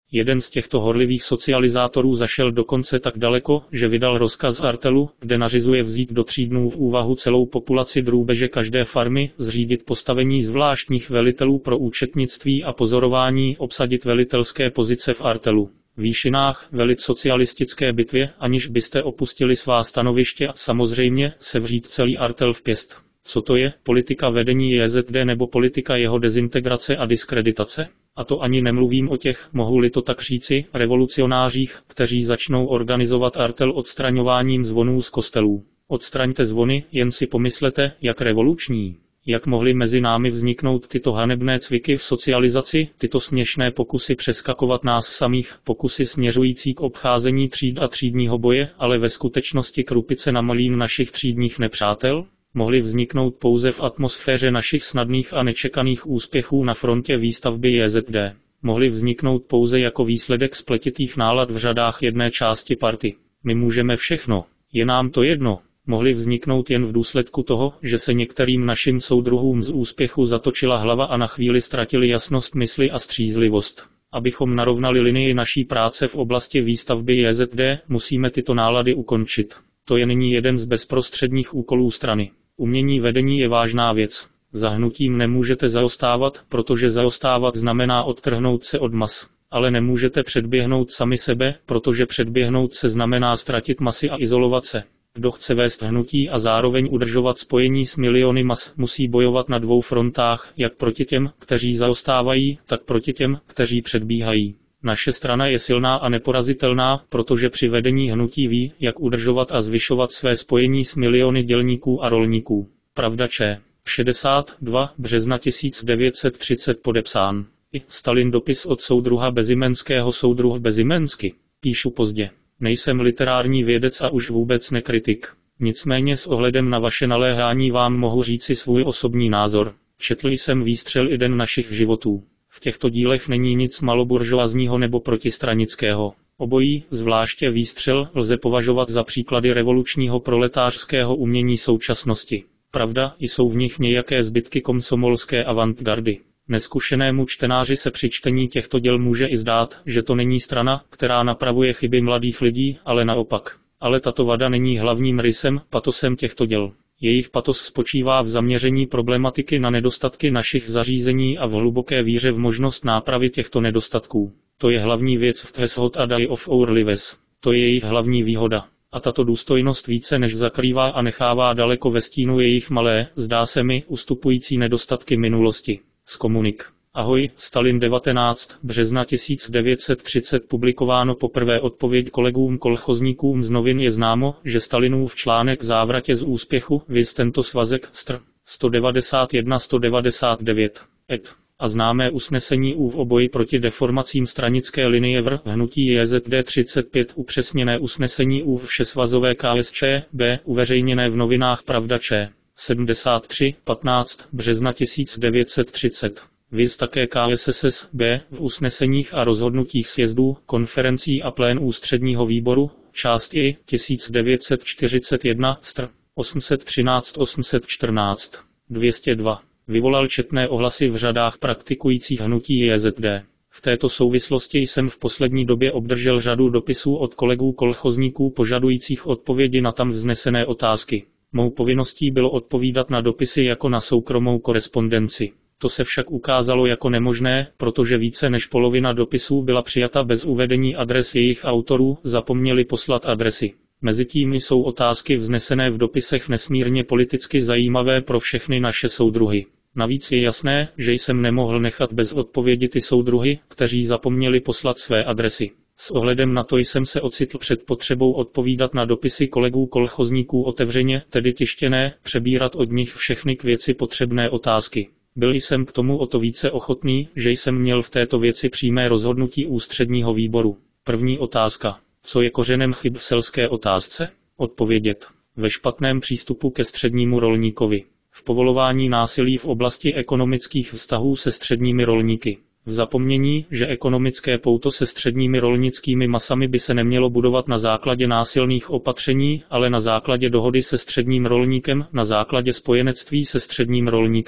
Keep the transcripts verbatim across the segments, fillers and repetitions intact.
Jeden z těchto horlivých socializátorů zašel dokonce tak daleko, že vydal rozkaz Artelu, kde nařizuje vzít do tří dnů v úvahu celou populaci drůbeže každé farmy, zřídit postavení zvláštních velitelů pro účetnictví a pozorování, obsadit velitelské pozice v Artelu. Výšinách, velit socialistické bitvě, aniž byste opustili svá stanoviště a samozřejmě sevřít celý Artel v pěst. Co to je, politika vedení J Z D nebo politika jeho dezintegrace a diskreditace? A to ani nemluvím o těch, mohu-li to tak říci, revolucionářích, kteří začnou organizovat Artel odstraňováním zvonů z kostelů. Odstraňte zvony, jen si pomyslete, jak revoluční. Jak mohly mezi námi vzniknout tyto hanebné cviky v socializaci, tyto směšné pokusy přeskakovat nás samých, pokusy směřující k obcházení tříd a třídního boje, ale ve skutečnosti krupice na malín našich třídních nepřátel? Mohly vzniknout pouze v atmosféře našich snadných a nečekaných úspěchů na frontě výstavby J Z D. Mohly vzniknout pouze jako výsledek spletitých nálad v řadách jedné části party. My můžeme všechno, je nám to jedno. Mohly vzniknout jen v důsledku toho, že se některým našim soudruhům z úspěchu zatočila hlava a na chvíli ztratili jasnost mysli a střízlivost. Abychom narovnali linii naší práce v oblasti výstavby J Z D, musíme tyto nálady ukončit. To je nyní jeden z bezprostředních úkolů strany. Umění vedení je vážná věc. Za hnutím nemůžete zaostávat, protože zaostávat znamená odtrhnout se od mas. Ale nemůžete předběhnout sami sebe, protože předběhnout se znamená ztratit masy a izolovat se. Kdo chce vést hnutí a zároveň udržovat spojení s miliony mas, musí bojovat na dvou frontách, jak proti těm, kteří zaostávají, tak proti těm, kteří předbíhají. Naše strana je silná a neporazitelná, protože při vedení hnutí ví, jak udržovat a zvyšovat své spojení s miliony dělníků a rolníků. Pravda če. šedesátého druhého března tisíc devět set třicet podepsán. I Stalin dopis od soudruha Bezimenského soudruh Bezimensky. Píšu pozdě. Nejsem literární vědec a už vůbec nekritik. Nicméně s ohledem na vaše naléhání vám mohu říci svůj osobní názor. Četl jsem Výstřel i Den našich životů. V těchto dílech není nic maloburžoazního nebo protistranického. Obojí, zvláště Výstřel, lze považovat za příklady revolučního proletářského umění současnosti. Pravda, jsou v nich nějaké zbytky komsomolské avantgardy. Neskušenému čtenáři se při čtení těchto děl může i zdát, že to není strana, která napravuje chyby mladých lidí, ale naopak. Ale tato vada není hlavním rysem, patosem těchto děl. Jejich patos spočívá v zaměření problematiky na nedostatky našich zařízení a v hluboké víře v možnost nápravy těchto nedostatků. To je hlavní věc v Threshold a Day of Our Lives. To je jejich hlavní výhoda. A tato důstojnost více než zakrývá a nechává daleko ve stínu jejich malé, zdá se mi, ustupující nedostatky minulosti. Z komunik. Ahoj, Stalin devatenáctého března tisíc devět set třicet publikováno poprvé odpověď kolegům kolchozníkům z novin je známo, že Stalinův článek Závratě z úspěchu, viz tento svazek, str. sto devadesát jedna sto devadesát devět, ed. A známé usnesení ÚV o boji proti deformacím stranické linie v hnutí J Z D třicet pět upřesněné usnesení ÚV všesvazové K S Č B uveřejněné v novinách Pravda Č. sedmdesát tři patnáct března tisíc devět set třicet. Viz také K S S B v usneseních a rozhodnutích sjezdů, konferencí a plén ústředního výboru, část I tisíc devět set čtyřicet jedna, str. osm set třináct osm set čtrnáct, dvě stě dva. Vyvolal četné ohlasy v řadách praktikujících hnutí J Z D. V této souvislosti jsem v poslední době obdržel řadu dopisů od kolegů kolchozníků požadujících odpovědi na tam vznesené otázky. Mou povinností bylo odpovídat na dopisy jako na soukromou korespondenci. To se však ukázalo jako nemožné, protože více než polovina dopisů byla přijata bez uvedení adres jejich autorů, zapomněli poslat adresy. Mezitím jsou otázky vznesené v dopisech nesmírně politicky zajímavé pro všechny naše soudruhy. Navíc je jasné, že jsem nemohl nechat bez odpovědi ty soudruhy, kteří zapomněli poslat své adresy. S ohledem na to jsem se ocitl před potřebou odpovídat na dopisy kolegů kolchozníků otevřeně, tedy tištěné, přebírat od nich všechny k věci potřebné otázky. Byl jsem k tomu o to více ochotný, že jsem měl v této věci přímé rozhodnutí ústředního výboru. První otázka. Co je kořenem chyb v selské otázce? Odpovědět. Ve špatném přístupu ke střednímu rolníkovi. V povolování násilí v oblasti ekonomických vztahů se středními rolníky. V zapomnění, že ekonomické pouto se středními rolnickými masami by se nemělo budovat na základě násilných opatření, ale na základě dohody se středním rolníkem, na základě spojenectví se středním rolníkem.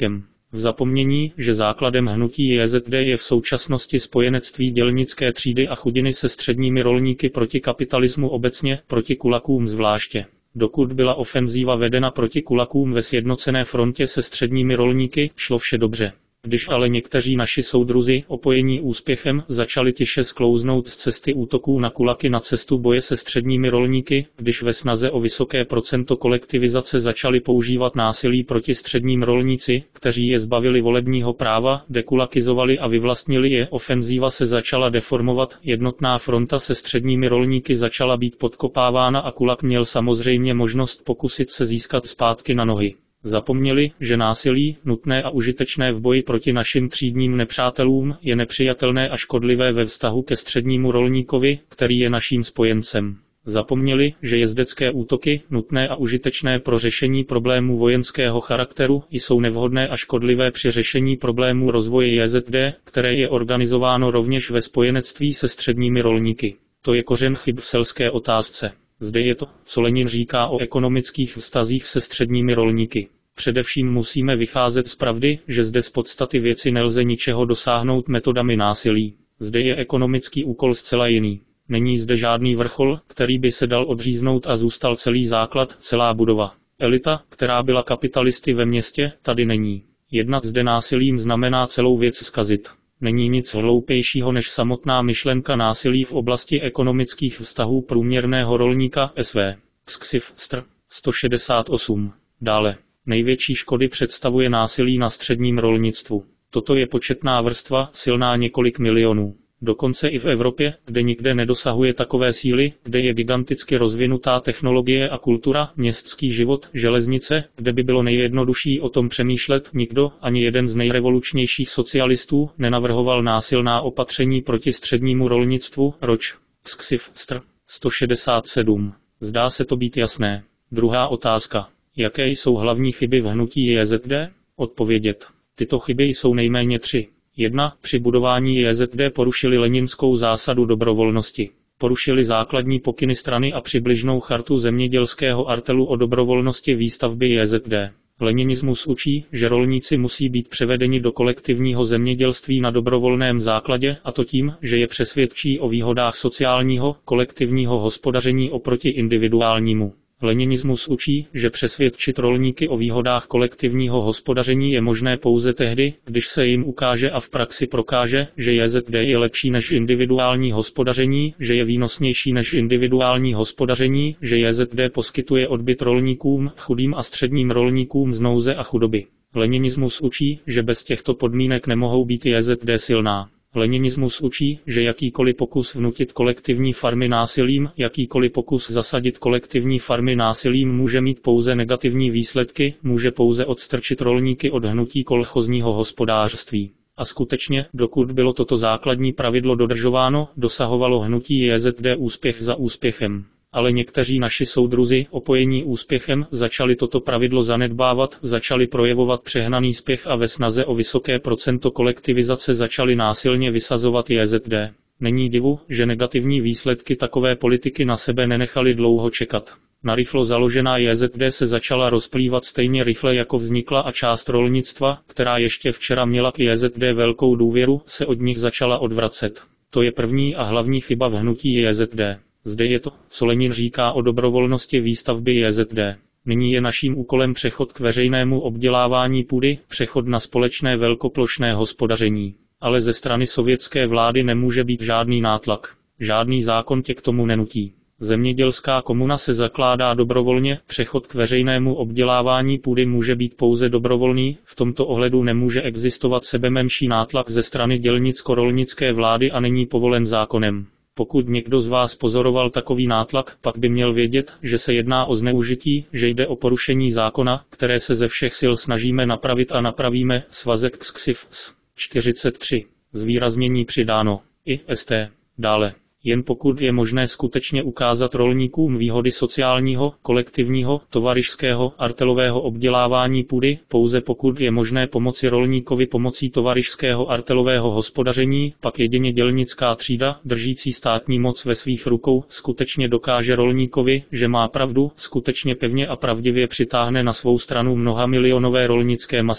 V zapomnění, že základem hnutí J Z D je v současnosti spojenectví dělnické třídy a chudiny se středními rolníky proti kapitalismu obecně, proti kulakům zvláště. Dokud byla ofenzíva vedena proti kulakům ve sjednocené frontě se středními rolníky, šlo vše dobře. Když ale někteří naši soudruzi, opojení úspěchem, začali tiše sklouznout z cesty útoků na kulaky na cestu boje se středními rolníky, když ve snaze o vysoké procento kolektivizace začali používat násilí proti středním rolníci, kteří je zbavili volebního práva, dekulakizovali a vyvlastnili je, ofenzíva se začala deformovat, jednotná fronta se středními rolníky začala být podkopávána a kulak měl samozřejmě možnost pokusit se získat zpátky na nohy. Zapomněli, že násilí, nutné a užitečné v boji proti našim třídním nepřátelům, je nepřijatelné a škodlivé ve vztahu ke střednímu rolníkovi, který je naším spojencem. Zapomněli, že jezdecké útoky, nutné a užitečné pro řešení problémů vojenského charakteru, jsou nevhodné a škodlivé při řešení problémů rozvoje J Z D, které je organizováno rovněž ve spojenectví se středními rolníky. To je kořen chyb v selské otázce. Zde je to, co Lenin říká o ekonomických vztazích se středními rolníky. Především musíme vycházet z pravdy, že zde z podstaty věci nelze ničeho dosáhnout metodami násilí. Zde je ekonomický úkol zcela jiný. Není zde žádný vrchol, který by se dal odříznout a zůstal celý základ, celá budova. Elita, která byla kapitalisty ve městě, tady není. Jednat zde násilím znamená celou věc zkazit. Není nic hloupějšího než samotná myšlenka násilí v oblasti ekonomických vztahů průměrného rolníka S V. Ksiv str. sto šedesát osm. Dále. Největší škody představuje násilí na středním rolnictvu. Toto je početná vrstva, silná několik milionů. Dokonce i v Evropě, kde nikde nedosahuje takové síly, kde je giganticky rozvinutá technologie a kultura, městský život, železnice, kde by bylo nejjednodušší o tom přemýšlet, nikdo, ani jeden z nejrevolučnějších socialistů, nenavrhoval násilná opatření proti střednímu rolnictvu. Roč. Ksiv str. sto šedesát sedm. Zdá se to být jasné. Druhá otázka. Jaké jsou hlavní chyby v hnutí J Z D? Odpovědět. Tyto chyby jsou nejméně tři. jedna. Při budování J Z D porušili leninskou zásadu dobrovolnosti. Porušili základní pokyny strany a přibližnou chartu zemědělského artelu o dobrovolnosti výstavby J Z D. Leninismus učí, že rolníci musí být převedeni do kolektivního zemědělství na dobrovolném základě, a to tím, že je přesvědčí o výhodách sociálního, kolektivního hospodaření oproti individuálnímu. Leninismus učí, že přesvědčit rolníky o výhodách kolektivního hospodaření je možné pouze tehdy, když se jim ukáže a v praxi prokáže, že J Z D je lepší než individuální hospodaření, že je výnosnější než individuální hospodaření, že J Z D poskytuje odbyt rolníkům, chudým a středním rolníkům z nouze a chudoby. Leninismus učí, že bez těchto podmínek nemohou být J Z D silná. Leninismus učí, že jakýkoliv pokus vnutit kolektivní farmy násilím, jakýkoliv pokus zasadit kolektivní farmy násilím může mít pouze negativní výsledky, může pouze odstrčit rolníky od hnutí kolchozního hospodářství. A skutečně, dokud bylo toto základní pravidlo dodržováno, dosahovalo hnutí J Z D úspěch za úspěchem. Ale někteří naši soudruzi, opojení úspěchem, začali toto pravidlo zanedbávat, začali projevovat přehnaný spěch a ve snaze o vysoké procento kolektivizace začali násilně vysazovat J Z D. Není divu, že negativní výsledky takové politiky na sebe nenechaly dlouho čekat. Narychlo založená J Z D se začala rozplývat stejně rychle jako vznikla a část rolnictva, která ještě včera měla k J Z D velkou důvěru, se od nich začala odvracet. To je první a hlavní chyba v hnutí J Z D. Zde je to, co Lenin říká o dobrovolnosti výstavby J Z D. Nyní je naším úkolem přechod k veřejnému obdělávání půdy, přechod na společné velkoplošné hospodaření. Ale ze strany sovětské vlády nemůže být žádný nátlak. Žádný zákon tě k tomu nenutí. Zemědělská komuna se zakládá dobrovolně, přechod k veřejnému obdělávání půdy může být pouze dobrovolný, v tomto ohledu nemůže existovat sebemenší nátlak ze strany dělnicko-rolnické vlády a není povolen zákonem. Pokud někdo z vás pozoroval takový nátlak, pak by měl vědět, že se jedná o zneužití, že jde o porušení zákona, které se ze všech sil snažíme napravit a napravíme. Svazek Ksiv čtyřicet tři. Zvýraznění přidáno. I st. Dále. Jen pokud je možné skutečně ukázat rolníkům výhody sociálního, kolektivního, tovarišského, artelového obdělávání půdy, pouze pokud je možné pomoci rolníkovi pomocí tovarišského artelového hospodaření, pak jedině dělnická třída, držící státní moc ve svých rukou, skutečně dokáže rolníkovi, že má pravdu, skutečně pevně a pravdivě přitáhne na svou stranu mnoha milionové rolnické masy.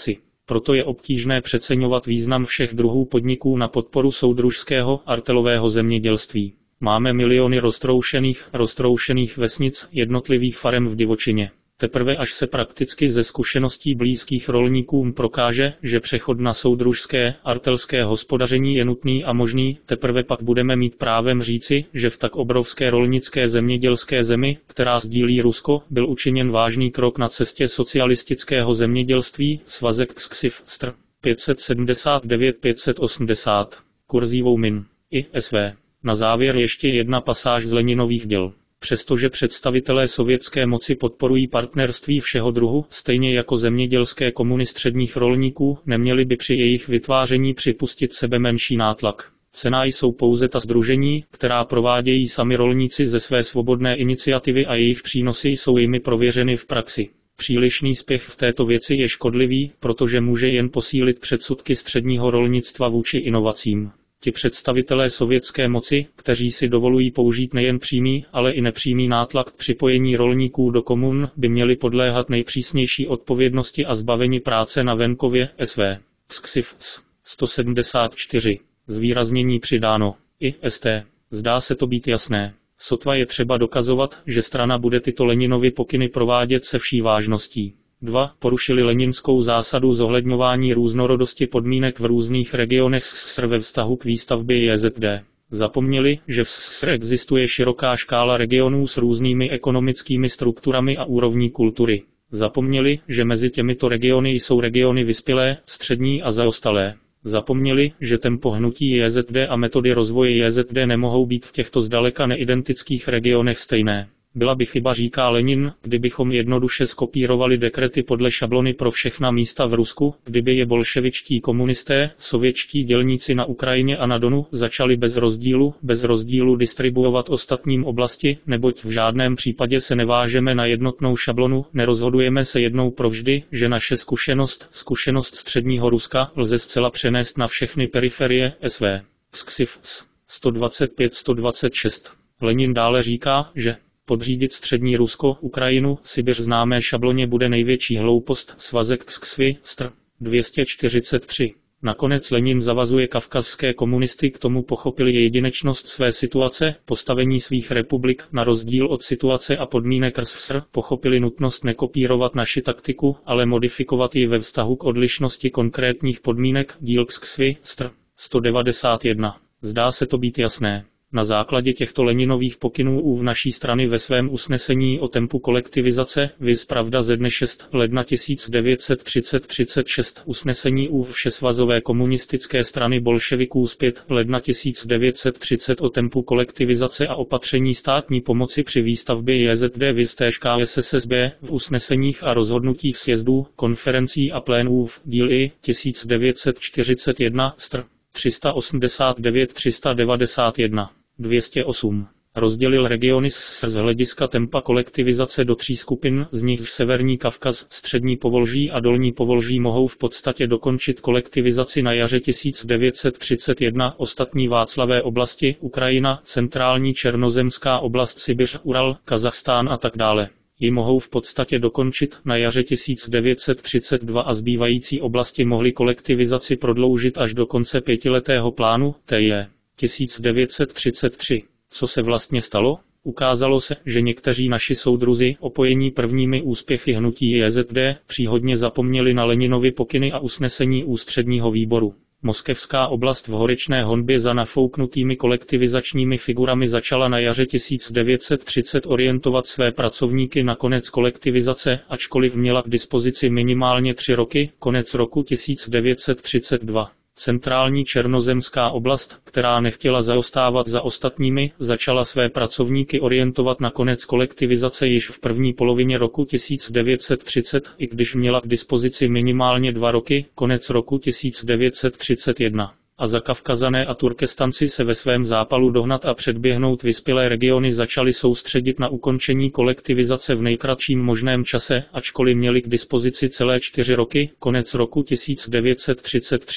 Proto je obtížné přeceňovat význam všech druhů podniků na podporu soudružského artelového zemědělství. Máme miliony roztroušených, roztroušených vesnic, jednotlivých farem v divočině. Teprve až se prakticky ze zkušeností blízkých rolníkům prokáže, že přechod na soudružské, artelské hospodaření je nutný a možný, teprve pak budeme mít právem říci, že v tak obrovské rolnické zemědělské zemi, která sdílí Rusko, byl učiněn vážný krok na cestě socialistického zemědělství, svazek Ksiv, str. pět set sedmdesát devět pět set osmdesát, kurzívou min. I S V. Na závěr ještě jedna pasáž z Leninových děl. Přestože představitelé sovětské moci podporují partnerství všeho druhu, stejně jako zemědělské komuny středních rolníků, neměli by při jejich vytváření připustit sebe menší nátlak. Cenná jsou pouze ta sdružení, která provádějí sami rolníci ze své svobodné iniciativy a jejich přínosy jsou jimi prověřeny v praxi. Přílišný spěch v této věci je škodlivý, protože může jen posílit předsudky středního rolnictva vůči inovacím. Ti představitelé sovětské moci, kteří si dovolují použít nejen přímý, ale i nepřímý nátlak k připojení rolníků do komun, by měli podléhat nejpřísnější odpovědnosti a zbaveni práce na venkově. S V. Ksiv sto sedmdesát čtyři. Zvýraznění přidáno. I S T. Zdá se to být jasné. Sotva je třeba dokazovat, že strana bude tyto Leninovy pokyny provádět se vší vážností. dva. Porušili leninskou zásadu zohledňování různorodosti podmínek v různých regionech S S R ve vztahu k výstavbě J Z D. Zapomněli, že v S S R existuje široká škála regionů s různými ekonomickými strukturami a úrovní kultury. Zapomněli, že mezi těmito regiony jsou regiony vyspělé, střední a zaostalé. Zapomněli, že tempo hnutí J Z D a metody rozvoje J Z D nemohou být v těchto zdaleka neidentických regionech stejné. Byla by chyba, říká Lenin, kdybychom jednoduše skopírovali dekrety podle šablony pro všechna místa v Rusku, kdyby je bolševičtí komunisté, sovětští dělníci na Ukrajině a na Donu začali bez rozdílu, bez rozdílu distribuovat ostatním oblasti, neboť v žádném případě se nevážeme na jednotnou šablonu, nerozhodujeme se jednou provždy, že naše zkušenost, zkušenost středního Ruska, lze zcela přenést na všechny periferie. S V. Ksiv sto dvacet pět sto dvacet šest. Lenin dále říká, že podřídit střední Rusko, Ukrajinu, Sibiř známé šabloně bude největší hloupost. Svazek Ksvy, str. dvě stě čtyřicet tři. Nakonec Lenin zavazuje kavkazské komunisty k tomu, pochopili jedinečnost své situace, postavení svých republik, na rozdíl od situace a podmínek R S F S R, pochopili nutnost nekopírovat naši taktiku, ale modifikovat ji ve vztahu k odlišnosti konkrétních podmínek. Díl Ksvy, str. sto devadesát jedna. Zdá se to být jasné. Na základě těchto Leninových pokynů v naší strany ve svém usnesení o tempu kolektivizace, viz Pravda ze dne šestého ledna tisíc devět set třicet třicet šest, usnesení U Všesvazové komunistické strany bolševiků z pětého ledna tisíc devět set třicet o tempu kolektivizace a opatření státní pomoci při výstavbě J Z D viz též K S S S B, v usneseních a rozhodnutích sjezdů, konferencí a plénů v díl I tisíc devět set čtyřicet jedna, str. tři sta osmdesát devět tři sta devadesát jedna. dvě stě osm. Rozdělil regiony S S R z hlediska tempa kolektivizace do tří skupin, z nich Severní Kavkaz, Střední Povolží a Dolní Povolží mohou v podstatě dokončit kolektivizaci na jaře tisíc devět set třicet jedna, ostatní Václavé oblasti, Ukrajina, Centrální Černozemská oblast, Sibiř, Ural, Kazachstán a tak dále. Ji mohou v podstatě dokončit na jaře tisíc devět set třicet dva a zbývající oblasti mohly kolektivizaci prodloužit až do konce pětiletého plánu, T J tisíc devět set třicet tři. Co se vlastně stalo? Ukázalo se, že někteří naši soudruzi, opojení prvními úspěchy hnutí J Z D, příhodně zapomněli na Leninovy pokyny a usnesení ústředního výboru. Moskevská oblast v horečné honbě za nafouknutými kolektivizačními figurami začala na jaře tisíc devět set třicet orientovat své pracovníky na konec kolektivizace, ačkoliv měla k dispozici minimálně tři roky, konec roku tisíc devět set třicet dva. Centrální černozemská oblast, která nechtěla zaostávat za ostatními, začala své pracovníky orientovat na konec kolektivizace již v první polovině roku tisíc devět set třicet, i když měla k dispozici minimálně dva roky, konec roku tisíc devět set třicet jedna. A Zakavkazané a Turkestanci se ve svém zápalu dohnat a předběhnout vyspělé regiony začali soustředit na ukončení kolektivizace v nejkratším možném čase, ačkoliv měli k dispozici celé čtyři roky, konec roku tisíc devět set třicet tři.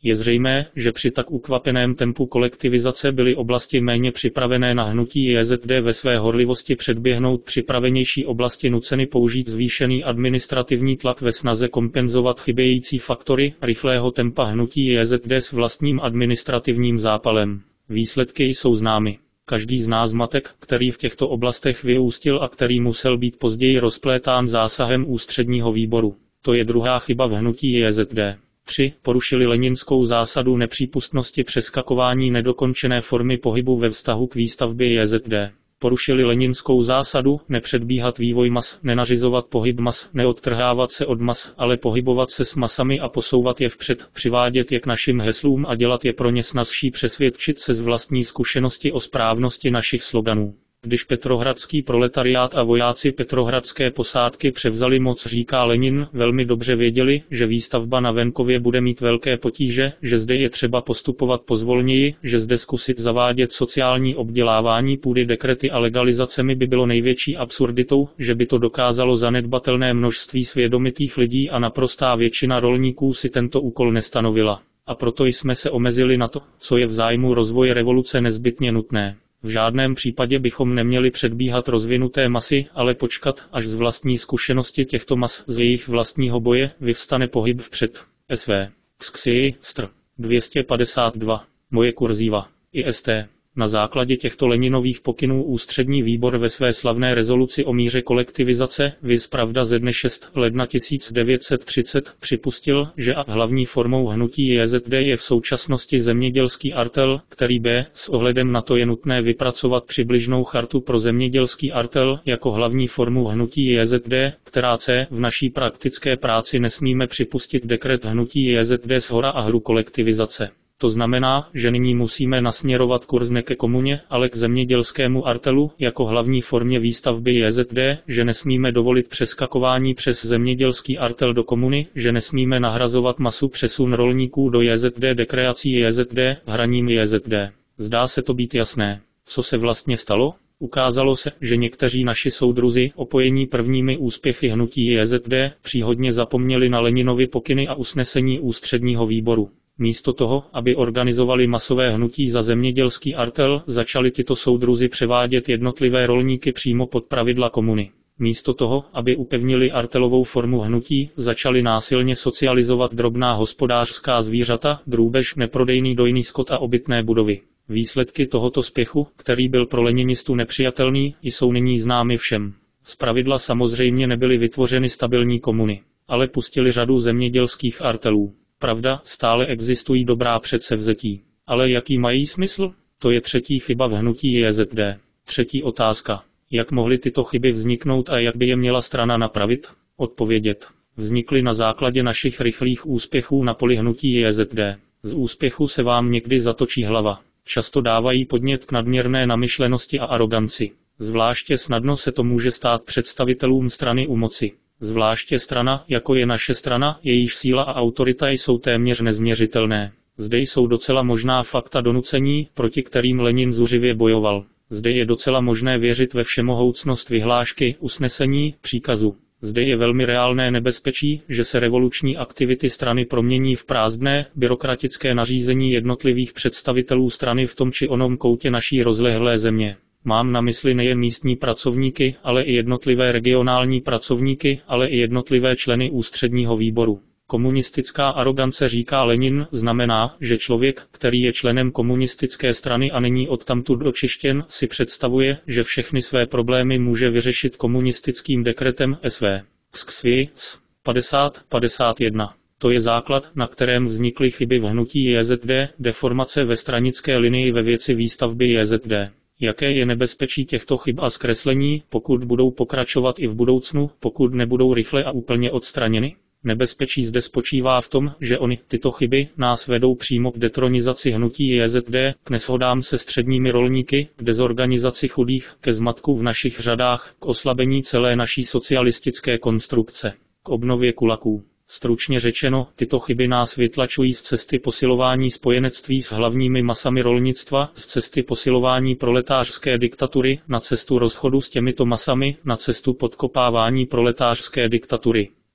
Je zřejmé, že při tak ukvapeném tempu kolektivizace byly oblasti méně připravené na hnutí J Z D ve své horlivosti předběhnout připravenější oblasti nuceny použít zvýšený administrativní tlak ve snaze kompenzovat chybějící faktory rychlého tempa hnutí J Z D s vlastním administrativním zápalem. Výsledky jsou známy. Každý zná zmatek, který v těchto oblastech vyústil a který musel být později rozplétán zásahem ústředního výboru. To je druhá chyba v hnutí J Z D. tři. Porušili leninskou zásadu nepřípustnosti přeskakování nedokončené formy pohybu ve vztahu k výstavbě J Z D. Porušili leninskou zásadu nepředbíhat vývoj mas, nenařizovat pohyb mas, neodtrhávat se od mas, ale pohybovat se s masami a posouvat je vpřed, přivádět je k našim heslům a dělat je pro ně snazší přesvědčit se z vlastní zkušenosti o správnosti našich sloganů. Když petrohradský proletariát a vojáci petrohradské posádky převzali moc, říká Lenin, velmi dobře věděli, že výstavba na venkově bude mít velké potíže, že zde je třeba postupovat pozvolněji, že zde zkusit zavádět sociální obdělávání půdy dekrety a legalizacemi by bylo největší absurditou, že by to dokázalo zanedbatelné množství svědomitých lidí a naprostá většina rolníků si tento úkol nestanovila. A proto jsme se omezili na to, co je v zájmu rozvoje revoluce nezbytně nutné. V žádném případě bychom neměli předbíhat rozvinuté masy, ale počkat, až z vlastní zkušenosti těchto mas, z jejich vlastního boje, vyvstane pohyb vpřed. S V. Xxii, str. dvě stě padesát dva. Moje kurziva. I S T. Na základě těchto Leninových pokynů ústřední výbor ve své slavné rezoluci o míře kolektivizace, viz pravda ze dne šestého ledna tisíc devět set třicet, připustil, že a hlavní formou hnutí J Z D je v současnosti zemědělský artel, který b. s ohledem na to je nutné vypracovat přibližnou chartu pro zemědělský artel jako hlavní formu hnutí J Z D, která c. v naší praktické práci nesmíme připustit dekret hnutí J Z D shora a hru kolektivizace. To znamená, že nyní musíme nasměrovat kurz ne ke komuně, ale k zemědělskému artelu jako hlavní formě výstavby J Z D, že nesmíme dovolit přeskakování přes zemědělský artel do komuny, že nesmíme nahrazovat masu přesun rolníků do J Z D dekreací J Z D, hraním J Z D. Zdá se to být jasné. Co se vlastně stalo? Ukázalo se, že někteří naši soudruzi, opojení prvními úspěchy hnutí J Z D, příhodně zapomněli na Leninovy pokyny a usnesení ústředního výboru. Místo toho, aby organizovali masové hnutí za zemědělský artel, začali tyto soudruzi převádět jednotlivé rolníky přímo pod pravidla komuny. Místo toho, aby upevnili artelovou formu hnutí, začali násilně socializovat drobná hospodářská zvířata, drůbež, neprodejný dojný skot a obytné budovy. Výsledky tohoto spěchu, který byl pro leninistu nepřijatelný, jsou nyní známy všem. Zpravidla samozřejmě nebyly vytvořeny stabilní komuny, ale pustili řadu zemědělských artelů. Pravda, stále existují dobrá předsevzetí. Ale jaký mají smysl? To je třetí chyba v hnutí J Z D. Třetí otázka. Jak mohly tyto chyby vzniknout a jak by je měla strana napravit? Odpovědět. Vznikly na základě našich rychlých úspěchů na poli hnutí J Z D. Z úspěchu se vám někdy zatočí hlava. Často dávají podnět k nadměrné namyšlenosti a aroganci. Zvláště snadno se to může stát představitelům strany u moci. Zvláště strana, jako je naše strana, jejíž síla a autorita jsou téměř nezměřitelné. Zde jsou docela možná fakta donucení, proti kterým Lenin zuřivě bojoval. Zde je docela možné věřit ve všemohoucnost vyhlášky, usnesení, příkazu. Zde je velmi reálné nebezpečí, že se revoluční aktivity strany promění v prázdné, byrokratické nařízení jednotlivých představitelů strany v tom či onom koutě naší rozlehlé země. Mám na mysli nejen místní pracovníky, ale i jednotlivé regionální pracovníky, ale i jednotlivé členy ústředního výboru. Komunistická arogance, říká Lenin, znamená, že člověk, který je členem komunistické strany a není odtamtud očištěn, si představuje, že všechny své problémy může vyřešit komunistickým dekretem S V. Xxii, padesát padesát jedna. To je základ, na kterém vznikly chyby v hnutí J Z D, deformace ve stranické linii ve věci výstavby J Z D. Jaké je nebezpečí těchto chyb a zkreslení, pokud budou pokračovat i v budoucnu, pokud nebudou rychle a úplně odstraněny? Nebezpečí zde spočívá v tom, že oni, tyto chyby, nás vedou přímo k detronizaci hnutí J Z D, k neshodám se středními rolníky, k dezorganizaci chudých, ke zmatku v našich řadách, k oslabení celé naší socialistické konstrukce, k obnově kulaků. Stručně řečeno, tyto chyby nás vytlačují z cesty posilování spojenectví s hlavními masami rolnictva, z cesty posilování proletářské diktatury, na cestu rozchodu s těmito masami, na cestu podkopávání proletářské diktatury.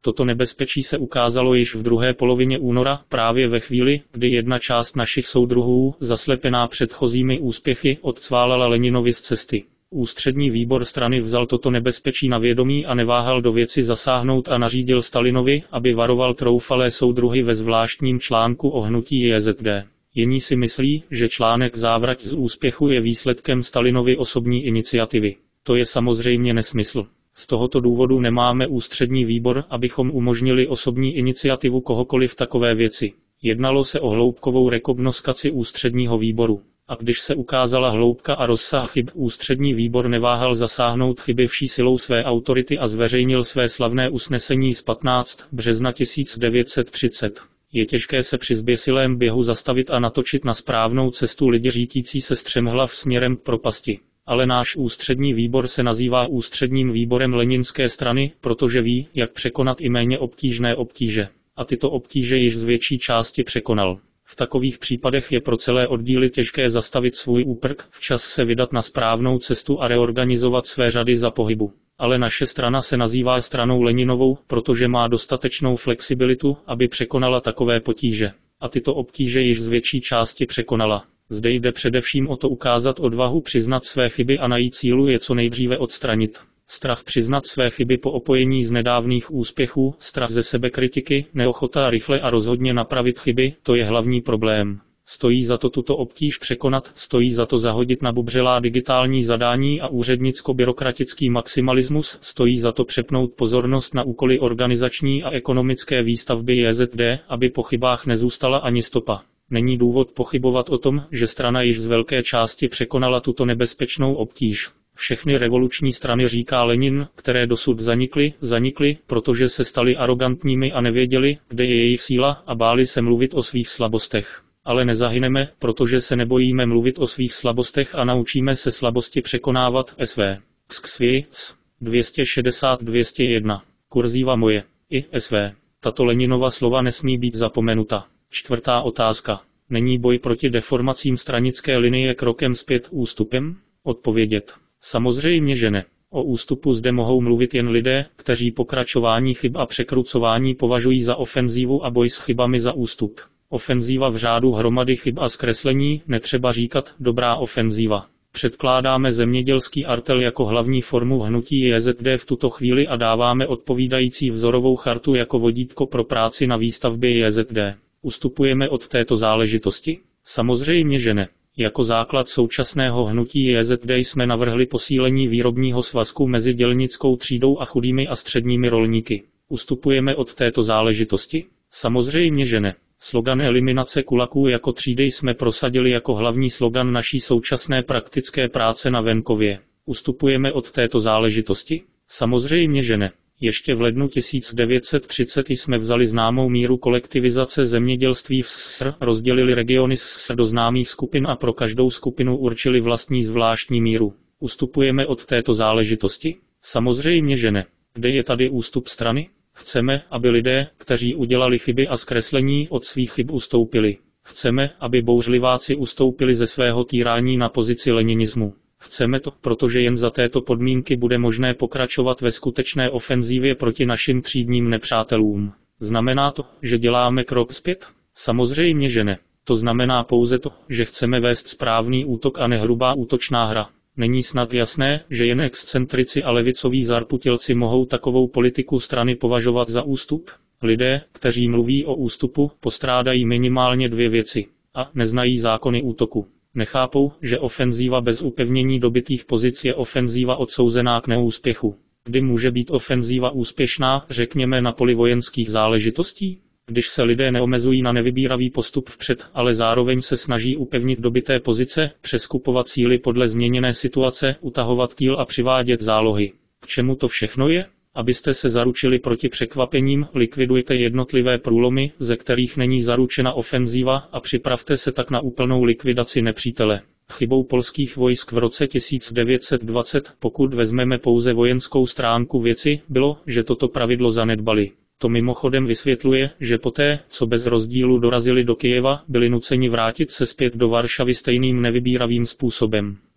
Toto nebezpečí se ukázalo již v druhé polovině února, právě ve chvíli, kdy jedna část našich soudruhů, zaslepená předchozími úspěchy, odcválala Leninovi z cesty. Ústřední výbor strany vzal toto nebezpečí na vědomí a neváhal do věci zasáhnout a nařídil Stalinovi, aby varoval troufalé soudruhy ve zvláštním článku o hnutí J Z D. Jiní si myslí, že článek Závrať z úspěchu je výsledkem Stalinovy osobní iniciativy. To je samozřejmě nesmysl. Z tohoto důvodu nemáme ústřední výbor, abychom umožnili osobní iniciativu kohokoliv v takové věci. Jednalo se o hloubkovou rekognoskaci ústředního výboru. A když se ukázala hloubka a rozsah chyb, ústřední výbor neváhal zasáhnout chyby vší silou své autority a zveřejnil své slavné usnesení z patnáctého března tisíc devět set třicet. Je těžké se při zběsilém běhu zastavit a natočit na správnou cestu lidi řítící se střemhlav směrem k propasti. Ale náš ústřední výbor se nazývá ústředním výborem Leninské strany, protože ví, jak překonat i méně obtížné obtíže. A tyto obtíže již z větší části překonal. V takových případech je pro celé oddíly těžké zastavit svůj úprk, včas se vydat na správnou cestu a reorganizovat své řady za pohybu. Ale naše strana se nazývá stranou Leninovou, protože má dostatečnou flexibilitu, aby překonala takové potíže. A tyto obtíže již z větší části překonala. Zde jde především o to ukázat odvahu přiznat své chyby a najít sílu je co nejdříve odstranit. Strach přiznat své chyby po opojení z nedávných úspěchů, strach ze sebekritiky, neochota rychle a rozhodně napravit chyby, to je hlavní problém. Stojí za to tuto obtíž překonat, stojí za to zahodit na bubřelá digitální zadání a úřednicko-byrokratický maximalismus, stojí za to přepnout pozornost na úkoly organizační a ekonomické výstavby J Z D, aby po chybách nezůstala ani stopa. Není důvod pochybovat o tom, že strana již z velké části překonala tuto nebezpečnou obtíž. Všechny revoluční strany, říká Lenin, které dosud zanikly, zanikly, protože se staly arrogantními a nevěděli, kde je jejich síla a báli se mluvit o svých slabostech. Ale nezahyneme, protože se nebojíme mluvit o svých slabostech a naučíme se slabosti překonávat. S V. Xxviz. dvě stě šedesát dvě stě jedna. Kurzíva moje. I S V. Tato Leninova slova nesmí být zapomenuta. Čtvrtá otázka. Není boj proti deformacím stranické linie krokem zpět ústupem? Odpovědět. Samozřejmě, že ne. O ústupu zde mohou mluvit jen lidé, kteří pokračování chyb a překrucování považují za ofenzívu a boj s chybami za ústup. Ofenzíva v řádu hromady chyb a zkreslení, netřeba říkat dobrá ofenzíva. Předkládáme zemědělský artel jako hlavní formu hnutí J Z D v tuto chvíli a dáváme odpovídající vzorovou chartu jako vodítko pro práci na výstavbě J Z D. Ustupujeme od této záležitosti? Samozřejmě, že ne. Jako základ současného hnutí J Z D jsme navrhli posílení výrobního svazku mezi dělnickou třídou a chudými a středními rolníky. Ustupujeme od této záležitosti? Samozřejmě, že ne. Slogan eliminace kulaků jako třídy jsme prosadili jako hlavní slogan naší současné praktické práce na venkově. Ustupujeme od této záležitosti? Samozřejmě, že ne. Ještě v lednu tisíc devět set třicet jsme vzali známou míru kolektivizace zemědělství v S S R, rozdělili regiony S S R do známých skupin a pro každou skupinu určili vlastní zvláštní míru. Ustupujeme od této záležitosti? Samozřejmě, že ne. Kde je tady ústup strany? Chceme, aby lidé, kteří udělali chyby a zkreslení, od svých chyb ustoupili. Chceme, aby bouřliváci ustoupili ze svého týrání na pozici leninismu. Chceme to, protože jen za této podmínky bude možné pokračovat ve skutečné ofenzívě proti našim třídním nepřátelům. Znamená to, že děláme krok zpět? Samozřejmě, že ne. To znamená pouze to, že chceme vést správný útok a ne hrubá útočná hra. Není snad jasné, že jen excentrici a levicoví zarputilci mohou takovou politiku strany považovat za ústup? Lidé, kteří mluví o ústupu, postrádají minimálně dvě věci. A neznají zákony útoku. Nechápou, že ofenzíva bez upevnění dobytých pozic je ofenzíva odsouzená k neúspěchu. Kdy může být ofenzíva úspěšná, řekněme na poli vojenských záležitostí? Když se lidé neomezují na nevybíravý postup vpřed, ale zároveň se snaží upevnit dobyté pozice, přeskupovat síly podle změněné situace, utahovat kýl a přivádět zálohy. K čemu to všechno je? Abyste se zaručili proti překvapením, likvidujte jednotlivé průlomy, ze kterých není zaručena ofenzíva, a připravte se tak na úplnou likvidaci nepřítele. Chybou polských vojsk v roce tisíc devět set dvacet, pokud vezmeme pouze vojenskou stránku věci, bylo, že toto pravidlo zanedbali. To mimochodem vysvětluje, že poté, co bez rozdílu dorazili do Kyjeva, byli nuceni vrátit se zpět do Varšavy stejným nevybíravým způsobem.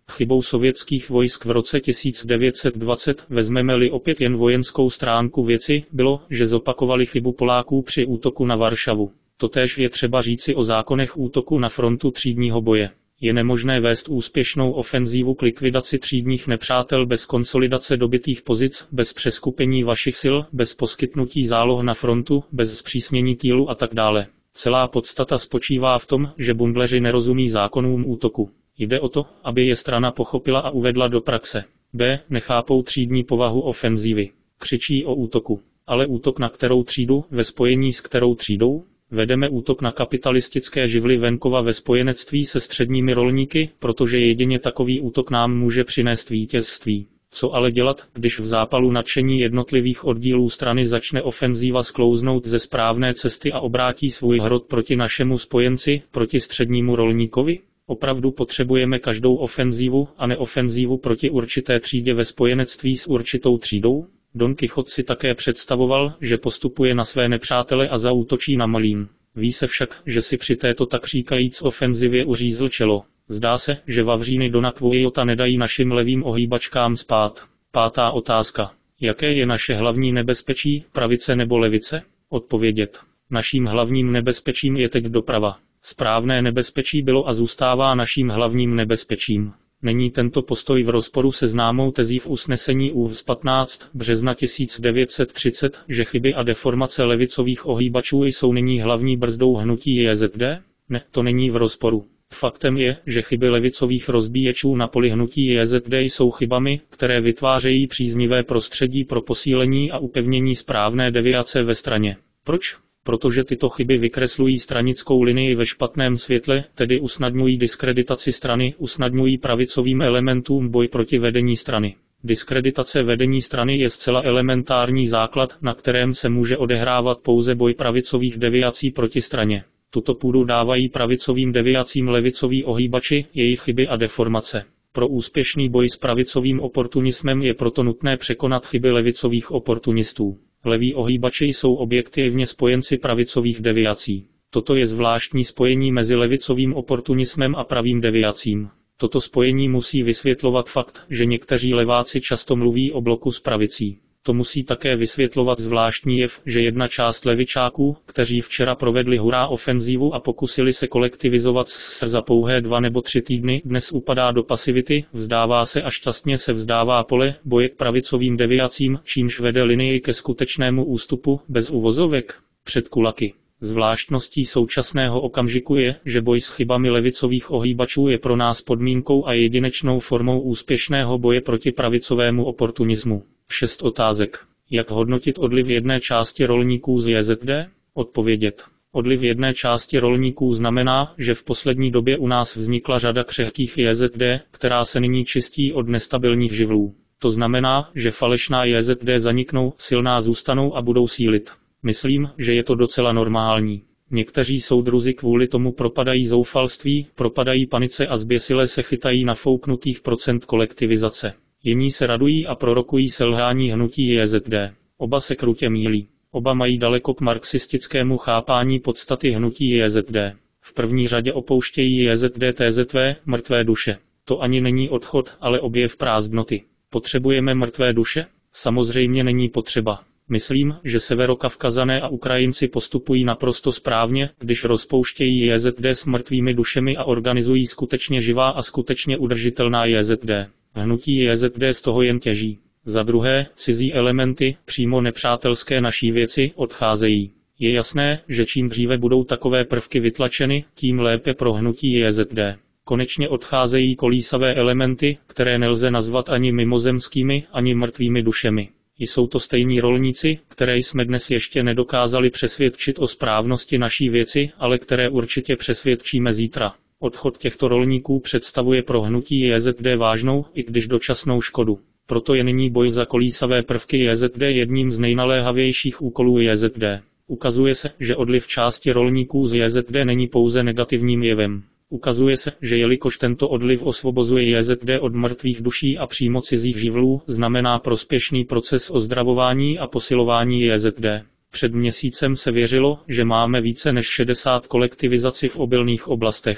Chybou sovětských vojsk v roce tisíc devět set dvacet, vezmeme-li opět jen vojenskou stránku věci, bylo, že zopakovali chybu Poláků při útoku na Varšavu. Totéž je třeba říci o zákonech útoku na frontu třídního boje. Je nemožné vést úspěšnou ofenzívu k likvidaci třídních nepřátel bez konsolidace dobytých pozic, bez přeskupení vašich sil, bez poskytnutí záloh na frontu, bez zpřísnění týlu a tak dále. Celá podstata spočívá v tom, že bundleři nerozumí zákonům útoku. Jde o to, aby je strana pochopila a uvedla do praxe. B. Nechápou třídní povahu ofenzívy. Křičí o útoku. Ale útok na kterou třídu, ve spojení s kterou třídou? Vedeme útok na kapitalistické živly venkova ve spojenectví se středními rolníky, protože jedině takový útok nám může přinést vítězství. Co ale dělat, když v zápalu nadšení jednotlivých oddílů strany začne ofenzíva sklouznout ze správné cesty a obrátí svůj hrot proti našemu spojenci, proti střednímu rolníkovi? Opravdu potřebujeme každou ofenzívu a neofenzívu proti určité třídě ve spojenectví s určitou třídou? Don Quixote si také představoval, že postupuje na své nepřátele a zaútočí na Malín. Ví se však, že si při této tak říkajíc ofenzivě uřízl čelo. Zdá se, že vavříny Dona Quixota nedají našim levým ohýbačkám spát. Pátá otázka. Jaké je naše hlavní nebezpečí, pravice nebo levice? Odpovědět. Naším hlavním nebezpečím je teď doprava. Správné nebezpečí bylo a zůstává naším hlavním nebezpečím. Není tento postoj v rozporu se známou tezí v usnesení ÚV z patnáctého března tisíc devět set třicet, že chyby a deformace levicových ohýbačů jsou nyní hlavní brzdou hnutí J Z D? Ne, to není v rozporu. Faktem je, že chyby levicových rozbíječů na poli hnutí J Z D jsou chybami, které vytvářejí příznivé prostředí pro posílení a upevnění správné deviace ve straně. Proč? Protože tyto chyby vykreslují stranickou linii ve špatném světle, tedy usnadňují diskreditaci strany, usnadňují pravicovým elementům boj proti vedení strany. Diskreditace vedení strany je zcela elementární základ, na kterém se může odehrávat pouze boj pravicových deviací proti straně. Tuto půdu dávají pravicovým deviacím levicoví ohýbači, jejich chyby a deformace. Pro úspěšný boj s pravicovým oportunismem je proto nutné překonat chyby levicových oportunistů. Leví ohýbači jsou objektivně spojenci pravicových deviací. Toto je zvláštní spojení mezi levicovým oportunismem a pravým deviacím. Toto spojení musí vysvětlovat fakt, že někteří leváci často mluví o bloku s pravicí. To musí také vysvětlovat zvláštní jev, že jedna část levičáků, kteří včera provedli hurá ofenzívu a pokusili se kolektivizovat S S R za pouhé dva nebo tři týdny, dnes upadá do pasivity, vzdává se a šťastně se vzdává pole boje k pravicovým deviacím, čímž vede linii ke skutečnému ústupu, bez uvozovek, před kulaky. Zvláštností současného okamžiku je, že boj s chybami levicových ohýbačů je pro nás podmínkou a jedinečnou formou úspěšného boje proti pravicovému oportunismu. Šest otázek. Jak hodnotit odliv jedné části rolníků z J Z D? Odpovědět. Odliv jedné části rolníků znamená, že v poslední době u nás vznikla řada křehkých J Z D, která se nyní čistí od nestabilních živlů. To znamená, že falešná J Z D zaniknou, silná zůstanou a budou sílit. Myslím, že je to docela normální. Někteří soudruzi kvůli tomu propadají zoufalství, propadají panice a zběsile se chytají nafouknutých procent kolektivizace. Jiní se radují a prorokují selhání hnutí J Z D. Oba se krutě mýlí. Oba mají daleko k marxistickému chápání podstaty hnutí J Z D. V první řadě opouštějí J Z D T Z V, mrtvé duše. To ani není odchod, ale objev prázdnoty. Potřebujeme mrtvé duše? Samozřejmě není potřeba. Myslím, že Severokavkazané a Ukrajinci postupují naprosto správně, když rozpouštějí J Z D s mrtvými dušemi a organizují skutečně živá a skutečně udržitelná J Z D. Hnutí J Z D z toho jen těží. Za druhé, cizí elementy, přímo nepřátelské naší věci, odcházejí. Je jasné, že čím dříve budou takové prvky vytlačeny, tím lépe pro hnutí J Z D. Konečně odcházejí kolísavé elementy, které nelze nazvat ani mimozemskými, ani mrtvými dušemi. Jsou to stejní rolníci, které jsme dnes ještě nedokázali přesvědčit o správnosti naší věci, ale které určitě přesvědčíme zítra. Odchod těchto rolníků představuje pro hnutí J Z D vážnou, i když dočasnou škodu. Proto je nyní boj za kolísavé prvky J Z D jedním z nejnaléhavějších úkolů J Z D. Ukazuje se, že odliv části rolníků z J Z D není pouze negativním jevem. Ukazuje se, že jelikož tento odliv osvobozuje J Z D od mrtvých duší a přímo cizích živlů, znamená prospěšný proces ozdravování a posilování J Z D. Před měsícem se věřilo, že máme více než šedesát kolektivizací v obilných oblastech.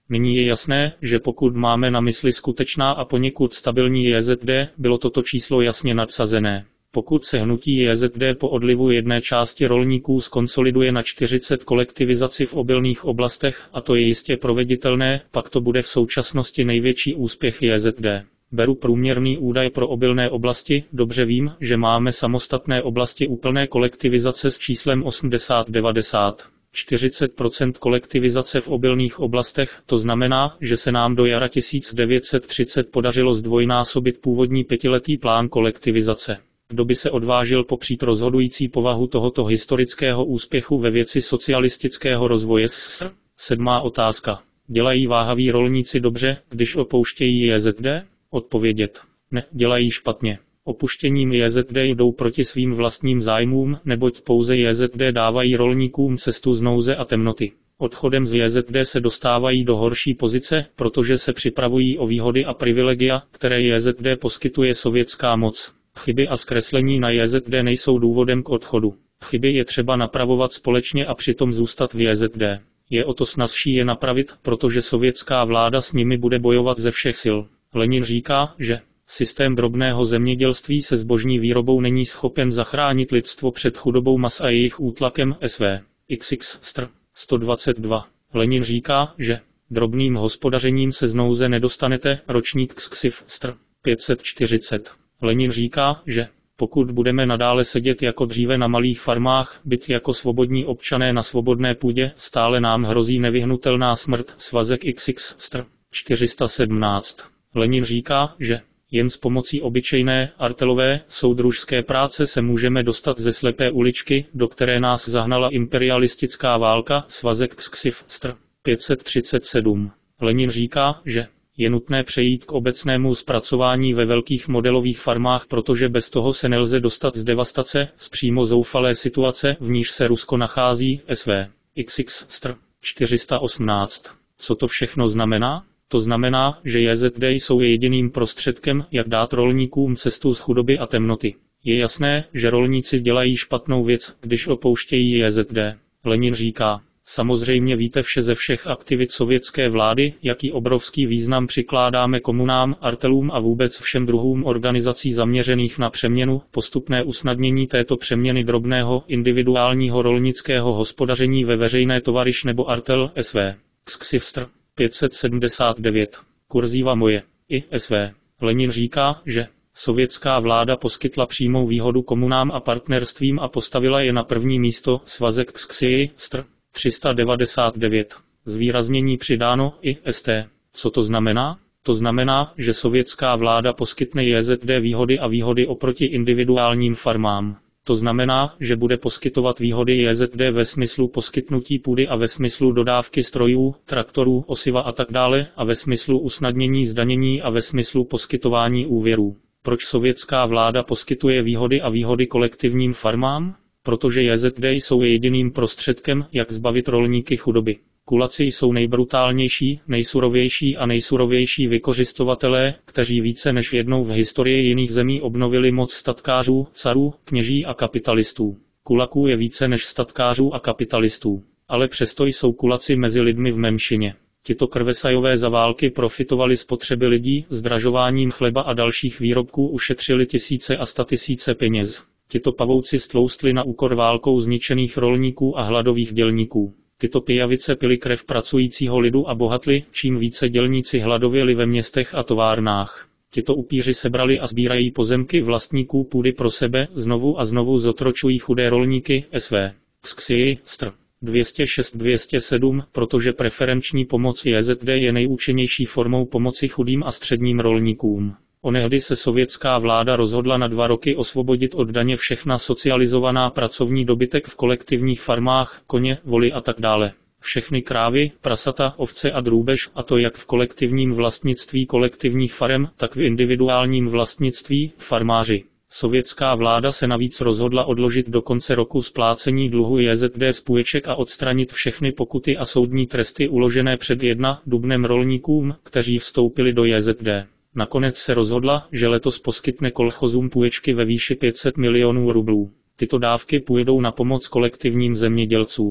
Nyní je jasné, že pokud máme na mysli skutečná a poněkud stabilní J Z D, bylo toto číslo jasně nadsazené. Pokud se hnutí J Z D po odlivu jedné části rolníků skonsoliduje na čtyřicet kolektivizaci v obilných oblastech, a to je jistě proveditelné, pak to bude v současnosti největší úspěch J Z D. Beru průměrný údaj pro obilné oblasti, dobře vím, že máme samostatné oblasti úplné kolektivizace s číslem osmdesát devadesát. čtyřicet procent kolektivizace v obilných oblastech, to znamená, že se nám do jara tisíc devět set třicet podařilo zdvojnásobit původní pětiletý plán kolektivizace. Kdo by se odvážil popřít rozhodující povahu tohoto historického úspěchu ve věci socialistického rozvoje S S R? Sedmá otázka. Dělají váhaví rolníci dobře, když opouštějí J Z D? Odpovědět. Ne, dělají špatně. Opuštěním J Z D jdou proti svým vlastním zájmům, neboť pouze J Z D dávají rolníkům cestu z nouze a temnoty. Odchodem z J Z D se dostávají do horší pozice, protože se připravují o výhody a privilegia, které J Z D poskytuje sovětská moc. Chyby a zkreslení na J Z D nejsou důvodem k odchodu. Chyby je třeba napravovat společně a přitom zůstat v J Z D. Je o to snazší je napravit, protože sovětská vláda s nimi bude bojovat ze všech sil. Lenin říká, že systém drobného zemědělství se zbožní výrobou není schopen zachránit lidstvo před chudobou mas a jejich útlakem S V. X X str. sto dvacet dva. Lenin říká, že drobným hospodařením se z nouze nedostanete, ročník Ksiv str. pět set čtyřicet. Lenin říká, že pokud budeme nadále sedět jako dříve na malých farmách, být jako svobodní občané na svobodné půdě, stále nám hrozí nevyhnutelná smrt. Svazek X X str. čtyři sta sedmnáct. Lenin říká, že jen s pomocí obyčejné, artelové, soudružské práce se můžeme dostat ze slepé uličky, do které nás zahnala imperialistická válka. Svazek Ksiv str. pět set třicet sedm. Lenin říká, že je nutné přejít k obecnému zpracování ve velkých modelových farmách, protože bez toho se nelze dostat z devastace, z přímo zoufalé situace, v níž se Rusko nachází. S V. X X str. čtyři sta osmnáct. Co to všechno znamená? To znamená, že J Z D jsou jediným prostředkem, jak dát rolníkům cestu z chudoby a temnoty. Je jasné, že rolníci dělají špatnou věc, když opouštějí J Z D. Lenin říká. Samozřejmě víte vše ze všech aktivit sovětské vlády, jaký obrovský význam přikládáme komunám, artelům a vůbec všem druhům organizací zaměřených na přeměnu, postupné usnadnění této přeměny drobného, individuálního rolnického hospodaření ve veřejné tovariš nebo artel. S V. Ksivstr. pět set sedmdesát devět. Kurzíva moje. I. S V. Lenin říká, že sovětská vláda poskytla přímou výhodu komunám a partnerstvím a postavila je na první místo. Svazek Ksii. Str. tři sta devadesát devět. Zvýraznění přidáno i S T. Co to znamená? To znamená, že sovětská vláda poskytne J Z D výhody a výhody oproti individuálním farmám. To znamená, že bude poskytovat výhody J Z D ve smyslu poskytnutí půdy a ve smyslu dodávky strojů, traktorů, osiva a tak dále, a ve smyslu usnadnění zdanění a ve smyslu poskytování úvěrů. Proč sovětská vláda poskytuje výhody a výhody kolektivním farmám? Protože J Z D jsou jediným prostředkem, jak zbavit rolníky chudoby. Kulaci jsou nejbrutálnější, nejsurovější a nejsurovější vykořisťovatelé, kteří více než jednou v historii jiných zemí obnovili moc statkářů, carů, kněží a kapitalistů. Kulaků je více než statkářů a kapitalistů. Ale přesto jsou kulaci mezi lidmi v menšině. Tito krvesajové za války profitovali z potřeby lidí, zdražováním chleba a dalších výrobků ušetřili tisíce a statisíce peněz. Tito pavouci stloustli na úkor válkou zničených rolníků a hladových dělníků. Tyto pijavice pili krev pracujícího lidu a bohatli, čím více dělníci hladověli ve městech a továrnách. Tito upíři sebrali a sbírají pozemky vlastníků půdy pro sebe, znovu a znovu zotročují chudé rolníky. S V. Ksii. Str. dvě stě šest dvě stě sedm, protože preferenční pomoc J Z D je nejúčinnější formou pomoci chudým a středním rolníkům. Onehdy se sovětská vláda rozhodla na dva roky osvobodit od daně všechna socializovaná pracovní dobytek v kolektivních farmách, koně, voly a tak dále. Všechny krávy, prasata, ovce a drůbež, a to jak v kolektivním vlastnictví kolektivních farem, tak v individuálním vlastnictví, farmáři. Sovětská vláda se navíc rozhodla odložit do konce roku splácení dluhu J Z D z půjček a odstranit všechny pokuty a soudní tresty uložené před jedna dubnem rolníkům, kteří vstoupili do J Z D. Nakonec se rozhodla, že letos poskytne kolchozům půjčky ve výši pět set milionů rublů. Tyto dávky půjdou na pomoc kolektivním zemědělcům.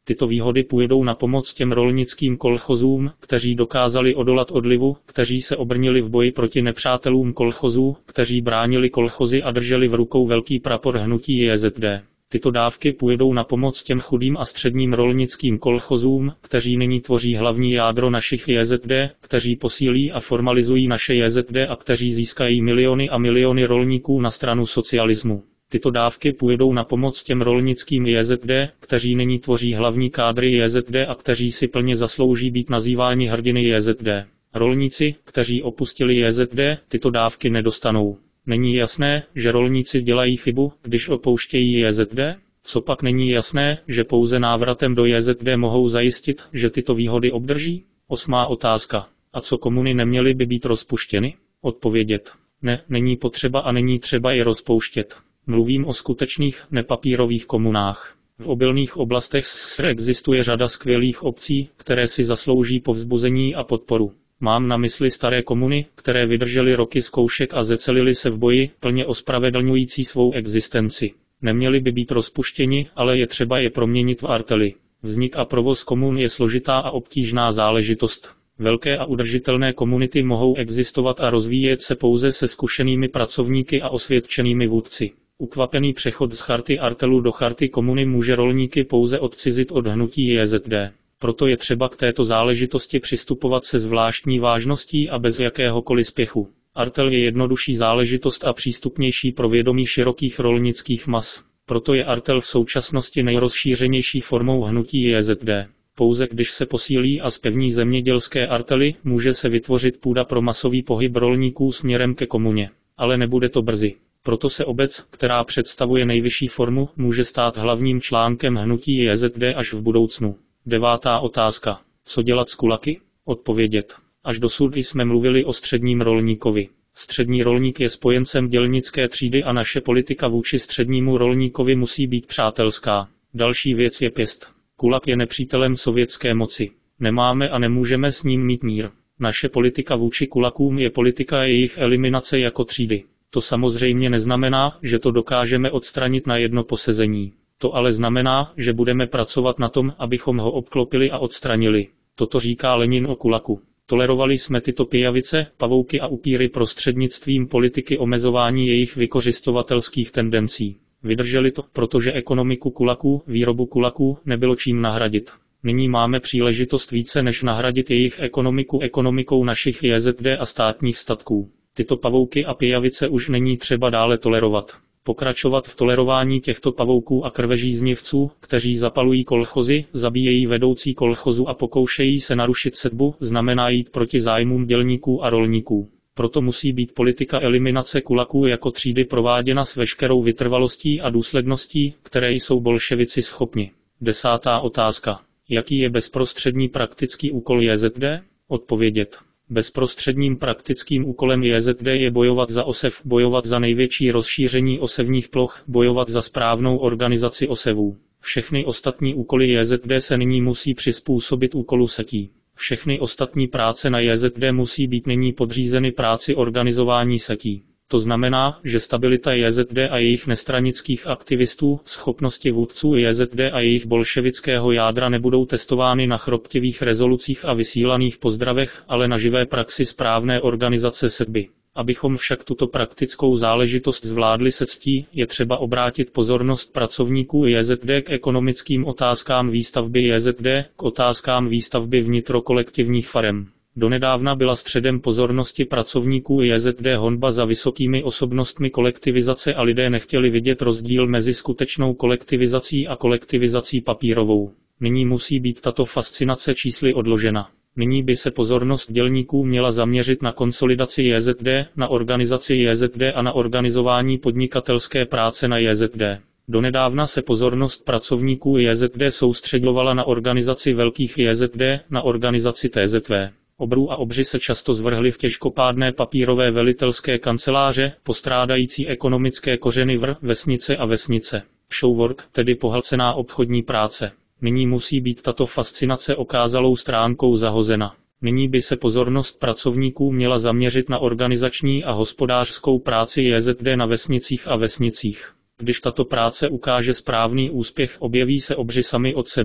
Tyto výhody půjdou na pomoc těm rolnickým kolchozům, kteří dokázali odolat odlivu, kteří se obrnili v boji proti nepřátelům kolchozů, kteří bránili kolchozy a drželi v rukou velký prapor hnutí J Z D. Tyto dávky půjdou na pomoc těm chudým a středním rolnickým kolchozům, kteří nyní tvoří hlavní jádro našich J Z D, kteří posílí a formalizují naše J Z D a kteří získají miliony a miliony rolníků na stranu socialismu. Tyto dávky půjdou na pomoc těm rolnickým J Z D, kteří nyní tvoří hlavní kádry J Z D a kteří si plně zaslouží být nazýváni hrdiny J Z D. Rolníci, kteří opustili J Z D, tyto dávky nedostanou. Není jasné, že rolníci dělají chybu, když opouštějí J Z D? Copak není jasné, že pouze návratem do J Z D mohou zajistit, že tyto výhody obdrží? Osmá otázka. A co komuny neměly by být rozpuštěny? Odpovědět. Ne, není potřeba a není třeba je rozpouštět. Mluvím o skutečných, nepapírových komunách. V obilných oblastech S S R existuje řada skvělých obcí, které si zaslouží povzbuzení a podporu. Mám na mysli staré komuny, které vydržely roky zkoušek a zecelily se v boji, plně ospravedlňující svou existenci. Neměli by být rozpuštěni, ale je třeba je proměnit v artely. Vznik a provoz komun je složitá a obtížná záležitost. Velké a udržitelné komunity mohou existovat a rozvíjet se pouze se zkušenými pracovníky a osvědčenými vůdci. Ukvapený přechod z charty artelu do charty komuny může rolníky pouze odcizit od hnutí J Z D. Proto je třeba k této záležitosti přistupovat se zvláštní vážností a bez jakéhokoliv spěchu. Artel je jednodušší záležitost a přístupnější pro vědomí širokých rolnických mas. Proto je artel v současnosti nejrozšířenější formou hnutí J Z D. Pouze když se posílí a zpevní zemědělské artely, může se vytvořit půda pro masový pohyb rolníků směrem ke komuně. Ale nebude to brzy. Proto se obec, která představuje nejvyšší formu, může stát hlavním článkem hnutí J Z D až v budoucnu. Devátá otázka. Co dělat s kulaky? Odpovědět. Až dosud jsme mluvili o středním rolníkovi. Střední rolník je spojencem dělnické třídy a naše politika vůči střednímu rolníkovi musí být přátelská. Další věc je pěst. Kulak je nepřítelem sovětské moci. Nemáme a nemůžeme s ním mít mír. Naše politika vůči kulakům je politika jejich eliminace jako třídy. To samozřejmě neznamená, že to dokážeme odstranit na jedno posezení. To ale znamená, že budeme pracovat na tom, abychom ho obklopili a odstranili. Toto říká Lenin o kulaku. Tolerovali jsme tyto pijavice, pavouky a upíry prostřednictvím politiky omezování jejich vykořisťovatelských tendencí. Vydrželi to, protože ekonomiku kulaků, výrobu kulaků, nebylo čím nahradit. Nyní máme příležitost více než nahradit jejich ekonomiku ekonomikou našich J Z D a státních statků. Tyto pavouky a pijavice už není třeba dále tolerovat. Pokračovat v tolerování těchto pavouků a krvežíznivců, kteří zapalují kolchozy, zabíjejí vedoucí kolchozu a pokoušejí se narušit setbu, znamená jít proti zájmům dělníků a rolníků. Proto musí být politika eliminace kulaků jako třídy prováděna s veškerou vytrvalostí a důsledností, které jsou bolševici schopni. Desátá otázka. Jaký je bezprostřední praktický úkol J Z D? Odpovědět. Bezprostředním praktickým úkolem J Z D je bojovat za osev, bojovat za největší rozšíření osevních ploch, bojovat za správnou organizaci osevů. Všechny ostatní úkoly J Z D se nyní musí přizpůsobit úkolu setí. Všechny ostatní práce na J Z D musí být nyní podřízeny práci organizování setí. To znamená, že stabilita J Z D a jejich nestranických aktivistů, schopnosti vůdců J Z D a jejich bolševického jádra nebudou testovány na chroptivých rezolucích a vysílaných pozdravech, ale na živé praxi správné organizace setby. Abychom však tuto praktickou záležitost zvládli se ctí, je třeba obrátit pozornost pracovníků J Z D k ekonomickým otázkám výstavby J Z D, k otázkám výstavby vnitrokolektivních farem. Donedávna byla středem pozornosti pracovníků J Z D honba za vysokými osobnostmi kolektivizace a lidé nechtěli vidět rozdíl mezi skutečnou kolektivizací a kolektivizací papírovou. Nyní musí být tato fascinace čísly odložena. Nyní by se pozornost dělníků měla zaměřit na konsolidaci J Z D, na organizaci J Z D a na organizování podnikatelské práce na J Z D. Donedávna se pozornost pracovníků J Z D soustředovala na organizaci velkých J Z D, na organizaci T Z V. Obrů a obři se často zvrhli v těžkopádné papírové velitelské kanceláře, postrádající ekonomické kořeny vr, vesnice a vesnice. Showwork, tedy pohlcená obchodní práce. Nyní musí být tato fascinace okázalou stránkou zahozena. Nyní by se pozornost pracovníků měla zaměřit na organizační a hospodářskou práci J Z D na vesnicích a vesnicích. Když tato práce ukáže správný úspěch, objeví se obři sami od sebe.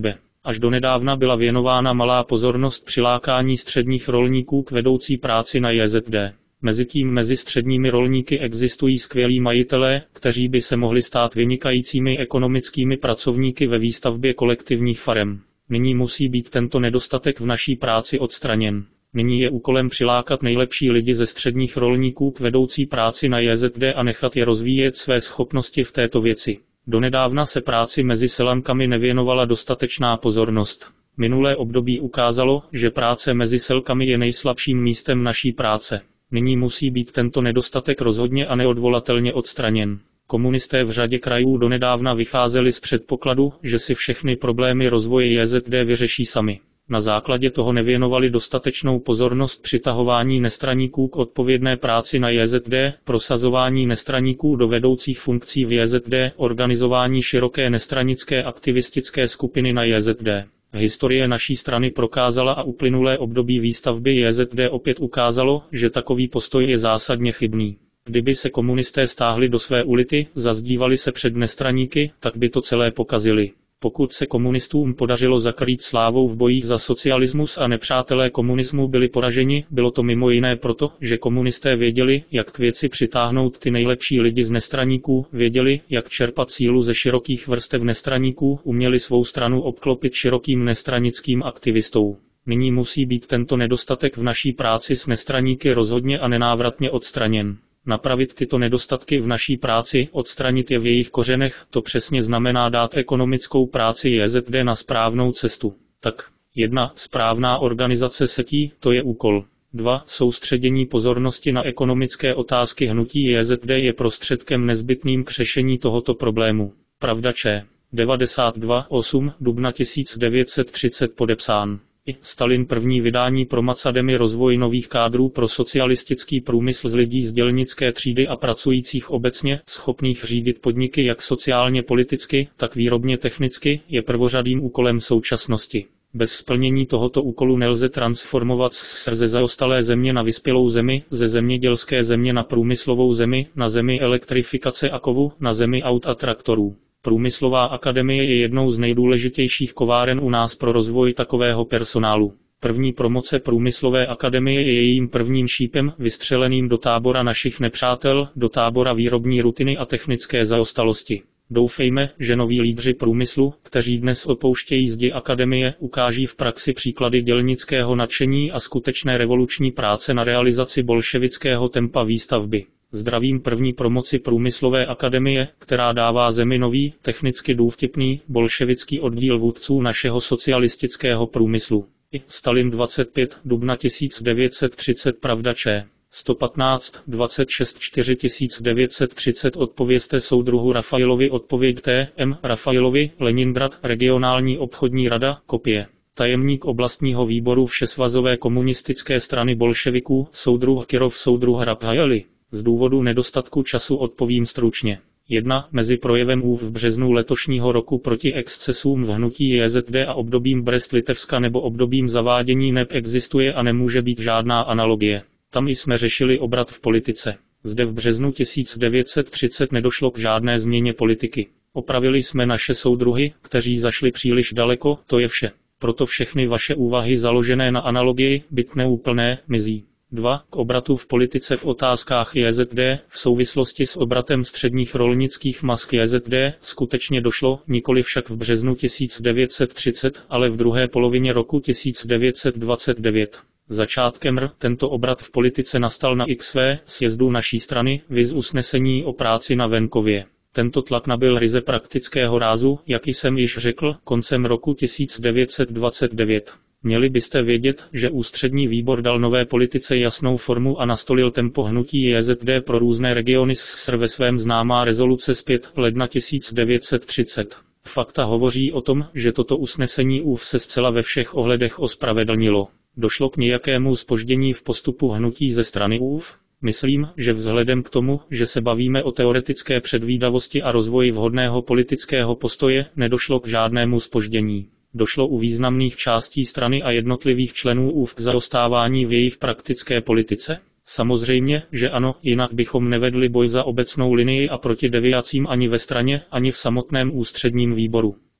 Až donedávna byla věnována malá pozornost přilákání středních rolníků k vedoucí práci na J Z D. Mezitím mezi středními rolníky existují skvělí majitelé, kteří by se mohli stát vynikajícími ekonomickými pracovníky ve výstavbě kolektivních farem. Nyní musí být tento nedostatek v naší práci odstraněn. Nyní je úkolem přilákat nejlepší lidi ze středních rolníků k vedoucí práci na J Z D a nechat je rozvíjet své schopnosti v této věci. Donedávna se práci mezi selankami nevěnovala dostatečná pozornost. Minulé období ukázalo, že práce mezi selkami je nejslabším místem naší práce. Nyní musí být tento nedostatek rozhodně a neodvolatelně odstraněn. Komunisté v řadě krajů donedávna vycházeli z předpokladu, že si všechny problémy rozvoje J Z D vyřeší sami. Na základě toho nevěnovali dostatečnou pozornost přitahování nestraníků k odpovědné práci na J Z D, prosazování nestraníků do vedoucích funkcí v J Z D, organizování široké nestranické aktivistické skupiny na J Z D. Historie naší strany prokázala a uplynulé období výstavby J Z D opět ukázalo, že takový postoj je zásadně chybný. Kdyby se komunisté stáhli do své ulity, zazdívali se před nestraníky, tak by to celé pokazili. Pokud se komunistům podařilo zakrýt slávou v bojích za socialismus a nepřátelé komunismu byli poraženi, bylo to mimo jiné proto, že komunisté věděli, jak k věci přitáhnout ty nejlepší lidi z nestraníků, věděli, jak čerpat sílu ze širokých vrstev nestraníků, uměli svou stranu obklopit širokým nestranickým aktivistou. Nyní musí být tento nedostatek v naší práci s nestraníky rozhodně a nenávratně odstraněn. Napravit tyto nedostatky v naší práci, odstranit je v jejich kořenech, to přesně znamená dát ekonomickou práci J Z D na správnou cestu. Tak, jedna, správná organizace setí, to je úkol. dva. Soustředění pozornosti na ekonomické otázky hnutí J Z D je prostředkem nezbytným k řešení tohoto problému. Pravda Č. devadesát dva osm dubna tisíc devět set třicet podepsán. I. Stalin první vydání pro Macademy rozvoj nových kádrů pro socialistický průmysl z lidí z dělnické třídy a pracujících obecně, schopných řídit podniky jak sociálně politicky, tak výrobně technicky, je prvořadým úkolem současnosti. Bez splnění tohoto úkolu nelze transformovat ze zaostalé země na vyspělou zemi, ze zemědělské země na průmyslovou zemi, na zemi elektrifikace a kovu, na zemi aut a traktorů. Průmyslová akademie je jednou z nejdůležitějších kováren u nás pro rozvoj takového personálu. První promoce průmyslové akademie je jejím prvním šípem, vystřeleným do tábora našich nepřátel, do tábora výrobní rutiny a technické zaostalosti. Doufejme, že noví lídři průmyslu, kteří dnes opouštějí zdi akademie, ukáží v praxi příklady dělnického nadšení a skutečné revoluční práce na realizaci bolševického tempa výstavby. Zdravím první promoci průmyslové akademie, která dává zemi nový, technicky důvtipný, bolševický oddíl vůdců našeho socialistického průmyslu. I. Stalin dvacet pět dubna tisíc devět set třicet Pravda Č. sto patnáct dvacet šest čtyři tisíc devět set třicet Odpovězte soudruhu Rafailovi odpověď T. M. Rafailovi, Leningrad, regionální obchodní rada, kopie. Tajemník oblastního výboru Všesvazové komunistické strany bolševiků, soudruh Kirov soudruh Rafajeli. Z důvodu nedostatku času odpovím stručně. jedna. Mezi projevem ÚV v březnu letošního roku proti excesům v hnutí J Z D a obdobím Brest-Litevska nebo obdobím zavádění N E P existuje a nemůže být žádná analogie. Tam jsme řešili obrat v politice. Zde v březnu tisíc devět set třicet nedošlo k žádné změně politiky. Opravili jsme naše soudruhy, kteří zašli příliš daleko, to je vše. Proto všechny vaše úvahy založené na analogii, byť neúplné, mizí. dva. K obratu v politice v otázkách J Z D v souvislosti s obratem středních rolnických mas J Z D skutečně došlo, nikoli však v březnu tisíc devět set třicet, ale v druhé polovině roku tisíc devět set dvacet devět. Začátkem R tento obrat v politice nastal na X V sjezdu naší strany, viz usnesení o práci na venkově. Tento tlak nabyl ryze praktického rázu, jak jsem již řekl, koncem roku tisíc devět set dvacet devět. Měli byste vědět, že ústřední výbor dal nové politice jasnou formu a nastolil tempo hnutí J Z D pro různé regiony s S R ve svém známá rezoluce z pětého ledna tisíc devět set třicet. Fakta hovoří o tom, že toto usnesení ÚV se zcela ve všech ohledech ospravedlnilo. Došlo k nějakému zpoždění v postupu hnutí ze strany ÚV? Myslím, že vzhledem k tomu, že se bavíme o teoretické předvídavosti a rozvoji vhodného politického postoje, nedošlo k žádnému zpoždění. Došlo u významných částí strany a jednotlivých členů ÚV k zaostávání v jejich praktické politice? Samozřejmě, že ano, jinak bychom nevedli boj za obecnou linii a proti deviacím ani ve straně, ani v samotném ústředním výboru.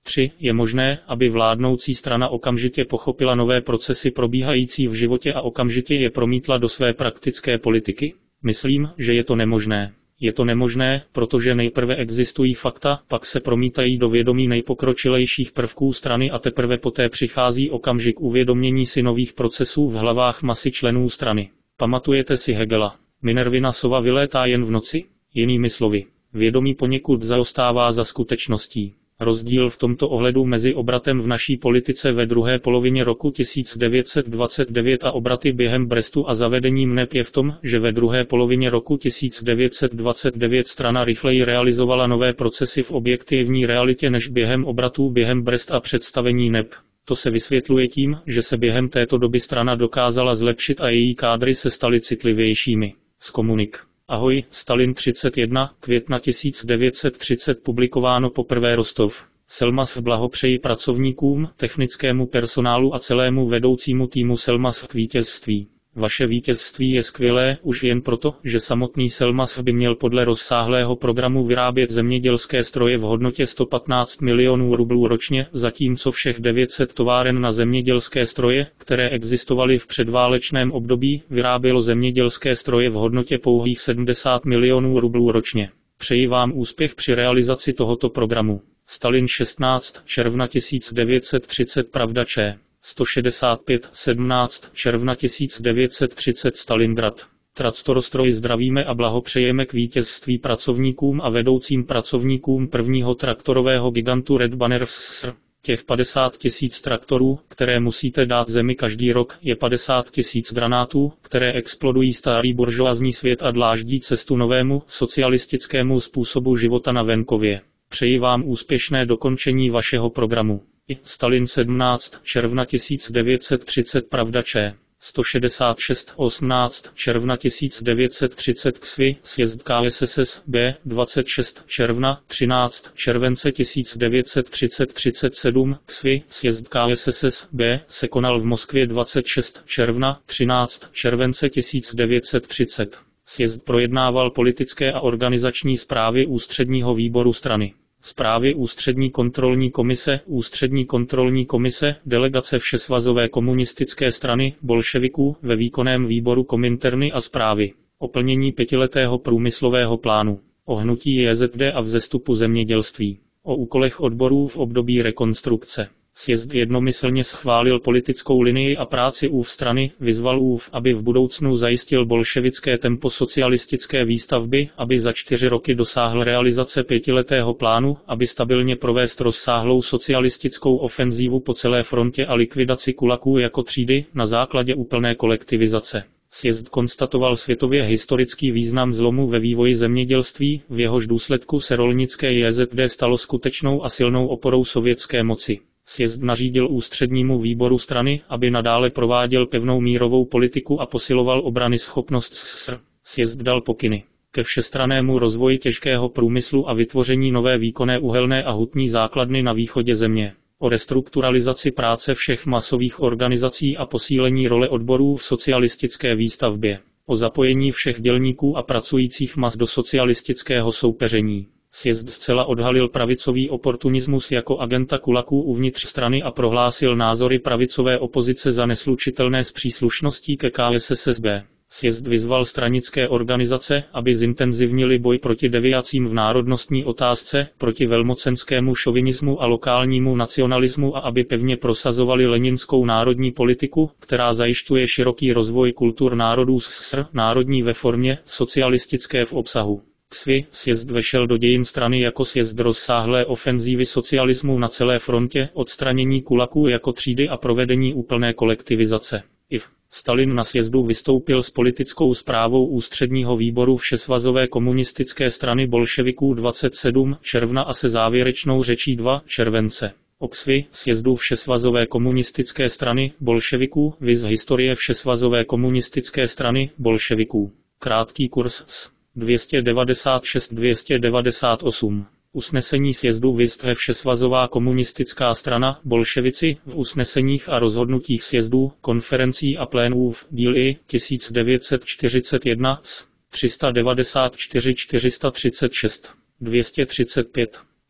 tři. Je možné, aby vládnoucí strana okamžitě pochopila nové procesy probíhající v životě a okamžitě je promítla do své praktické politiky? Myslím, že je to nemožné. Je to nemožné, protože nejprve existují fakta, pak se promítají do vědomí nejpokročilejších prvků strany a teprve poté přichází okamžik uvědomění si nových procesů v hlavách masy členů strany. Pamatujete si Hegela? Minervina sova vylétá jen v noci? Jinými slovy, vědomí poněkud zaostává za skutečností. Rozdíl v tomto ohledu mezi obratem v naší politice ve druhé polovině roku tisíc devět set dvacet devět a obraty během Brestu a zavedením N E P je v tom, že ve druhé polovině roku tisíc devět set dvacet devět strana rychleji realizovala nové procesy v objektivní realitě než během obratů během Brest a představení N E P. To se vysvětluje tím, že se během této doby strana dokázala zlepšit a její kádry se staly citlivějšími. Z komunik. Ahoj, Stalin třicet jedna, května tisíc devět set třicet publikováno poprvé Rostov. Selmas blahopřeji pracovníkům, technickému personálu a celému vedoucímu týmu Selmas k vítězství. Vaše vítězství je skvělé už jen proto, že samotný Selmas by měl podle rozsáhlého programu vyrábět zemědělské stroje v hodnotě sto patnáct milionů rublů ročně, zatímco všech devět set továren na zemědělské stroje, které existovaly v předválečném období, vyrábělo zemědělské stroje v hodnotě pouhých sedmdesát milionů rublů ročně. Přeji vám úspěch při realizaci tohoto programu. Stalin šestnáct června tisíc devět set třicet Pravda Č. sto šedesát pět sedmnáct června tisíc devět set třicet Stalingrad. Traktorstroj zdravíme a blahopřejeme k vítězství pracovníkům a vedoucím pracovníkům prvního traktorového gigantu Red Banner v S S R. Těch padesát tisíc traktorů, které musíte dát zemi každý rok, je padesát tisíc granátů, které explodují starý buržoazní svět a dláždí cestu novému, socialistickému způsobu života na venkově. Přeji vám úspěšné dokončení vašeho programu. I. Stalin sedmnáct června tisíc devět set třicet Pravda Č. sto šedesát šest osmnáct června tisíc devět set třicet K S V I, sjezd K S S S B, dvacet šest června, třináct července tisíc devět set třicet třicet sedm K S V I, sjezd K S S S B, se konal v Moskvě dvacet šest června, třináct července tisíc devět set třicet. Sjezd projednával politické a organizační zprávy ústředního výboru strany. Zprávy Ústřední kontrolní komise, Ústřední kontrolní komise, delegace Všesvazové komunistické strany, bolševiků, ve výkonném výboru Kominterny a zprávy. O plnění pětiletého průmyslového plánu. O hnutí J Z D a vzestupu zemědělství. O úkolech odborů v období rekonstrukce. Sjezd jednomyslně schválil politickou linii a práci ÚV strany, vyzval ÚV, aby v budoucnu zajistil bolševické tempo socialistické výstavby, aby za čtyři roky dosáhl realizace pětiletého plánu, aby stabilně provést rozsáhlou socialistickou ofenzívu po celé frontě a likvidaci kulaků jako třídy, na základě úplné kolektivizace. Sjezd konstatoval světově historický význam zlomu ve vývoji zemědělství, v jehož důsledku se rolnické J Z D stalo skutečnou a silnou oporou sovětské moci. Sjezd nařídil ústřednímu výboru strany, aby nadále prováděl pevnou mírovou politiku a posiloval obranyschopnost S S R. Sjezd dal pokyny ke všestrannému rozvoji těžkého průmyslu a vytvoření nové výkonné uhelné a hutní základny na východě země. O restrukturalizaci práce všech masových organizací a posílení role odborů v socialistické výstavbě. O zapojení všech dělníků a pracujících mas do socialistického soupeření. Sjezd zcela odhalil pravicový oportunismus jako agenta kulaků uvnitř strany a prohlásil názory pravicové opozice za neslučitelné s příslušností ke K S S S B. Sjezd vyzval stranické organizace, aby zintenzivnili boj proti deviacím v národnostní otázce, proti velmocenskému šovinismu a lokálnímu nacionalismu a aby pevně prosazovali leninskou národní politiku, která zajišťuje široký rozvoj kultur národů S S R, národní ve formě, socialistické v obsahu. K S V I, sjezd vešel do dějin strany jako sjezd rozsáhlé ofenzívy socialismu na celé frontě, odstranění kulaků jako třídy a provedení úplné kolektivizace. I V. Stalin na sjezdu vystoupil s politickou zprávou ústředního výboru Všesvazové komunistické strany bolševiků dvacet sedm června a se závěrečnou řečí dva července. O K S V I, sjezdu Všesvazové komunistické strany bolševiků, viz historie Všesvazové komunistické strany bolševiků. Krátký kurz s dvě stě devadesát šest dvě stě devadesát osm. Usnesení sjezdu Vysthe Všesvazová komunistická strana, bolševici, v usneseních a rozhodnutích sjezdů, konferencí a plénů v díl I tisíc devět set čtyřicet jedna s tři sta devadesát čtyři čtyři sta třicet šest dvě stě třicet pět.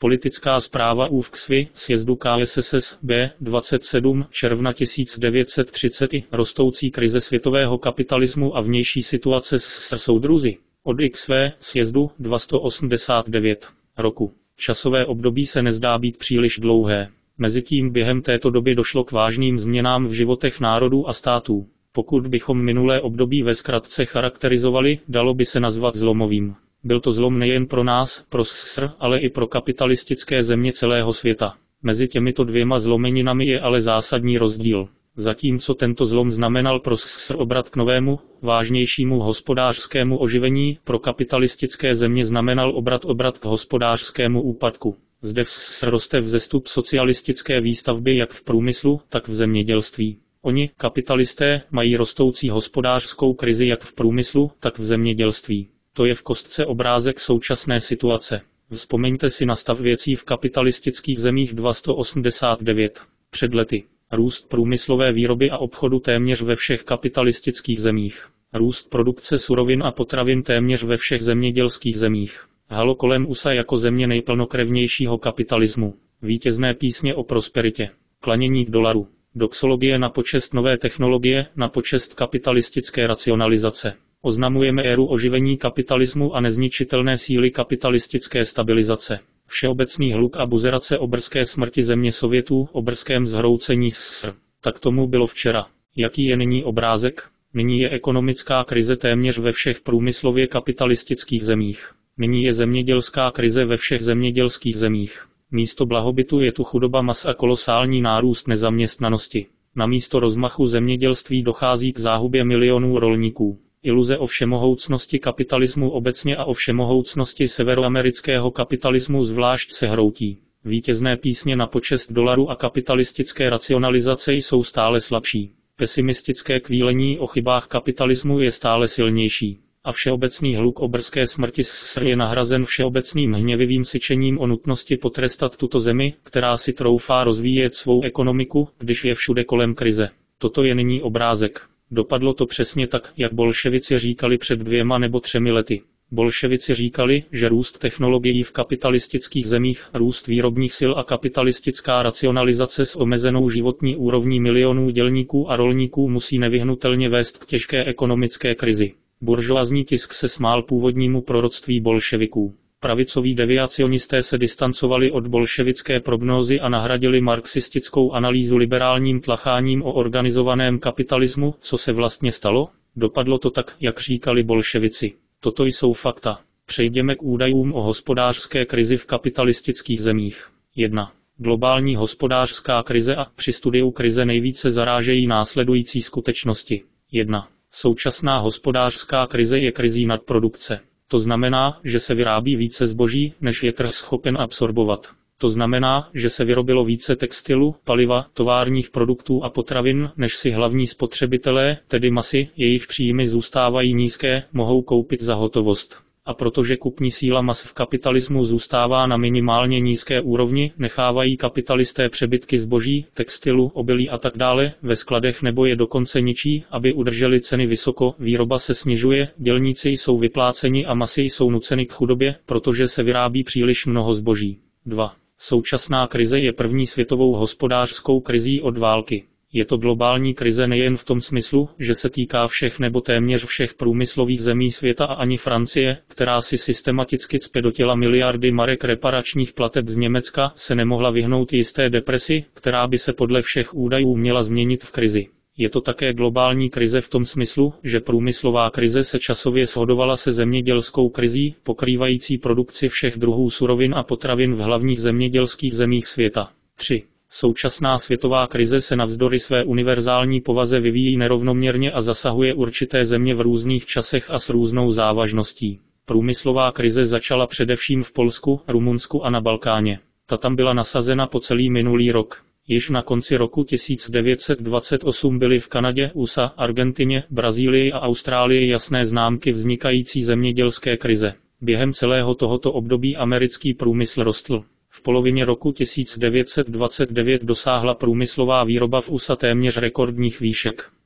Politická zpráva ÚV KSVI, sjezdu K S S S B, dvacátého sedmého června tisíc devět set třicet i rostoucí krize světového kapitalismu a vnější situace s soudruzi. Od X V sjezdu dva sto osmdesát devět roku. Časové období se nezdá být příliš dlouhé. Mezitím během této doby došlo k vážným změnám v životech národů a států. Pokud bychom minulé období ve zkratce charakterizovali, dalo by se nazvat zlomovým. Byl to zlom nejen pro nás, pro S S R, ale i pro kapitalistické země celého světa. Mezi těmito dvěma zlomeninami je ale zásadní rozdíl. Zatímco tento zlom znamenal pro S S R obrat k novému, vážnějšímu hospodářskému oživení, pro kapitalistické země znamenal obrat obrat k hospodářskému úpadku. Zde v S S R roste vzestup socialistické výstavby jak v průmyslu, tak v zemědělství. Oni, kapitalisté, mají rostoucí hospodářskou krizi jak v průmyslu, tak v zemědělství. To je v kostce obrázek současné situace. Vzpomeňte si na stav věcí v kapitalistických zemích dva sto osmdesát devět. Před lety. Růst průmyslové výroby a obchodu téměř ve všech kapitalistických zemích. Růst produkce surovin a potravin téměř ve všech zemědělských zemích. Halo kolem U S A jako země nejplnokrevnějšího kapitalismu. Vítězné písně o prosperitě. Klanění k dolaru. Doxologie na počest nové technologie, na počest kapitalistické racionalizace. Oznamujeme éru oživení kapitalismu a nezničitelné síly kapitalistické stabilizace. Všeobecný hluk a buzerace o brzké smrti země Sovětů, o brzkém zhroucení S S R. Tak tomu bylo včera. Jaký je nyní obrázek? Nyní je ekonomická krize téměř ve všech průmyslově kapitalistických zemích. Nyní je zemědělská krize ve všech zemědělských zemích. Místo blahobytu je tu chudoba mas a kolosální nárůst nezaměstnanosti. Na místo rozmachu zemědělství dochází k záhubě milionů rolníků. Iluze o všemohoucnosti kapitalismu obecně a o všemohoucnosti severoamerického kapitalismu zvlášť se hroutí. Vítězné písně na počest dolaru a kapitalistické racionalizace jsou stále slabší. Pesimistické kvílení o chybách kapitalismu je stále silnější. A všeobecný hluk o brzké smrti S S R je nahrazen všeobecným hněvivým syčením o nutnosti potrestat tuto zemi, která si troufá rozvíjet svou ekonomiku, když je všude kolem krize. Toto je nyní obrázek. Dopadlo to přesně tak, jak bolševici říkali před dvěma nebo třemi lety. Bolševici říkali, že růst technologií v kapitalistických zemích, růst výrobních sil a kapitalistická racionalizace s omezenou životní úrovní milionů dělníků a rolníků musí nevyhnutelně vést k těžké ekonomické krizi. Buržoazní tisk se smál původnímu proroctví bolševiků. Pravicoví deviacionisté se distancovali od bolševické prognózy a nahradili marxistickou analýzu liberálním tlacháním o organizovaném kapitalismu. Co se vlastně stalo? Dopadlo to tak, jak říkali bolševici. Toto jsou fakta. Přejdeme k údajům o hospodářské krizi v kapitalistických zemích. jedna. Globální hospodářská krize a při studiu krize nejvíce zarážejí následující skutečnosti. jedna. Současná hospodářská krize je krizí nadprodukce. To znamená, že se vyrábí více zboží, než je trh schopen absorbovat. To znamená, že se vyrobilo více textilu, paliva, továrních produktů a potravin, než si hlavní spotřebitelé, tedy masy, jejich příjmy zůstávají nízké, mohou koupit za hotovost. A protože kupní síla mas v kapitalismu zůstává na minimálně nízké úrovni, nechávají kapitalisté přebytky zboží, textilu, obilí a tak dále ve skladech nebo je dokonce ničí, aby udrželi ceny vysoko, výroba se snižuje, dělníci jsou vypláceni a masy jsou nuceny k chudobě, protože se vyrábí příliš mnoho zboží. dva. Současná krize je první světovou hospodářskou krizí od války. Je to globální krize nejen v tom smyslu, že se týká všech nebo téměř všech průmyslových zemí světa a ani Francie, která si systematicky cpe do těla miliardy marek reparačních plateb z Německa, se nemohla vyhnout jisté depresi, která by se podle všech údajů měla změnit v krizi. Je to také globální krize v tom smyslu, že průmyslová krize se časově shodovala se zemědělskou krizí, pokrývající produkci všech druhů surovin a potravin v hlavních zemědělských zemích světa. tři. Současná světová krize se navzdory své univerzální povaze vyvíjí nerovnoměrně a zasahuje určité země v různých časech a s různou závažností. Průmyslová krize začala především v Polsku, Rumunsku a na Balkáně. Ta tam byla nasazena po celý minulý rok. Již na konci roku tisíc devět set dvacet osm byly v Kanadě, U S A, Argentině, Brazílii a Austrálii jasné známky vznikající zemědělské krize. Během celého tohoto období americký průmysl rostl. V polovině roku tisíc devět set dvacet devět dosáhla průmyslová výroba v U S A téměř rekordních výšek.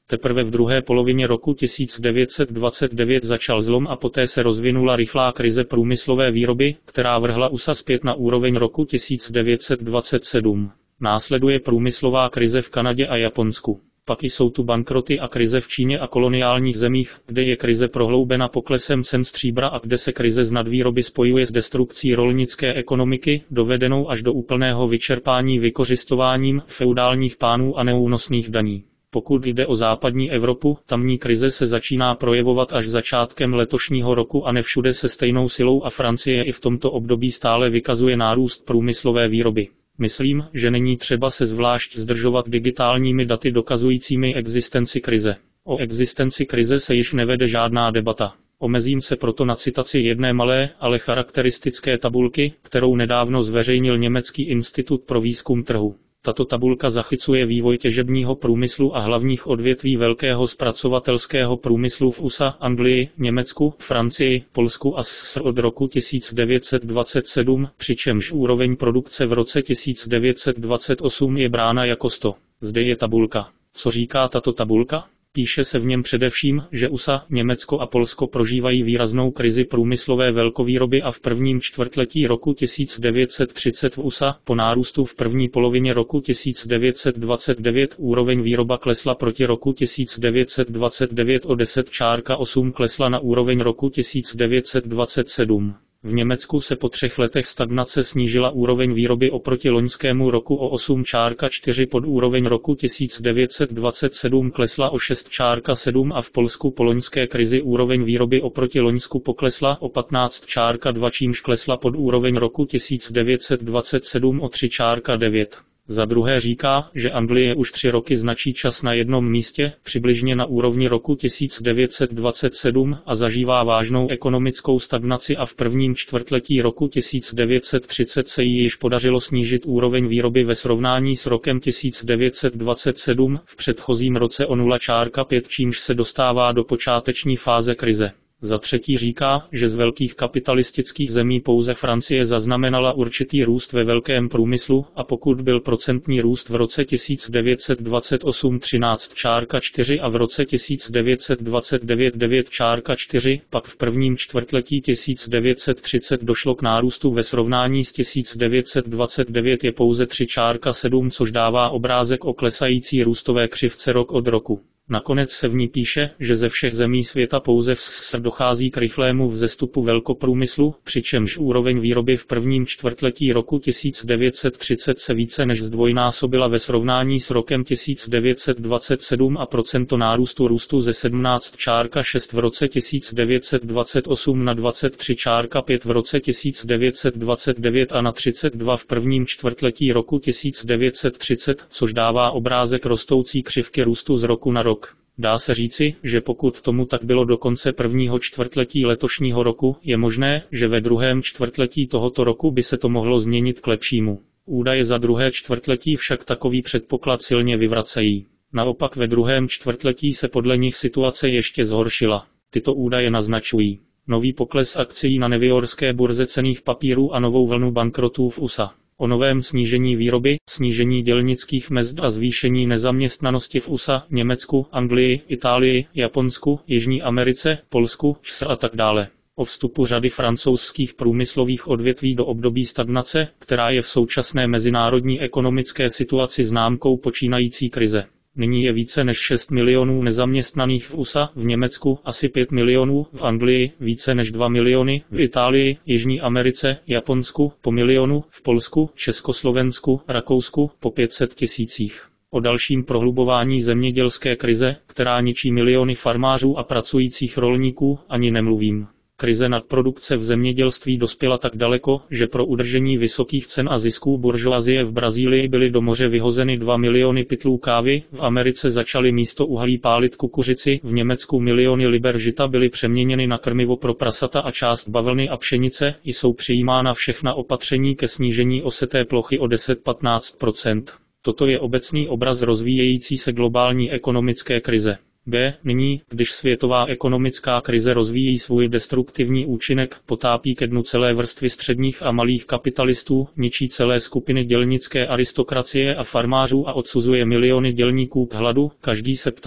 Teprve v druhé polovině roku tisíc devět set dvacet devět začal zlom a poté se rozvinula rychlá krize průmyslové výroby, která vrhla U S A zpět na úroveň roku tisíc devět set dvacet sedm. Následuje průmyslová krize v Kanadě a Japonsku. Pak jsou tu bankroty a krize v Číně a koloniálních zemích, kde je krize prohloubena poklesem cen stříbra a kde se krize z nadvýroby spojuje s destrukcí rolnické ekonomiky, dovedenou až do úplného vyčerpání vykořišťováním feudálních pánů a neúnosných daní. Pokud jde o západní Evropu, tamní krize se začíná projevovat až začátkem letošního roku a ne všude se stejnou silou a Francie i v tomto období stále vykazuje nárůst průmyslové výroby. Myslím, že není třeba se zvlášť zdržovat digitálními daty dokazujícími existenci krize. O existenci krize se již nevede žádná debata. Omezím se proto na citaci jedné malé, ale charakteristické tabulky, kterou nedávno zveřejnil Německý institut pro výzkum trhu. Tato tabulka zachycuje vývoj těžebního průmyslu a hlavních odvětví velkého zpracovatelského průmyslu v U S A, Anglii, Německu, Francii, Polsku a S S R od roku tisíc devět set dvacet sedm, přičemž úroveň produkce v roce tisíc devět set dvacet osm je brána jako sto. Zde je tabulka. Co říká tato tabulka? Píše se v něm především, že U S A, Německo a Polsko prožívají výraznou krizi průmyslové velkovýroby a v prvním čtvrtletí roku tisíc devět set třicet v U S A, po nárůstu v první polovině roku tisíc devět set dvacet devět úroveň výroba klesla proti roku tisíc devět set dvacet devět o deset celá osm klesla na úroveň roku tisíc devět set dvacet sedm. V Německu se po třech letech stagnace snížila úroveň výroby oproti loňskému roku o osm celá čtyři pod úroveň roku tisíc devět set dvacet sedm klesla o šest celá sedm a v Polsku po loňské krizi úroveň výroby oproti loňsku poklesla o patnáct celá dva čímž klesla pod úroveň roku tisíc devět set dvacet sedm o tři celá devět. Za druhé říká, že Anglie už tři roky značí čas na jednom místě, přibližně na úrovni roku tisíc devět set dvacet sedm a zažívá vážnou ekonomickou stagnaci a v prvním čtvrtletí roku tisíc devět set třicet se jí již podařilo snížit úroveň výroby ve srovnání s rokem tisíc devět set dvacet sedm, v předchozím roce o nula celá pět čímž se dostává do počáteční fáze krize. Za třetí říká, že z velkých kapitalistických zemí pouze Francie zaznamenala určitý růst ve velkém průmyslu a pokud byl procentní růst v roce tisíc devět set dvacet osm třináct celá čtyři a v roce tisíc devět set dvacet devět devět celá čtyři, pak v prvním čtvrtletí tisíc devět set třicet došlo k nárůstu ve srovnání s tisíc devět set dvacet devět je pouze tři celá sedm, což dává obrázek o klesající růstové křivce rok od roku. Nakonec se v ní píše, že ze všech zemí světa pouze v S S R dochází k rychlému vzestupu velkoprůmyslu, přičemž úroveň výroby v prvním čtvrtletí roku tisíc devět set třicet se více než zdvojnásobila ve srovnání s rokem tisíc devět set dvacet sedm a procento nárůstu růstu ze sedmnáct celá šest v roce tisíc devět set dvacet osm na dvacet tři celá pět v roce tisíc devět set dvacet devět a na třicet dva v prvním čtvrtletí roku tisíc devět set třicet, což dává obrázek rostoucí křivky růstu z roku na rok. Dá se říci, že pokud tomu tak bylo do konce prvního čtvrtletí letošního roku, je možné, že ve druhém čtvrtletí tohoto roku by se to mohlo změnit k lepšímu. Údaje za druhé čtvrtletí však takový předpoklad silně vyvracejí. Naopak ve druhém čtvrtletí se podle nich situace ještě zhoršila. Tyto údaje naznačují nový pokles akcií na newyorské burze cenných papírů a novou vlnu bankrotů v U S A. O novém snížení výroby, snížení dělnických mezd a zvýšení nezaměstnanosti v U S A, Německu, Anglii, Itálii, Japonsku, Jižní Americe, Polsku, S S R a tak dále. O vstupu řady francouzských průmyslových odvětví do období stagnace, která je v současné mezinárodní ekonomické situaci známkou počínající krize. Nyní je více než šest milionů nezaměstnaných v U S A, v Německu asi pět milionů, v Anglii více než dva miliony, v Itálii, Jižní Americe, Japonsku po milionu, v Polsku, Československu, Rakousku po pět set tisících. O dalším prohlubování zemědělské krize, která ničí miliony farmářů a pracujících rolníků, ani nemluvím. Krize nadprodukce v zemědělství dospěla tak daleko, že pro udržení vysokých cen a zisků buržoazie v Brazílii byly do moře vyhozeny dva miliony pytlů kávy, v Americe začaly místo uhlí pálit kukuřici, v Německu miliony liber žita byly přeměněny na krmivo pro prasata a část bavlny a pšenice, jsou přijímána všechna opatření ke snížení oseté plochy o deset až patnáct procent. Toto je obecný obraz rozvíjející se globální ekonomické krize. B. Nyní, když světová ekonomická krize rozvíjí svůj destruktivní účinek, potápí ke dnu celé vrstvy středních a malých kapitalistů, ničí celé skupiny dělnické aristokracie a farmářů a odsuzuje miliony dělníků k hladu, každý se ptá,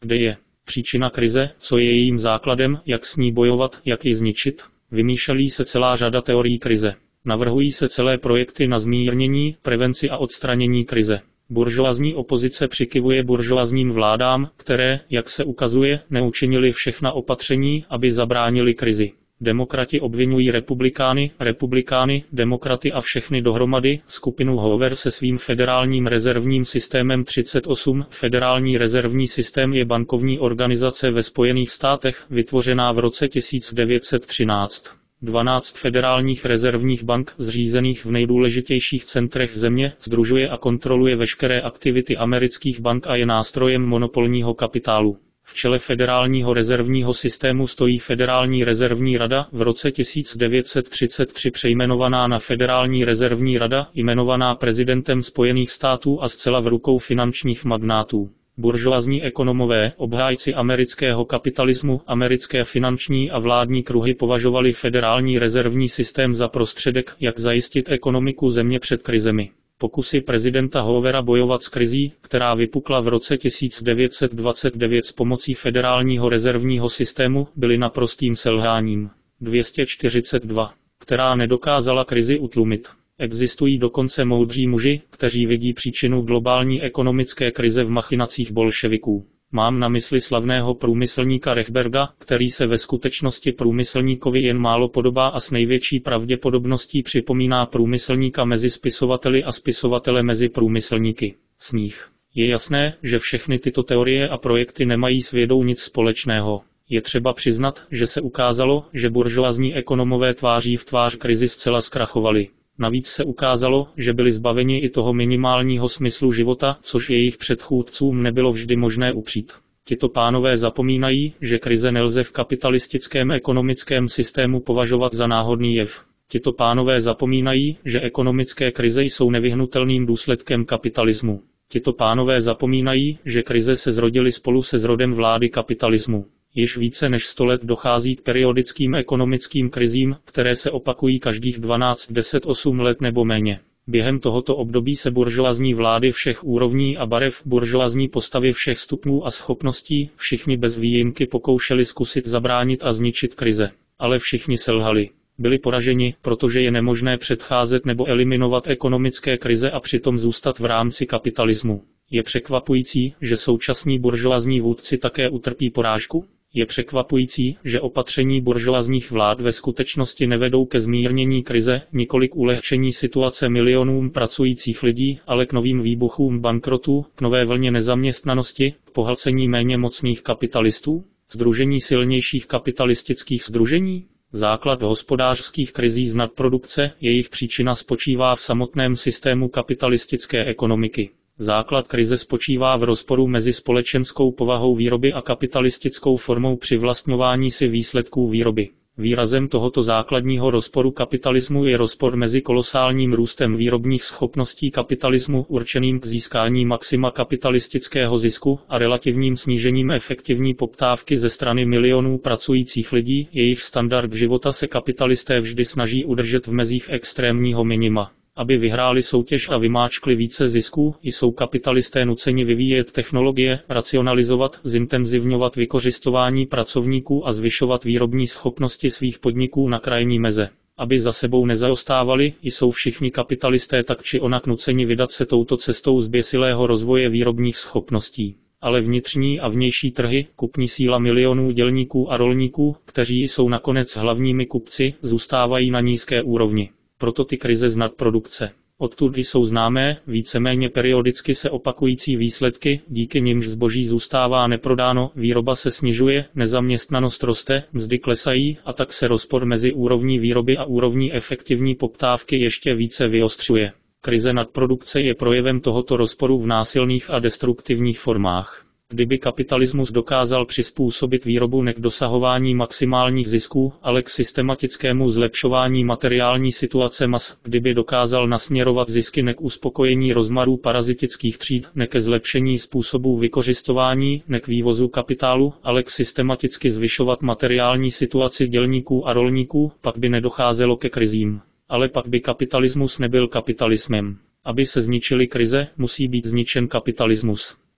Kde je příčina krize, co je jejím základem, jak s ní bojovat, jak ji zničit? Vymýšlí se celá řada teorií krize. Navrhují se celé projekty na zmírnění, prevenci a odstranění krize. Buržoazní opozice přikyvuje buržoazním vládám, které, jak se ukazuje, neučinili všechna opatření, aby zabránili krizi. Demokrati obvinují republikány, republikány, demokraty a všechny dohromady, skupinu Hoover se svým federálním rezervním systémem třicet osm. Federální rezervní systém je bankovní organizace ve Spojených státech, vytvořená v roce tisíc devět set třináct. dvanáct federálních rezervních bank, zřízených v nejdůležitějších centrech země, sdružuje a kontroluje veškeré aktivity amerických bank a je nástrojem monopolního kapitálu. V čele federálního rezervního systému stojí Federální rezervní rada, v roce tisíc devět set třicet tři přejmenovaná na Federální rezervní rada, jmenovaná prezidentem Spojených států a zcela v rukou finančních magnátů. Buržoazní ekonomové, obhájci amerického kapitalismu, americké finanční a vládní kruhy považovali Federální rezervní systém za prostředek, jak zajistit ekonomiku země před krizemi. Pokusy prezidenta Hoovera bojovat s krizí, která vypukla v roce tisíc devět set dvacet devět s pomocí Federálního rezervního systému, byly naprostým selháním. dvě stě čtyřicet dva, která nedokázala krizi utlumit. Existují dokonce moudří muži, kteří vidí příčinu globální ekonomické krize v machinacích bolševiků. Mám na mysli slavného průmyslníka Rechberga, který se ve skutečnosti průmyslníkovi jen málo podobá a s největší pravděpodobností připomíná průmyslníka mezi spisovateli a spisovatele mezi průmyslníky. Smích. Je jasné, že všechny tyto teorie a projekty nemají s vědou nic společného. Je třeba přiznat, že se ukázalo, že buržoazní ekonomové tváří v tvář krizi zcela zkrachovali. Navíc se ukázalo, že byli zbaveni i toho minimálního smyslu života, což jejich předchůdcům nebylo vždy možné upřít. Tito pánové zapomínají, že krize nelze v kapitalistickém ekonomickém systému považovat za náhodný jev. Tito pánové zapomínají, že ekonomické krize jsou nevyhnutelným důsledkem kapitalismu. Tito pánové zapomínají, že krize se zrodily spolu se zrodem vlády kapitalismu. Již více než sto let dochází k periodickým ekonomickým krizím, které se opakují každých dvanáct, deset, osm let nebo méně. Během tohoto období se buržoazní vlády všech úrovní a barev, buržoazní postavy všech stupňů a schopností, všichni bez výjimky pokoušeli zkusit zabránit a zničit krize. Ale všichni selhali. Byli poraženi, protože je nemožné předcházet nebo eliminovat ekonomické krize a přitom zůstat v rámci kapitalismu. Je překvapující, že současní buržoazní vůdci také utrpí porážku? Je překvapující, že opatření buržoazních vlád ve skutečnosti nevedou ke zmírnění krize, nikoli k ulehčení situace milionům pracujících lidí, ale k novým výbuchům bankrotů, k nové vlně nezaměstnanosti, k pohlcení méně mocných kapitalistů, sdružení silnějších kapitalistických sdružení. Základ hospodářských krizí z nadprodukce, jejich příčina spočívá v samotném systému kapitalistické ekonomiky. Základ krize spočívá v rozporu mezi společenskou povahou výroby a kapitalistickou formou přivlastňování si výsledků výroby. Výrazem tohoto základního rozporu kapitalismu je rozpor mezi kolosálním růstem výrobních schopností kapitalismu určeným k získání maxima kapitalistického zisku a relativním snížením efektivní poptávky ze strany milionů pracujících lidí, jejich standard života se kapitalisté vždy snaží udržet v mezích extrémního minima. Aby vyhráli soutěž a vymáčkli více zisků, jsou kapitalisté nuceni vyvíjet technologie, racionalizovat, zintenzivňovat vykořisťování pracovníků a zvyšovat výrobní schopnosti svých podniků na krajní meze. Aby za sebou nezaostávali, jsou všichni kapitalisté tak či onak nuceni vydat se touto cestou zběsilého rozvoje výrobních schopností. Ale vnitřní a vnější trhy, kupní síla milionů dělníků a rolníků, kteří jsou nakonec hlavními kupci, zůstávají na nízké úrovni. Proto ty krize z nadprodukce. Odtud jsou známé, víceméně periodicky se opakující výsledky, díky nimž zboží zůstává neprodáno, výroba se snižuje, nezaměstnanost roste, mzdy klesají a tak se rozpor mezi úrovní výroby a úrovní efektivní poptávky ještě více vyostřuje. Krize nadprodukce je projevem tohoto rozporu v násilných a destruktivních formách. Kdyby kapitalismus dokázal přizpůsobit výrobu ne k dosahování maximálních zisků, ale k systematickému zlepšování materiální situace mas, kdyby dokázal nasměrovat zisky ne k uspokojení rozmarů parazitických tříd, ne ke zlepšení způsobů vykořisťování, ne k vývozu kapitálu, ale k systematicky zvyšovat materiální situaci dělníků a rolníků, pak by nedocházelo ke krizím. Ale pak by kapitalismus nebyl kapitalismem. Aby se zničily krize, musí být zničen kapitalismus.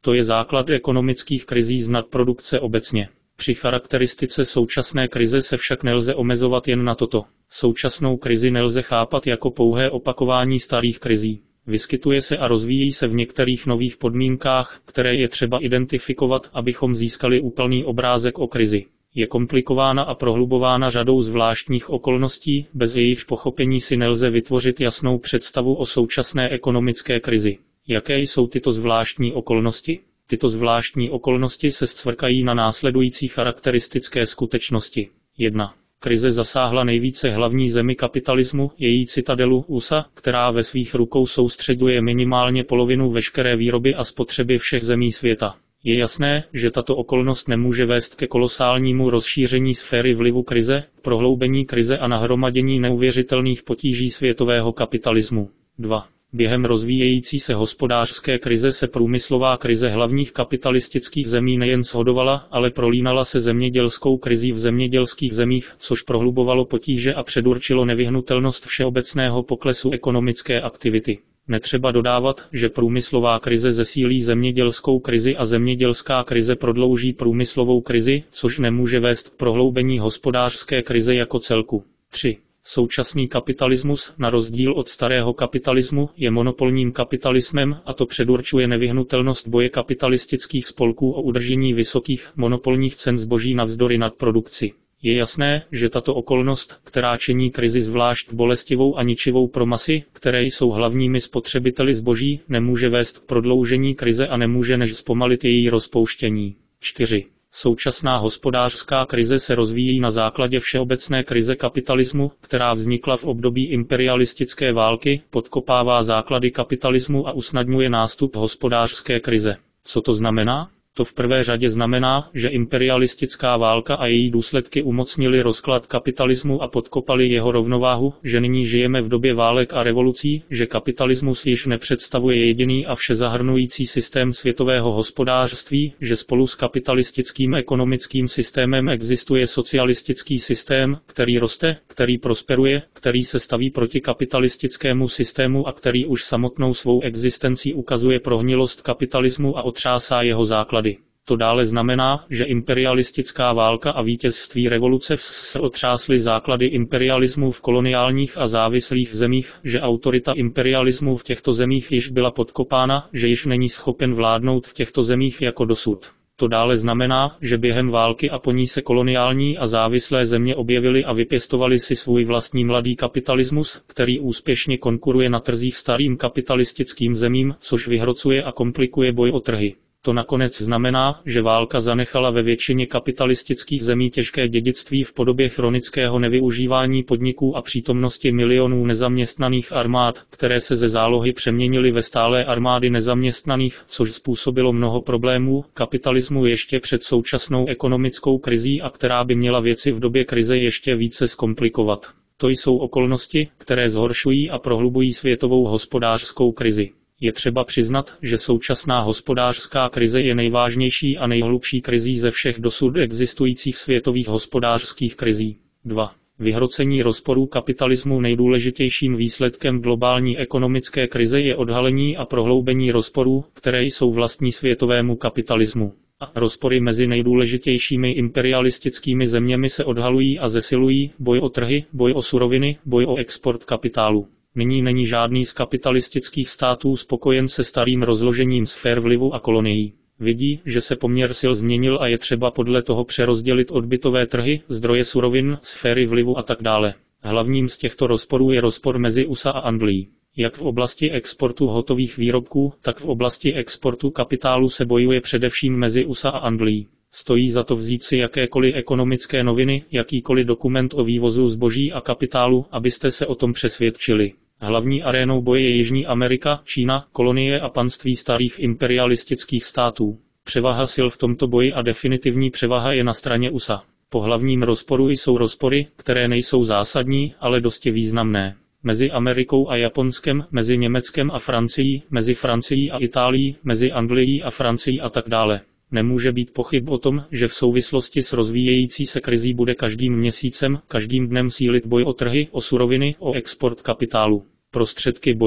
To je základ ekonomických krizí z nadprodukce obecně. Při charakteristice současné krize se však nelze omezovat jen na toto. Současnou krizi nelze chápat jako pouhé opakování starých krizí. Vyskytuje se a rozvíjí se v některých nových podmínkách, které je třeba identifikovat, abychom získali úplný obrázek o krizi. Je komplikována a prohlubována řadou zvláštních okolností, bez jejichž pochopení si nelze vytvořit jasnou představu o současné ekonomické krizi. Jaké jsou tyto zvláštní okolnosti? Tyto zvláštní okolnosti se scvrkají na následující charakteristické skutečnosti. jedna. Krize zasáhla nejvíce hlavní zemi kapitalismu, její citadelu U S A, která ve svých rukou soustřeďuje minimálně polovinu veškeré výroby a spotřeby všech zemí světa. Je jasné, že tato okolnost nemůže vést ke kolosálnímu rozšíření sféry vlivu krize, prohloubení krize a nahromadění neuvěřitelných potíží světového kapitalismu. dva. Během rozvíjející se hospodářské krize se průmyslová krize hlavních kapitalistických zemí nejen shodovala, ale prolínala se zemědělskou krizí v zemědělských zemích, což prohlubovalo potíže a předurčilo nevyhnutelnost všeobecného poklesu ekonomické aktivity. Netřeba dodávat, že průmyslová krize zesílí zemědělskou krizi a zemědělská krize prodlouží průmyslovou krizi, což nemůže vést k prohloubení hospodářské krize jako celku. tři. Současný kapitalismus, na rozdíl od starého kapitalismu, je monopolním kapitalismem a to předurčuje nevyhnutelnost boje kapitalistických spolků o udržení vysokých monopolních cen zboží navzdory nadprodukci. Je jasné, že tato okolnost, která činí krizi zvlášť bolestivou a ničivou pro masy, které jsou hlavními spotřebiteli zboží, nemůže vést k prodloužení krize a nemůže než zpomalit její rozpouštění. čtyři. Současná hospodářská krize se rozvíjí na základě všeobecné krize kapitalismu, která vznikla v období imperialistické války, podkopává základy kapitalismu a usnadňuje nástup hospodářské krize. Co to znamená? To v prvé řadě znamená, že imperialistická válka a její důsledky umocnily rozklad kapitalismu a podkopaly jeho rovnováhu, že nyní žijeme v době válek a revolucí, že kapitalismus již nepředstavuje jediný a všezahrnující systém světového hospodářství, že spolu s kapitalistickým ekonomickým systémem existuje socialistický systém, který roste, který prosperuje, který se staví proti kapitalistickému systému a který už samotnou svou existencí ukazuje prohnilost kapitalismu a otřásá jeho základy. To dále znamená, že imperialistická válka a vítězství revoluce v S S R otřásly základy imperialismu v koloniálních a závislých zemích, že autorita imperialismu v těchto zemích již byla podkopána, že již není schopen vládnout v těchto zemích jako dosud. To dále znamená, že během války a po ní se koloniální a závislé země objevily a vypěstovaly si svůj vlastní mladý kapitalismus, který úspěšně konkuruje na trzích starým kapitalistickým zemím, což vyhrocuje a komplikuje boj o trhy. To nakonec znamená, že válka zanechala ve většině kapitalistických zemí těžké dědictví v podobě chronického nevyužívání podniků a přítomnosti milionů nezaměstnaných armád, které se ze zálohy přeměnily ve stálé armády nezaměstnaných, což způsobilo mnoho problémů kapitalismu ještě před současnou ekonomickou krizí a která by měla věci v době krize ještě více zkomplikovat. To jsou okolnosti, které zhoršují a prohlubují světovou hospodářskou krizi. Je třeba přiznat, že současná hospodářská krize je nejvážnější a nejhlubší krizí ze všech dosud existujících světových hospodářských krizí. dva. Vyhrocení rozporů kapitalismu. Nejdůležitějším výsledkem globální ekonomické krize je odhalení a prohloubení rozporů, které jsou vlastní světovému kapitalismu. A rozpory mezi nejdůležitějšími imperialistickými zeměmi se odhalují a zesilují, boj o trhy, boj o suroviny, boj o export kapitálu. Nyní není žádný z kapitalistických států spokojen se starým rozložením sfér vlivu a kolonií. Vidí, že se poměr sil změnil a je třeba podle toho přerozdělit odbytové trhy, zdroje surovin, sféry vlivu a tak dále. Hlavním z těchto rozporů je rozpor mezi U S A a Anglií. Jak v oblasti exportu hotových výrobků, tak v oblasti exportu kapitálu se bojuje především mezi U S A a Anglií. Stojí za to vzít si jakékoliv ekonomické noviny, jakýkoliv dokument o vývozu zboží a kapitálu, abyste se o tom přesvědčili. Hlavní arénou boje je Jižní Amerika, Čína, kolonie a panství starých imperialistických států. Převaha sil v tomto boji a definitivní převaha je na straně U S A. Po hlavním rozporu jsou rozpory, které nejsou zásadní, ale dosti významné. Mezi Amerikou a Japonskem, mezi Německem a Francií, mezi Francií a Itálií, mezi Anglií a Francií a tak dále. Nemůže být pochyb o tom, že v souvislosti s rozvíjející se krizí bude každým měsícem, každým dnem sílit boj o trhy, o suroviny, o export kapitálu. Prostředky boje.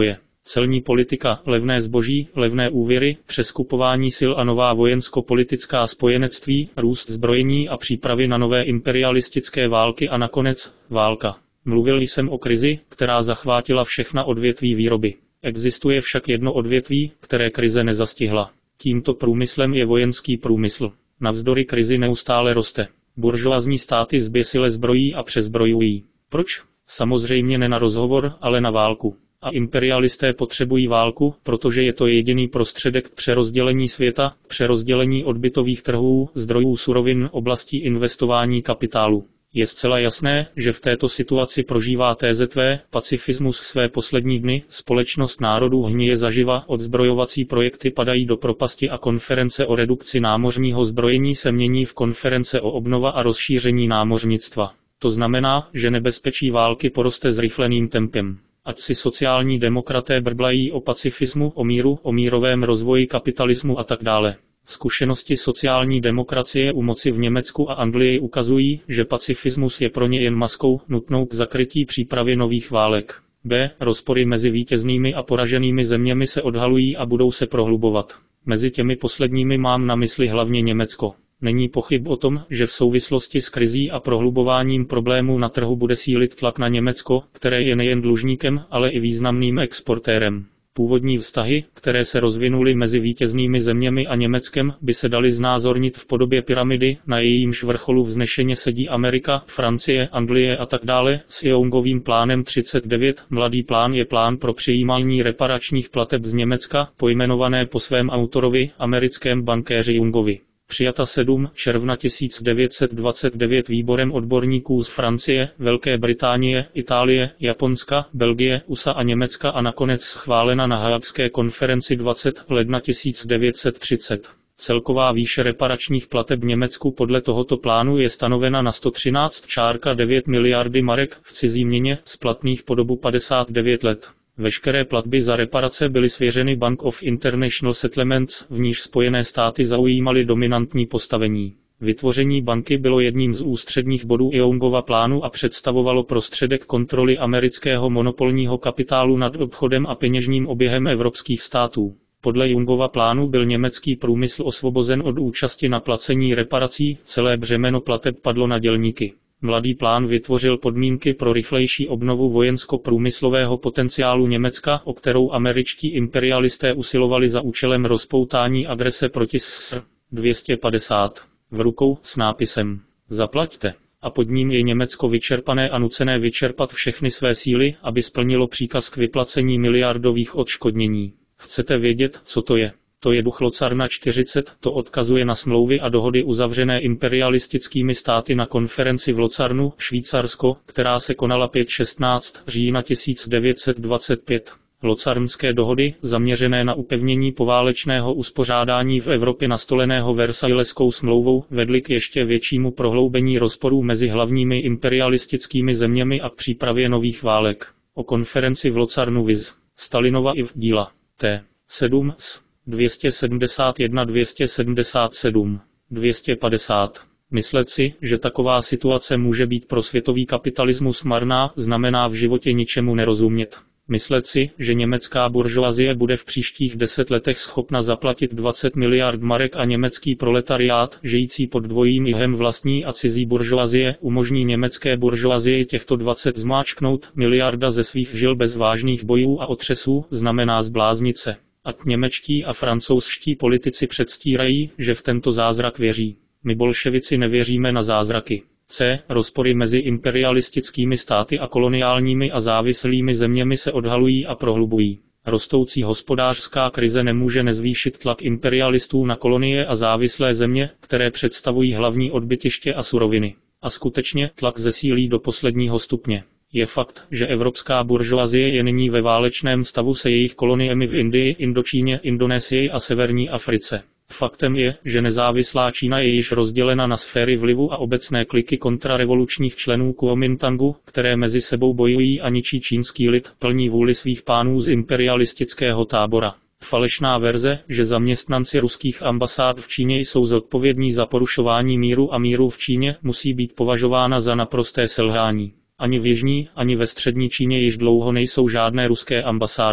Celní politika, levné zboží, levné úvěry, přeskupování sil a nová vojensko-politická spojenectví, růst zbrojení a přípravy na nové imperialistické války a nakonec válka. Mluvil jsem o krizi, která zachvátila všechna odvětví výroby. Existuje však jedno odvětví, které krize nezastihla. Tímto průmyslem je vojenský průmysl. Navzdory krizi neustále roste. Buržoazní státy zběsile zbrojí a přezbrojují. Proč? Samozřejmě ne na rozhovor, ale na válku. A imperialisté potřebují válku, protože je to jediný prostředek k přerozdělení světa, k přerozdělení odbytových trhů, zdrojů surovin, oblastí investování kapitálu. Je zcela jasné, že v této situaci prožívá T Z V, pacifismus své poslední dny, společnost národů hnije zaživa, odzbrojovací projekty padají do propasti a konference o redukci námořního zbrojení se mění v konference o obnova a rozšíření námořnictva. To znamená, že nebezpečí války poroste zrychleným tempem. Ať si sociální demokraté brblají o pacifismu, o míru, o mírovém rozvoji kapitalismu a tak dále. Zkušenosti sociální demokracie u moci v Německu a Anglii ukazují, že pacifismus je pro ně jen maskou, nutnou k zakrytí přípravy nových válek. B. Rozpory mezi vítěznými a poraženými zeměmi se odhalují a budou se prohlubovat. Mezi těmi posledními mám na mysli hlavně Německo. Není pochyb o tom, že v souvislosti s krizí a prohlubováním problémů na trhu bude sílit tlak na Německo, které je nejen dlužníkem, ale i významným exportérem. Původní vztahy, které se rozvinuly mezi vítěznými zeměmi a Německem, by se daly znázornit v podobě pyramidy, na jejímž vrcholu vznešeně sedí Amerika, Francie, Anglie a tak dále. S Youngovým plánem třicet devět, mladý plán je plán pro přijímání reparačních plateb z Německa, pojmenované po svém autorovi, americkém bankéři Youngovi. Přijata sedmého června tisíc devět set dvacet devět výborem odborníků z Francie, Velké Británie, Itálie, Japonska, Belgie, U S A a Německa a nakonec schválena na Haagské konferenci dvacátého ledna tisíc devět set třicet. Celková výše reparačních plateb Německu podle tohoto plánu je stanovena na sto třináct celá devět miliardy marek v cizí měně, splatných po dobu padesát devět let. Veškeré platby za reparace byly svěřeny Bank of International Settlements, v níž Spojené státy zaujímaly dominantní postavení. Vytvoření banky bylo jedním z ústředních bodů Youngova plánu a představovalo prostředek kontroly amerického monopolního kapitálu nad obchodem a peněžním oběhem evropských států. Podle Youngova plánu byl německý průmysl osvobozen od účasti na placení reparací, celé břemeno plateb padlo na dělníky. Mladý plán vytvořil podmínky pro rychlejší obnovu vojensko-průmyslového potenciálu Německa, o kterou američtí imperialisté usilovali za účelem rozpoutání agrese proti S S R. dvě stě padesát. V rukou s nápisem Zaplaťte. A pod ním je Německo vyčerpané a nucené vyčerpat všechny své síly, aby splnilo příkaz k vyplacení miliardových odškodnění. Chcete vědět, co to je? To je duch Locarna čtyřicet, to odkazuje na smlouvy a dohody uzavřené imperialistickými státy na konferenci v Locarnu, Švýcarsko, která se konala pátého až šestnáctého října tisíc devět set dvacet pět. Locarnské dohody, zaměřené na upevnění poválečného uspořádání v Evropě nastoleného Versailleskou smlouvou, vedly k ještě většímu prohloubení rozporů mezi hlavními imperialistickými zeměmi a k přípravě nových válek. O konferenci v Locarnu viz. Stalinova i v díla. T. sedm s. dvě stě sedmdesát jedna dvě stě sedmdesát sedm. dvě stě padesát. Myslet si, že taková situace může být pro světový kapitalismus marná, znamená v životě ničemu nerozumět. Myslet si, že německá buržoazie bude v příštích deset letech schopna zaplatit dvacet miliard marek a německý proletariát, žijící pod dvojím jihem vlastní a cizí buržoazie, umožní německé buržoazii těchto dvacet zmáčknout, miliarda ze svých žil bez vážných bojů a otřesů, znamená zbláznit se. Ať němečtí a francouzští politici předstírají, že v tento zázrak věří. My bolševici nevěříme na zázraky. C. Rozpory mezi imperialistickými státy a koloniálními a závislými zeměmi se odhalují a prohlubují. Rostoucí hospodářská krize nemůže nezvýšit tlak imperialistů na kolonie a závislé země, které představují hlavní odbytiště a suroviny. A skutečně tlak zesílí do posledního stupně. Je fakt, že evropská buržoazie je nyní ve válečném stavu se jejich koloniemi v Indii, Indočíně, Indonésii a severní Africe. Faktem je, že nezávislá Čína je již rozdělena na sféry vlivu a obecné kliky kontrarevolučních členů Kuomintangu, které mezi sebou bojují a ničí čínský lid, plní vůli svých pánů z imperialistického tábora. Falešná verze, že zaměstnanci ruských ambasád v Číně jsou zodpovědní za porušování míru a míru v Číně, musí být považována za naprosté selhání. Ani v jižní, ani ve střední Číně již dlouho nejsou žádné ruské ambasády.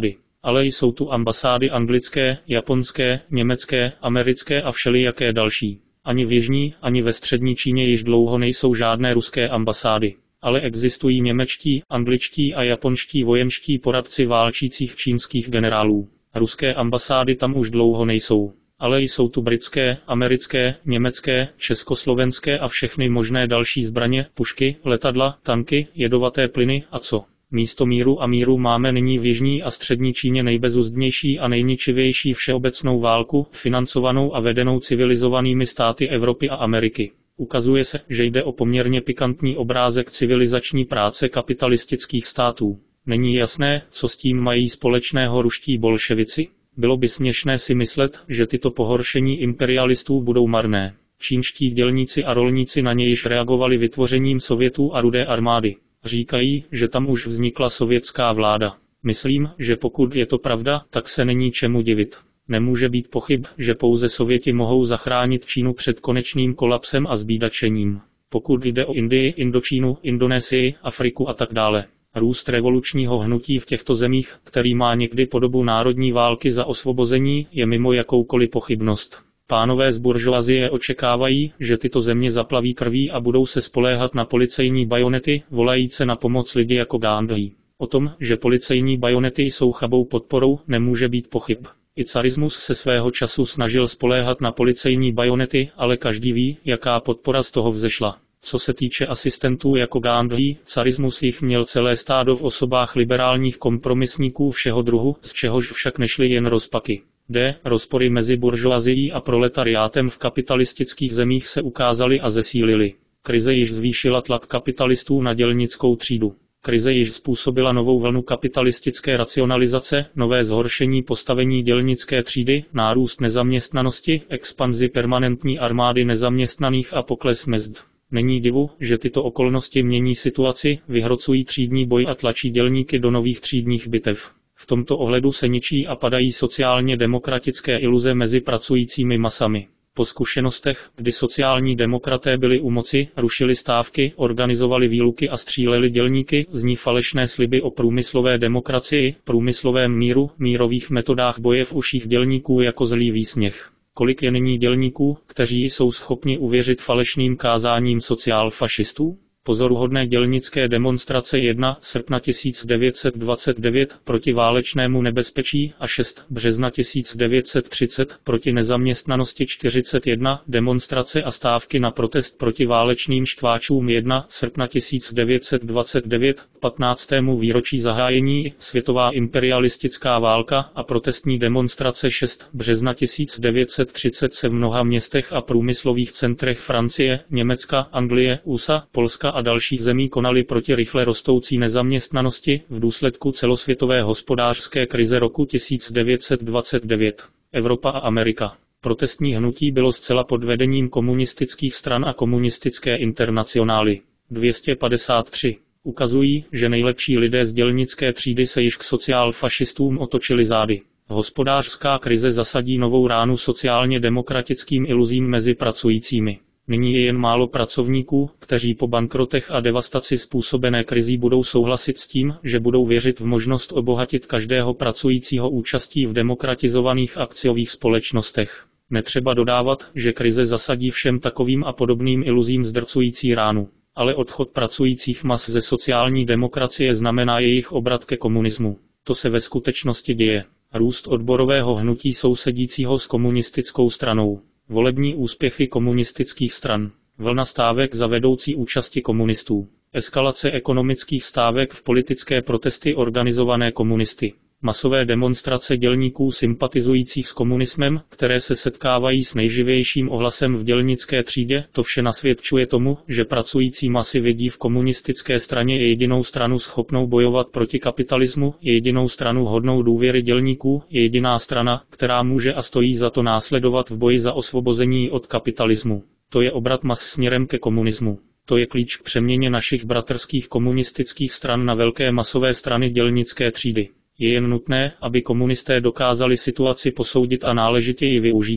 Ale jsou tu ambasády anglické, japonské, německé, americké a všelijaké další. Ani v jižní, ani ve střední Číně již dlouho nejsou žádné ruské ambasády. Ale existují němečtí, angličtí a japonští vojenští poradci válčících čínských generálů. Ruské ambasády tam už dlouho nejsou. Ale jsou tu britské, americké, německé, československé a všechny možné další zbraně, pušky, letadla, tanky, jedovaté plyny a co. Místo míru a míru máme nyní v jižní a střední Číně nejbezuzdnější a nejničivější všeobecnou válku, financovanou a vedenou civilizovanými státy Evropy a Ameriky. Ukazuje se, že jde o poměrně pikantní obrázek civilizační práce kapitalistických států. Není jasné, co s tím mají společného ruští bolševici? Bylo by směšné si myslet, že tyto pohoršení imperialistů budou marné. Čínští dělníci a rolníci na ně již reagovali vytvořením Sovětů a Rudé armády. Říkají, že tam už vznikla sovětská vláda. Myslím, že pokud je to pravda, tak se není čemu divit. Nemůže být pochyb, že pouze Sověti mohou zachránit Čínu před konečným kolapsem a zbídačením. Pokud jde o Indii, Indočínu, Indonésii, Afriku a tak dále. Růst revolučního hnutí v těchto zemích, který má někdy podobu národní války za osvobození, je mimo jakoukoliv pochybnost. Pánové z buržoazie očekávají, že tyto země zaplaví krví a budou se spoléhat na policejní bajonety, volajíce na pomoc lidi jako Gandhi. O tom, že policejní bajonety jsou chabou podporou, nemůže být pochyb. I carismus se svého času snažil spoléhat na policejní bajonety, ale každý ví, jaká podpora z toho vzešla. Co se týče asistentů jako Gandhi, carismus jich měl celé stádo v osobách liberálních kompromisníků všeho druhu, z čehož však nešly jen rozpaky. D. Rozpory mezi buržoazií a proletariátem v kapitalistických zemích se ukázaly a zesílily. Krize již zvýšila tlak kapitalistů na dělnickou třídu. Krize již způsobila novou vlnu kapitalistické racionalizace, nové zhoršení postavení dělnické třídy, nárůst nezaměstnanosti, expanzi permanentní armády nezaměstnaných a pokles mezd. Není divu, že tyto okolnosti mění situaci, vyhrocují třídní boj a tlačí dělníky do nových třídních bitev. V tomto ohledu se ničí a padají sociálně demokratické iluze mezi pracujícími masami. Po zkušenostech, kdy sociální demokraté byli u moci, rušili stávky, organizovali výluky a stříleli dělníky, zní falešné sliby o průmyslové demokracii, průmyslovém míru, mírových metodách boje v uších dělníků jako zlý výsměch. Kolik je nyní dělníků, kteří jsou schopni uvěřit falešným kázáním sociálfašistů? Pozoruhodné dělnické demonstrace prvního srpna tisíc devět set dvacet devět proti válečnému nebezpečí a šestého března tisíc devět set třicet proti nezaměstnanosti čtyřicet jedna, demonstrace a stávky na protest proti válečným štváčům prvního srpna tisíc devět set dvacet devět, patnáctému výročí zahájení, světová imperialistická válka a protestní demonstrace šestého března tisíc devět set třicet se v mnoha městech a průmyslových centrech Francie, Německa, Anglie, U S A, Polska a dalších zemí konaly proti rychle rostoucí nezaměstnanosti v důsledku celosvětové hospodářské krize roku tisíc devět set dvacet devět. Evropa a Amerika. Protestní hnutí bylo zcela pod vedením komunistických stran a komunistické internacionály. dvě stě padesát tři. Ukazují, že nejlepší lidé z dělnické třídy se již k sociálfašistům otočili zády. Hospodářská krize zasadí novou ránu sociálně demokratickým iluzím mezi pracujícími. Nyní je jen málo pracovníků, kteří po bankrotech a devastaci způsobené krizí budou souhlasit s tím, že budou věřit v možnost obohatit každého pracujícího účastí v demokratizovaných akciových společnostech. Netřeba dodávat, že krize zasadí všem takovým a podobným iluzím zdrcující ránu. Ale odchod pracujících mas ze sociální demokracie znamená jejich obrat ke komunismu. To se ve skutečnosti děje. Růst odborového hnutí sousedícího s komunistickou stranou. Volební úspěchy komunistických stran. Vlna stávek za vedoucí účasti komunistů. Eskalace ekonomických stávek v politické protesty organizované komunisty. Masové demonstrace dělníků sympatizujících s komunismem, které se setkávají s nejživějším ohlasem v dělnické třídě, to vše nasvědčuje tomu, že pracující masy vidí v komunistické straně je jedinou stranu schopnou bojovat proti kapitalismu, je jedinou stranu hodnou důvěry dělníků, je jediná strana, která může a stojí za to následovat v boji za osvobození od kapitalismu. To je obrat mas směrem ke komunismu. To je klíč k přeměně našich bratrských komunistických stran na velké masové strany dělnické třídy. Je jen nutné, aby komunisté dokázali situaci posoudit a náležitě ji využít.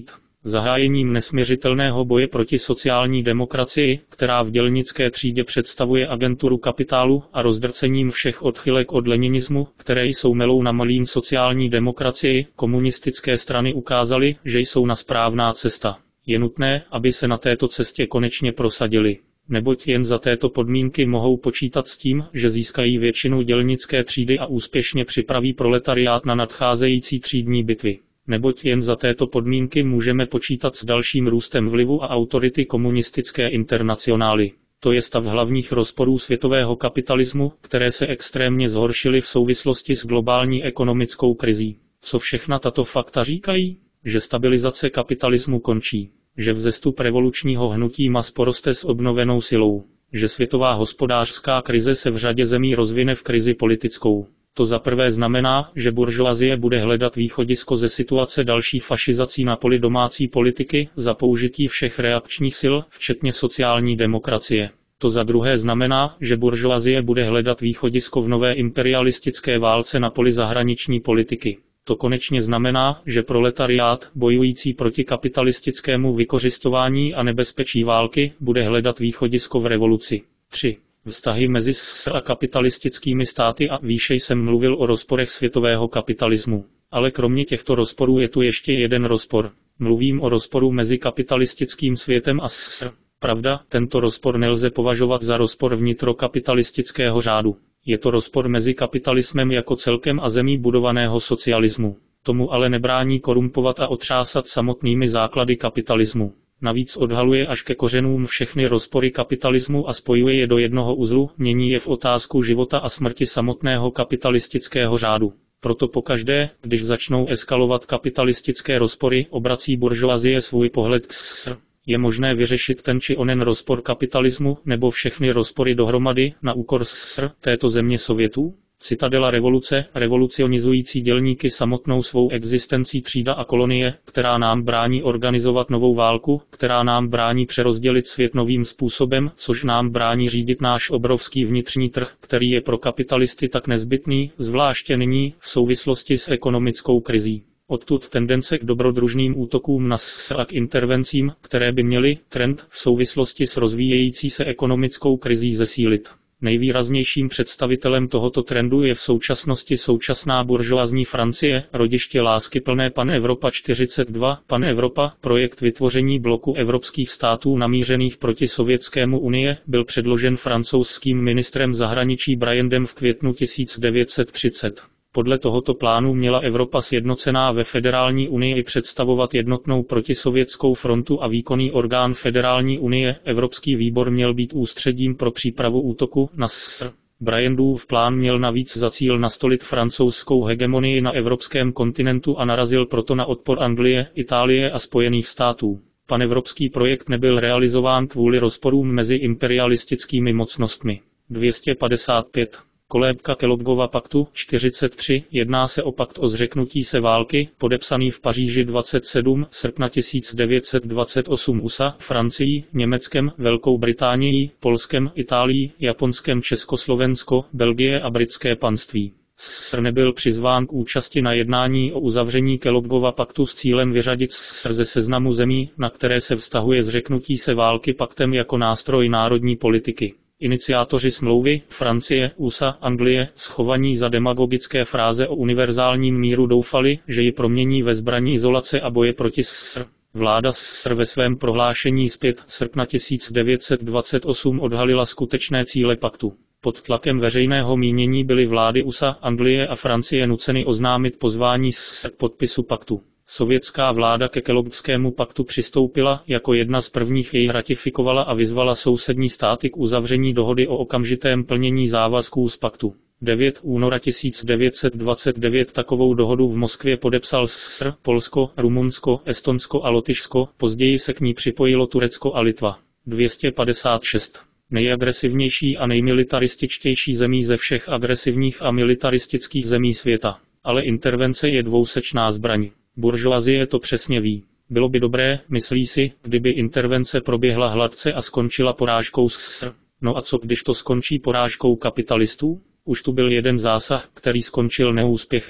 Zahájením nesměřitelného boje proti sociální demokracii, která v dělnické třídě představuje agenturu kapitálu, a rozdrcením všech odchylek od leninismu, které jsou melou na malín sociální demokracii, komunistické strany ukázaly, že jsou na správná cesta. Je nutné, aby se na této cestě konečně prosadili. Neboť jen za této podmínky mohou počítat s tím, že získají většinu dělnické třídy a úspěšně připraví proletariát na nadcházející třídní bitvy. Neboť jen za této podmínky můžeme počítat s dalším růstem vlivu a autority komunistické internacionály. To je stav hlavních rozporů světového kapitalismu, které se extrémně zhoršily v souvislosti s globální ekonomickou krizí. Co všechna tato fakta říkají? Že stabilizace kapitalismu končí. Že vzestup revolučního hnutí mas poroste s obnovenou silou. Že světová hospodářská krize se v řadě zemí rozvine v krizi politickou. To za prvé znamená, že buržoazie bude hledat východisko ze situace další fašizací na poli domácí politiky za použití všech reakčních sil, včetně sociální demokracie. To za druhé znamená, že buržoazie bude hledat východisko v nové imperialistické válce na poli zahraniční politiky. To konečně znamená, že proletariát, bojující proti kapitalistickému vykořisťování a nebezpečí války, bude hledat východisko v revoluci. tři. Vztahy mezi es es er a kapitalistickými státy a výše jsem mluvil o rozporech světového kapitalismu. Ale kromě těchto rozporů je tu ještě jeden rozpor. Mluvím o rozporu mezi kapitalistickým světem a es es er. Pravda, tento rozpor nelze považovat za rozpor vnitrokapitalistického řádu. Je to rozpor mezi kapitalismem jako celkem a zemí budovaného socialismu. Tomu ale nebrání korumpovat a otřásat samotnými základy kapitalismu. Navíc odhaluje až ke kořenům všechny rozpory kapitalismu a spojuje je do jednoho uzlu, mění je v otázku života a smrti samotného kapitalistického řádu. Proto pokaždé, když začnou eskalovat kapitalistické rozpory, obrací buržoazie svůj pohled k es es er. Je možné vyřešit ten či onen rozpor kapitalismu, nebo všechny rozpory dohromady, na úkor es es er, této země Sovětů? Citadela revoluce, revolucionizující dělníky samotnou svou existencí třída a kolonie, která nám brání organizovat novou válku, která nám brání přerozdělit svět novým způsobem, což nám brání řídit náš obrovský vnitřní trh, který je pro kapitalisty tak nezbytný, zvláště nyní, v souvislosti s ekonomickou krizí. Odtud tendence k dobrodružným útokům na es es er a k intervencím, které by měly trend v souvislosti s rozvíjející se ekonomickou krizí zesílit. Nejvýraznějším představitelem tohoto trendu je v současnosti současná buržoazní Francie, rodiště láskyplné Pan-Evropa čtyřicet dva, Pan-Evropa, projekt vytvoření bloku evropských států namířených proti Sovětskému unie, byl předložen francouzským ministrem zahraničí Briandem v květnu tisíc devět set třicet. Podle tohoto plánu měla Evropa sjednocená ve federální unii představovat jednotnou protisovětskou frontu a výkonný orgán federální unie, Evropský výbor, měl být ústředím pro přípravu útoku na es es er. Briandův plán měl navíc za cíl nastolit francouzskou hegemonii na evropském kontinentu a narazil proto na odpor Anglie, Itálie a Spojených států. Panevropský projekt nebyl realizován kvůli rozporům mezi imperialistickými mocnostmi. dvě stě padesát pět. Kolébka Kelloggova paktu čtyřicet tři, jedná se o pakt o zřeknutí se války, podepsaný v Paříži dvacátého sedmého srpna tisíc devět set dvacet osm U S A, Francií, Německem, Velkou Británií, Polskem, Itálií, Japonskem, Československo, Belgie a Britské panství. es es er nebyl přizván k účasti na jednání o uzavření Kelloggova paktu s cílem vyřadit es es er ze seznamu zemí, na které se vztahuje zřeknutí se války paktem jako nástroj národní politiky. Iniciátoři smlouvy, Francie, U S A, Anglie, schovaní za demagogické fráze o univerzálním míru doufali, že ji promění ve zbraní izolace a boje proti es es er. Vláda es es er ve svém prohlášení z pátého srpna tisíc devět set dvacet osm odhalila skutečné cíle paktu. Pod tlakem veřejného mínění byly vlády U S A, Anglie a Francie nuceny oznámit pozvání es es er k podpisu paktu. Sovětská vláda ke Kelloggskému paktu přistoupila, jako jedna z prvních jej ratifikovala a vyzvala sousední státy k uzavření dohody o okamžitém plnění závazků z paktu. deváteho února tisíc devět set dvacet devět takovou dohodu v Moskvě podepsal es es er, Polsko, Rumunsko, Estonsko a Lotyšsko, později se k ní připojilo Turecko a Litva. dvě stě padesát šest. Nejagresivnější a nejmilitarističtější zemí ze všech agresivních a militaristických zemí světa. Ale intervence je dvousečná zbraň. Buržoazie to přesně ví. Bylo by dobré, myslí si, kdyby intervence proběhla hladce a skončila porážkou es es er. No a co když to skončí porážkou kapitalistů? Už tu byl jeden zásah, který skončil neúspěchem.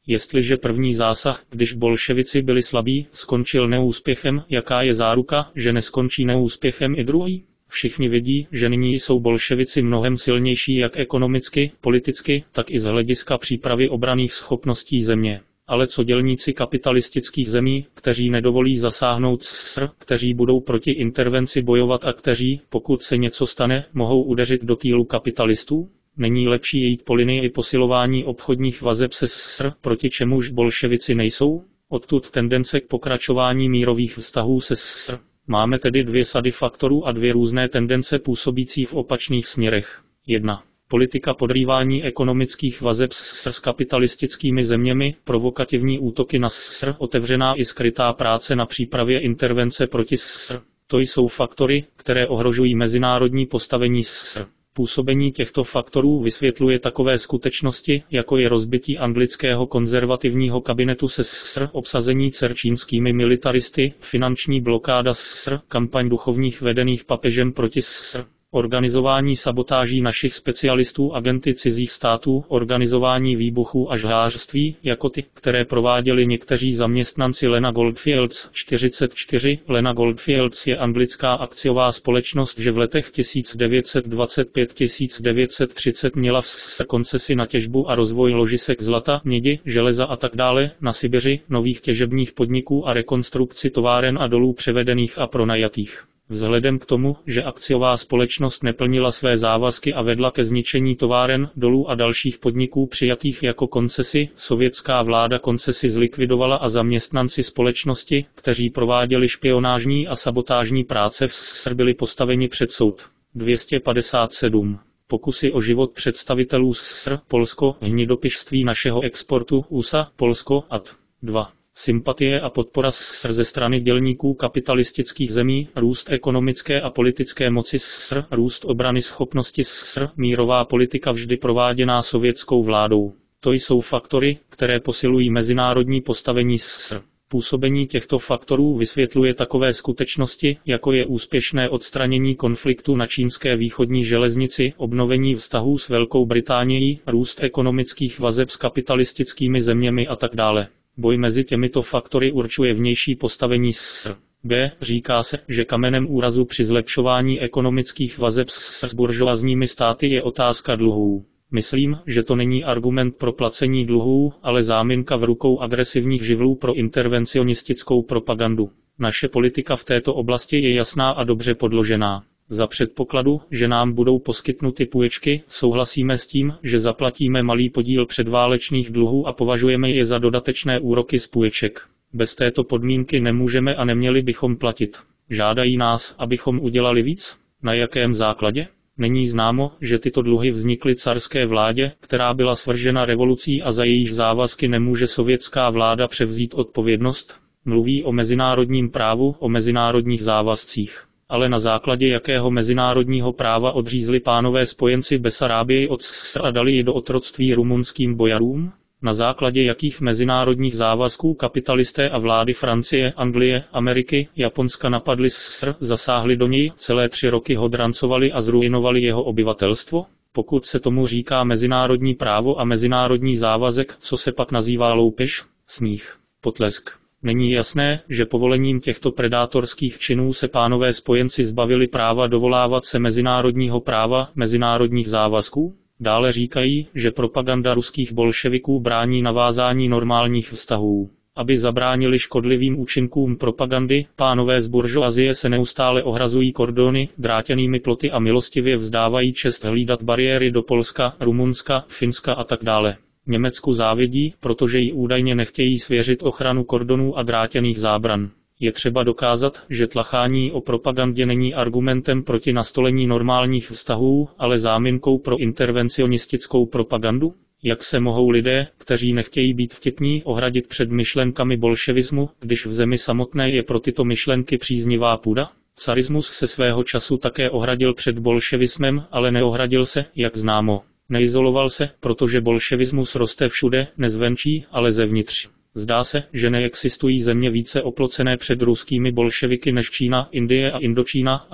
Jestliže první zásah, když bolševici byli slabí, skončil neúspěchem, jaká je záruka, že neskončí neúspěchem i druhý? Všichni vědí, že nyní jsou bolševici mnohem silnější jak ekonomicky, politicky, tak i z hlediska přípravy obranných schopností země. Ale co dělníci kapitalistických zemí, kteří nedovolí zasáhnout СССР, kteří budou proti intervenci bojovat a kteří, pokud se něco stane, mohou udeřit do týlu kapitalistů? Není lepší jít po linii posilování obchodních vazeb se СССР, proti čemuž bolševici nejsou? Odtud tendence k pokračování mírových vztahů se СССР. Máme tedy dvě sady faktorů a dvě různé tendence působící v opačných směrech. jedna. Politika podrývání ekonomických vazeb СССР s kapitalistickými zeměmi, provokativní útoky na СССР, otevřená i skrytá práce na přípravě intervence proti ССSR. To jsou faktory, které ohrožují mezinárodní postavení ССSR. Působení těchto faktorů vysvětluje takové skutečnosti, jako je rozbití anglického konzervativního kabinetu se СССR, obsazení dcer čínskými militaristy, finanční blokáda ССSR, kampaň duchovních vedených papežem proti СSSR. Organizování sabotáží našich specialistů agenty cizích států, organizování výbuchů a žhářství, jako ty, které prováděli někteří zaměstnanci Lena Goldfields. čtyřicet čtyři Lena Goldfields je anglická akciová společnost, že v letech tisíc devět set dvacet pět až tisíc devět set třicet měla v СССR koncesi na těžbu a rozvoj ložisek zlata, mědi, železa a tak dále, na Sibiři, nových těžebních podniků a rekonstrukci továren a dolů převedených a pronajatých. Vzhledem k tomu, že akciová společnost neplnila své závazky a vedla ke zničení továren, dolů a dalších podniků přijatých jako koncesi, sovětská vláda koncesi zlikvidovala a zaměstnanci společnosti, kteří prováděli špionážní a sabotážní práce v СССR, byli postaveni před soud. dvě stě padesát sedm. Pokusy o život představitelů ССSR, Polsko, hnidopišství našeho exportu, U S A, Polsko, ad. dva. Sympatie a podpora СССR ze strany dělníků kapitalistických zemí, růst ekonomické a politické moci ССSR, růst obrany schopnosti СSSR, mírová politika vždy prováděná sovětskou vládou. To jsou faktory, které posilují mezinárodní postavení ССSR. Působení těchto faktorů vysvětluje takové skutečnosti, jako je úspěšné odstranění konfliktu na čínské východní železnici, obnovení vztahů s Velkou Británií, růst ekonomických vazeb s kapitalistickými zeměmi a tak dále. Boj mezi těmito faktory určuje vnější postavení СССR. B. Říká se, že kamenem úrazu při zlepšování ekonomických vazeb ССSR s buržoazními státy je otázka dluhů. Myslím, že to není argument pro placení dluhů, ale záminka v rukou agresivních živlů pro intervencionistickou propagandu. Naše politika v této oblasti je jasná a dobře podložená. Za předpokladu, že nám budou poskytnuty půjčky, souhlasíme s tím, že zaplatíme malý podíl předválečných dluhů a považujeme je za dodatečné úroky z půjček. Bez této podmínky nemůžeme a neměli bychom platit. Žádají nás, abychom udělali víc? Na jakém základě? Není známo, že tyto dluhy vznikly carské vládě, která byla svržena revolucí a za jejíž závazky nemůže sovětská vláda převzít odpovědnost? Mluví o mezinárodním právu, o mezinárodních závazcích. Ale na základě jakého mezinárodního práva odřízli pánové spojenci Besarábii od СССR a dali ji do otroctví rumunským bojarům? Na základě jakých mezinárodních závazků kapitalisté a vlády Francie, Anglie, Ameriky, Japonska napadli СССR, zasáhli do něj, celé tři roky ho drancovali a zruinovali jeho obyvatelstvo? Pokud se tomu říká mezinárodní právo a mezinárodní závazek, co se pak nazývá loupež? Smích. Potlesk. Není jasné, že povolením těchto predátorských činů se pánové spojenci zbavili práva dovolávat se mezinárodního práva, mezinárodních závazků? Dále říkají, že propaganda ruských bolševiků brání navázání normálních vztahů. Aby zabránili škodlivým účinkům propagandy, pánové z buržoazie se neustále ohrazují kordony, drátěnými ploty a milostivě vzdávají čest hlídat bariéry do Polska, Rumunska, Finska a tak dále. Německu závidí, protože jí údajně nechtějí svěřit ochranu kordonů a drátěných zábran. Je třeba dokázat, že tlachání o propagandě není argumentem proti nastolení normálních vztahů, ale záminkou pro intervencionistickou propagandu? Jak se mohou lidé, kteří nechtějí být vtipní, ohradit před myšlenkami bolševismu, když v zemi samotné je pro tyto myšlenky příznivá půda? Carismus se svého času také ohradil před bolševismem, ale neohradil se, jak známo. Neizoloval se, protože bolševismus roste všude, ne zvenčí, ale zevnitř. Zdá se, že neexistují země více oplocené před ruskými bolševiky než Čína, Indie a Indočína, a co?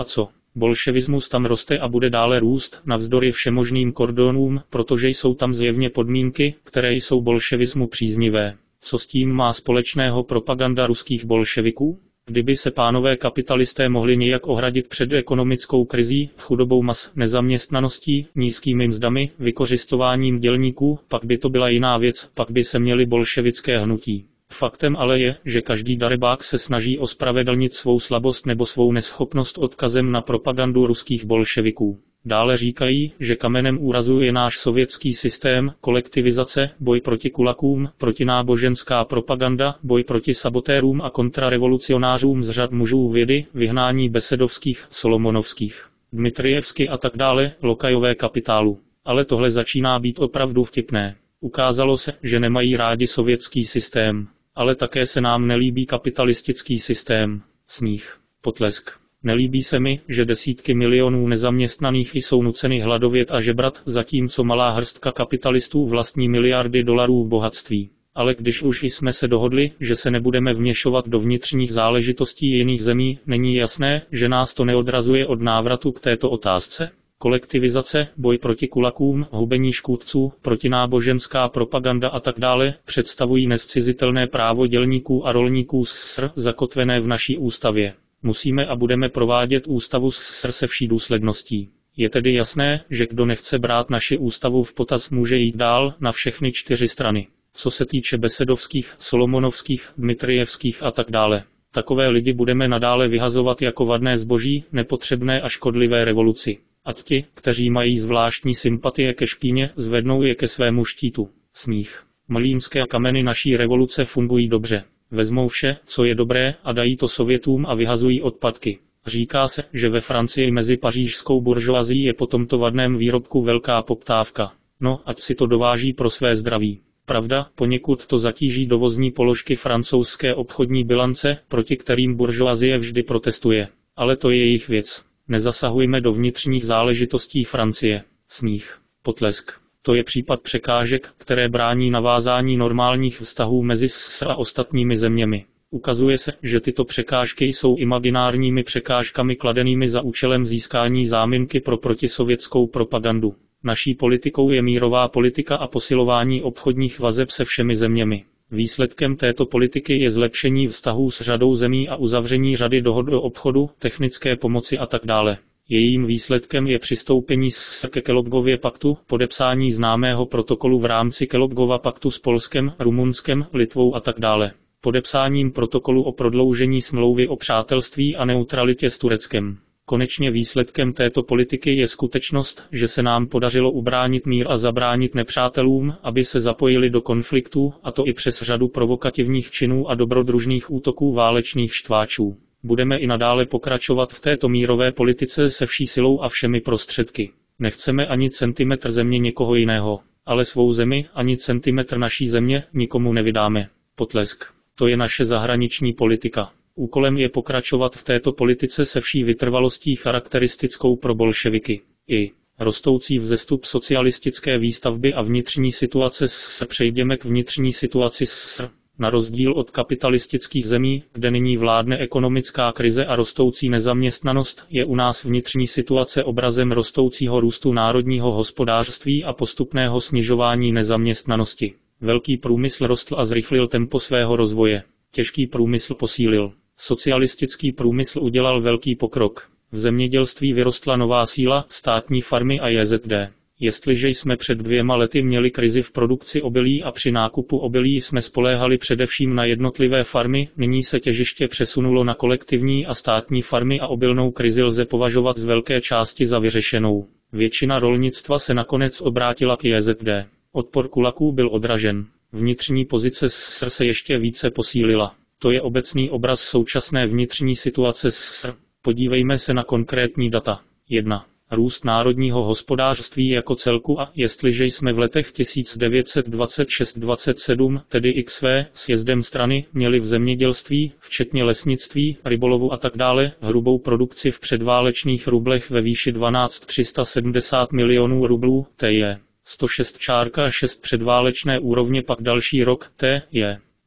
Bolševismus tam roste a bude dále růst, navzdory všemožným kordonům, protože jsou tam zjevně podmínky, které jsou bolševismu příznivé. Co s tím má společného propaganda ruských bolševiků? Kdyby se pánové kapitalisté mohli nějak ohradit před ekonomickou krizí, chudobou mas, nezaměstnaností, nízkými mzdami, vykořistováním dělníků, pak by to byla jiná věc, pak by se měli bolševické hnutí. Faktem ale je, že každý darebák se snaží ospravedlnit svou slabost nebo svou neschopnost odkazem na propagandu ruských bolševiků. Dále říkají, že kamenem úrazu je náš sovětský systém, kolektivizace, boj proti kulakům, protináboženská propaganda, boj proti sabotérům a kontrarevolucionářům z řad mužů vědy, vyhnání Besedovských, Solomonovských, Dmitrijevsky a tak dále, lokajové kapitálu. Ale tohle začíná být opravdu vtipné. Ukázalo se, že nemají rádi sovětský systém. Ale také se nám nelíbí kapitalistický systém. Smích. Potlesk. Nelíbí se mi, že desítky milionů nezaměstnaných jsou nuceny hladovět a žebrat, zatímco malá hrstka kapitalistů vlastní miliardy dolarů bohatství. Ale když už jsme se dohodli, že se nebudeme vměšovat do vnitřních záležitostí jiných zemí, není jasné, že nás to neodrazuje od návratu k této otázce? Kolektivizace, boj proti kulakům, hubení škůdců, protináboženská propaganda a tak dále představují nezcizitelné právo dělníků a rolníků S S R zakotvené v naší ústavě. Musíme a budeme provádět ústavu S S R se vší důsledností. Je tedy jasné, že kdo nechce brát naši ústavu v potaz, může jít dál na všechny čtyři strany. Co se týče Besedovských, Solomonovských, Dmitrijevských a tak dále. Takové lidi budeme nadále vyhazovat jako vadné zboží, nepotřebné a škodlivé revoluci. Ať ti, kteří mají zvláštní sympatie ke špíně, zvednou je ke svému štítu. Smích. Mlýnské kameny naší revoluce fungují dobře. Vezmou vše, co je dobré, a dají to Sovětům a vyhazují odpadky. Říká se, že ve Francii mezi pařížskou buržoazí je po tomto vadném výrobku velká poptávka. No, ať si to dováží pro své zdraví. Pravda, poněkud to zatíží dovozní položky francouzské obchodní bilance, proti kterým buržoazie vždy protestuje. Ale to je jejich věc. Nezasahujme do vnitřních záležitostí Francie. Smích. Potlesk. To je případ překážek, které brání navázání normálních vztahů mezi S S R a ostatními zeměmi. Ukazuje se, že tyto překážky jsou imaginárními překážkami kladenými za účelem získání záminky pro protisovětskou propagandu. Naší politikou je mírová politika a posilování obchodních vazeb se všemi zeměmi. Výsledkem této politiky je zlepšení vztahů s řadou zemí a uzavření řady dohod o obchodu, technické pomoci a tak dále. Jejím výsledkem je přistoupení S S R ke Kelloggově paktu, podepsání známého protokolu v rámci Kelloggova paktu s Polskem, Rumunskem, Litvou a tak dále. Podepsáním protokolu o prodloužení smlouvy o přátelství a neutralitě s Tureckem. Konečně výsledkem této politiky je skutečnost, že se nám podařilo ubránit mír a zabránit nepřátelům, aby se zapojili do konfliktů, a to i přes řadu provokativních činů a dobrodružných útoků válečných štváčů. Budeme i nadále pokračovat v této mírové politice se vší silou a všemi prostředky. Nechceme ani centimetr země někoho jiného, ale svou zemi, ani centimetr naší země, nikomu nevydáme. Potlesk. To je naše zahraniční politika. Úkolem je pokračovat v této politice se vší vytrvalostí charakteristickou pro bolševiky. I rostoucí vzestup socialistické výstavby a vnitřní situace S S R. Přejdeme k vnitřní situaci S S R. Na rozdíl od kapitalistických zemí, kde nyní vládne ekonomická krize a rostoucí nezaměstnanost, je u nás vnitřní situace obrazem rostoucího růstu národního hospodářství a postupného snižování nezaměstnanosti. Velký průmysl rostl a zrychlil tempo svého rozvoje. Těžký průmysl posílil. Socialistický průmysl udělal velký pokrok. V zemědělství vyrostla nová síla, státní farmy a J Z D. Jestliže jsme před dvěma lety měli krizi v produkci obilí a při nákupu obilí jsme spoléhali především na jednotlivé farmy, nyní se těžiště přesunulo na kolektivní a státní farmy a obilnou krizi lze považovat z velké části za vyřešenou. Většina rolnictva se nakonec obrátila k J Z D. Odpor kulaků byl odražen. Vnitřní pozice S S R se ještě více posílila. To je obecný obraz současné vnitřní situace S S R. Podívejme se na konkrétní data. jedna. Růst národního hospodářství jako celku a, jestliže jsme v letech tisíc devět set dvacet šest dvacet sedm, tedy X V, sjezdem strany, měli v zemědělství, včetně lesnictví, rybolovu a tak dále, hrubou produkci v předválečných rublech ve výši dvanáct tisíc tři sta sedmdesát milionů rublů, to je sto šest celá šest předválečné úrovně, pak další rok, to je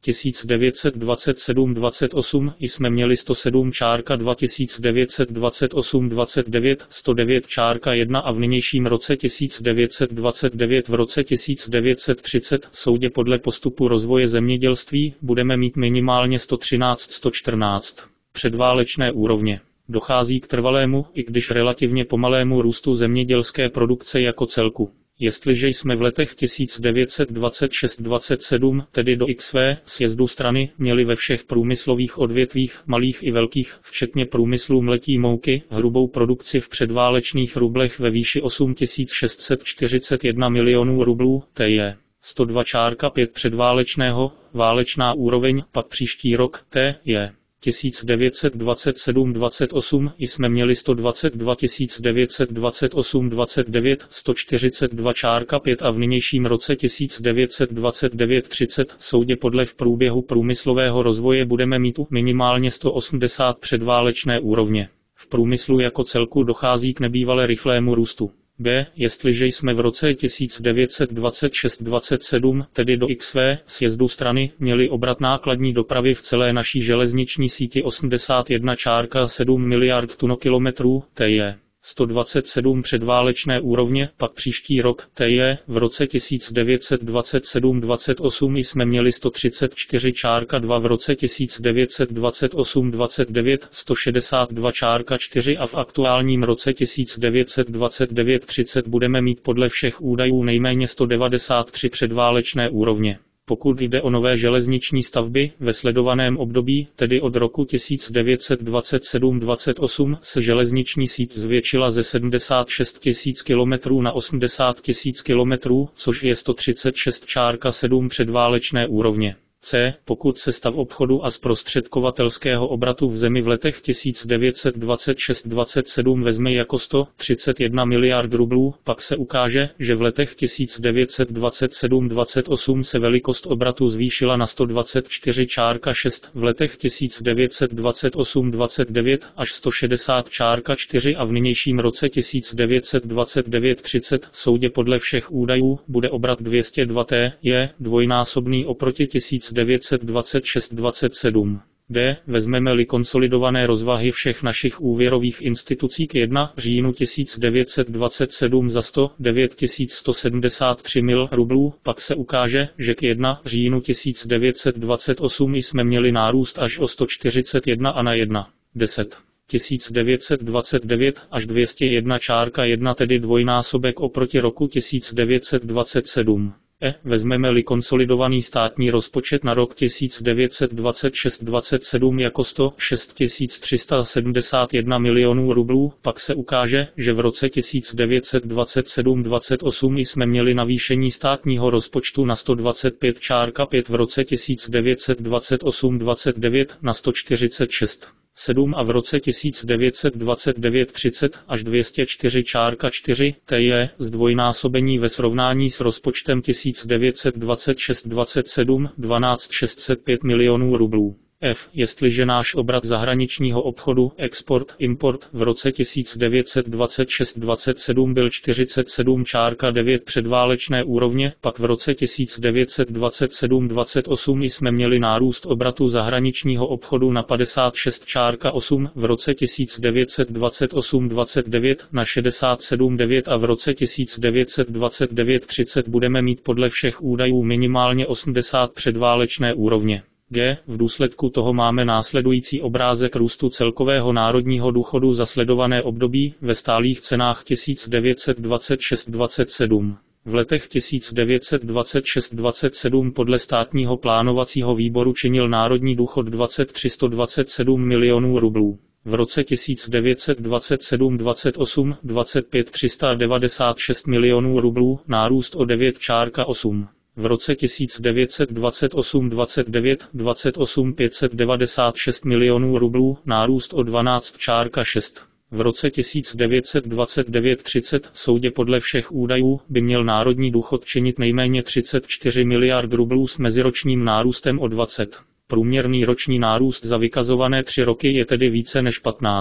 tisíc devět set dvacet sedm dvacet osm jsme měli sto sedm dva tisíc devět set dvacet osm dvacet devět sto devět jedna a v nynějším roce tisíc devět set dvacet devět v roce tisíc devět set třicet soudě podle postupu rozvoje zemědělství budeme mít minimálně sto třináct sto čtrnáct předválečné úrovně. Dochází k trvalému, i když relativně pomalému růstu zemědělské produkce jako celku. Jestliže jsme v letech tisíc devět set dvacet šest dvacet sedm, tedy do X V sjezdu strany, měli ve všech průmyslových odvětvích, malých i velkých, včetně průmyslu mletí mouky, hrubou produkci v předválečných rublech ve výši osm tisíc šest set čtyřicet jedna milionů rublů, to je sto dva pět předválečného, válečná úroveň, pak příští rok, to je tisíc devět set dvacet sedm dvacet osm jsme měli sto dvacet dva tisíc devět set dvacet osm dvacet devět sto čtyřicet dva pět a v nynějším roce tisíc devět set dvacet devět třicet soudě podle v průběhu průmyslového rozvoje budeme mít minimálně sto osmdesát předválečné úrovně. V průmyslu jako celku dochází k nebývale rychlému růstu. B. Jestliže jsme v roce tisíc devět set dvacet šest dvacet sedm, tedy do X V sjezdu strany, měli obrat nákladní dopravy v celé naší železniční síti osmdesát jedna celá sedm miliard tunokilometrů, to je sto dvacet sedm předválečné úrovně, pak příští rok, to je v roce tisíc devět set dvacet sedm dvacet osm jsme měli sto třicet čtyři celá dva v roce tisíc devět set dvacet osm dvacet devět sto šedesát dva celá čtyři a v aktuálním roce tisíc devět set dvacet devět třicet budeme mít podle všech údajů nejméně sto devadesát tři předválečné úrovně. Pokud jde o nové železniční stavby, ve sledovaném období, tedy od roku tisíc devět set dvacet sedm dvacet osm, se železniční síť zvětšila ze sedmdesát šest tisíc kilometrů na osmdesát tisíc kilometrů, což je sto třicet šest celá sedm předválečné úrovně. C. Pokud se stav obchodu a zprostředkovatelského obratu v zemi v letech tisíc devět set dvacet šest dvacet sedm vezme jako sto třicet jedna miliard rublů, pak se ukáže, že v letech tisíc devět set dvacet sedm dvacet osm se velikost obratu zvýšila na sto dvacet čtyři celá šest, v letech tisíc devět set dvacet osm dvacet devět až sto šedesát celá čtyři a v nynějším roce tisíc devět set dvacet devět třicet soudě podle všech údajů bude obrat dvě stě dva T, je dvojnásobný oproti tisíc devět set dvacet šest dvacet sedm. D. Vezmeme-li konsolidované rozvahy všech našich úvěrových institucí k prvnímu říjnu tisíc devět set dvacet sedm za sto devět tisíc sto sedmdesát tři mil rublů, pak se ukáže, že k prvnímu říjnu tisíc devět set dvacet osm jsme měli nárůst až o sto čtyřicet jedna a na jedna deset tisíc devět set dvacet devět až dvě stě jedna celá jedna, tedy dvojnásobek oproti roku tisíc devět set dvacet sedm. E. Vezmeme-li konsolidovaný státní rozpočet na rok tisíc devět set dvacet šest dvacet sedm jako sto šest tisíc tři sta sedmdesát jedna milionů rublů, pak se ukáže, že v roce tisíc devět set dvacet sedm dvacet osm jsme měli navýšení státního rozpočtu na sto dvacet pět celá pět, v roce tisíc devět set dvacet osm dvacet devět na sto čtyřicet šest sedm a v roce tisíc devět set dvacet devět třicet až dvě stě čtyři celá čtyři, to je zdvojnásobení ve srovnání s rozpočtem tisíc devět set dvacet šest dvacet sedm dvanáct tisíc šest set pět milionů rublů. F. Jestliže náš obrat zahraničního obchodu, export, import v roce tisíc devět set dvacet šest dvacet sedm byl čtyřicet sedm celá devět předválečné úrovně, pak v roce tisíc devět set dvacet sedm dvacet osm jsme měli nárůst obratu zahraničního obchodu na padesát šest celá osm, v roce tisíc devět set dvacet osm dvacet devět na šedesát sedm celá devět a v roce tisíc devět set dvacet devět třicet budeme mít podle všech údajů minimálně osmdesát předválečné úrovně. G. V důsledku toho máme následující obrázek růstu celkového národního důchodu za sledované období ve stálých cenách tisíc devět set dvacet šest dvacet sedm. V letech tisíc devět set dvacet šest dvacet sedm podle státního plánovacího výboru činil národní důchod dvacet tři sto dvacet sedm milionů rublů. V roce tisíc devět set dvacet sedm dvacet osm dvacet pět tři sta devadesát šest milionů rublů, nárůst o devět celá osm. V roce tisíc devět set dvacet osm dvacet devět dvacet osm pět set devadesát šest milionů rublů, nárůst o dvanáct celá šest. V roce tisíc devět set dvacet devět třicet soudě podle všech údajů by měl národní důchod činit nejméně třicet čtyři miliard rublů s meziročním nárůstem o dvacet. Průměrný roční nárůst za vykazované tři roky je tedy více než patnáct.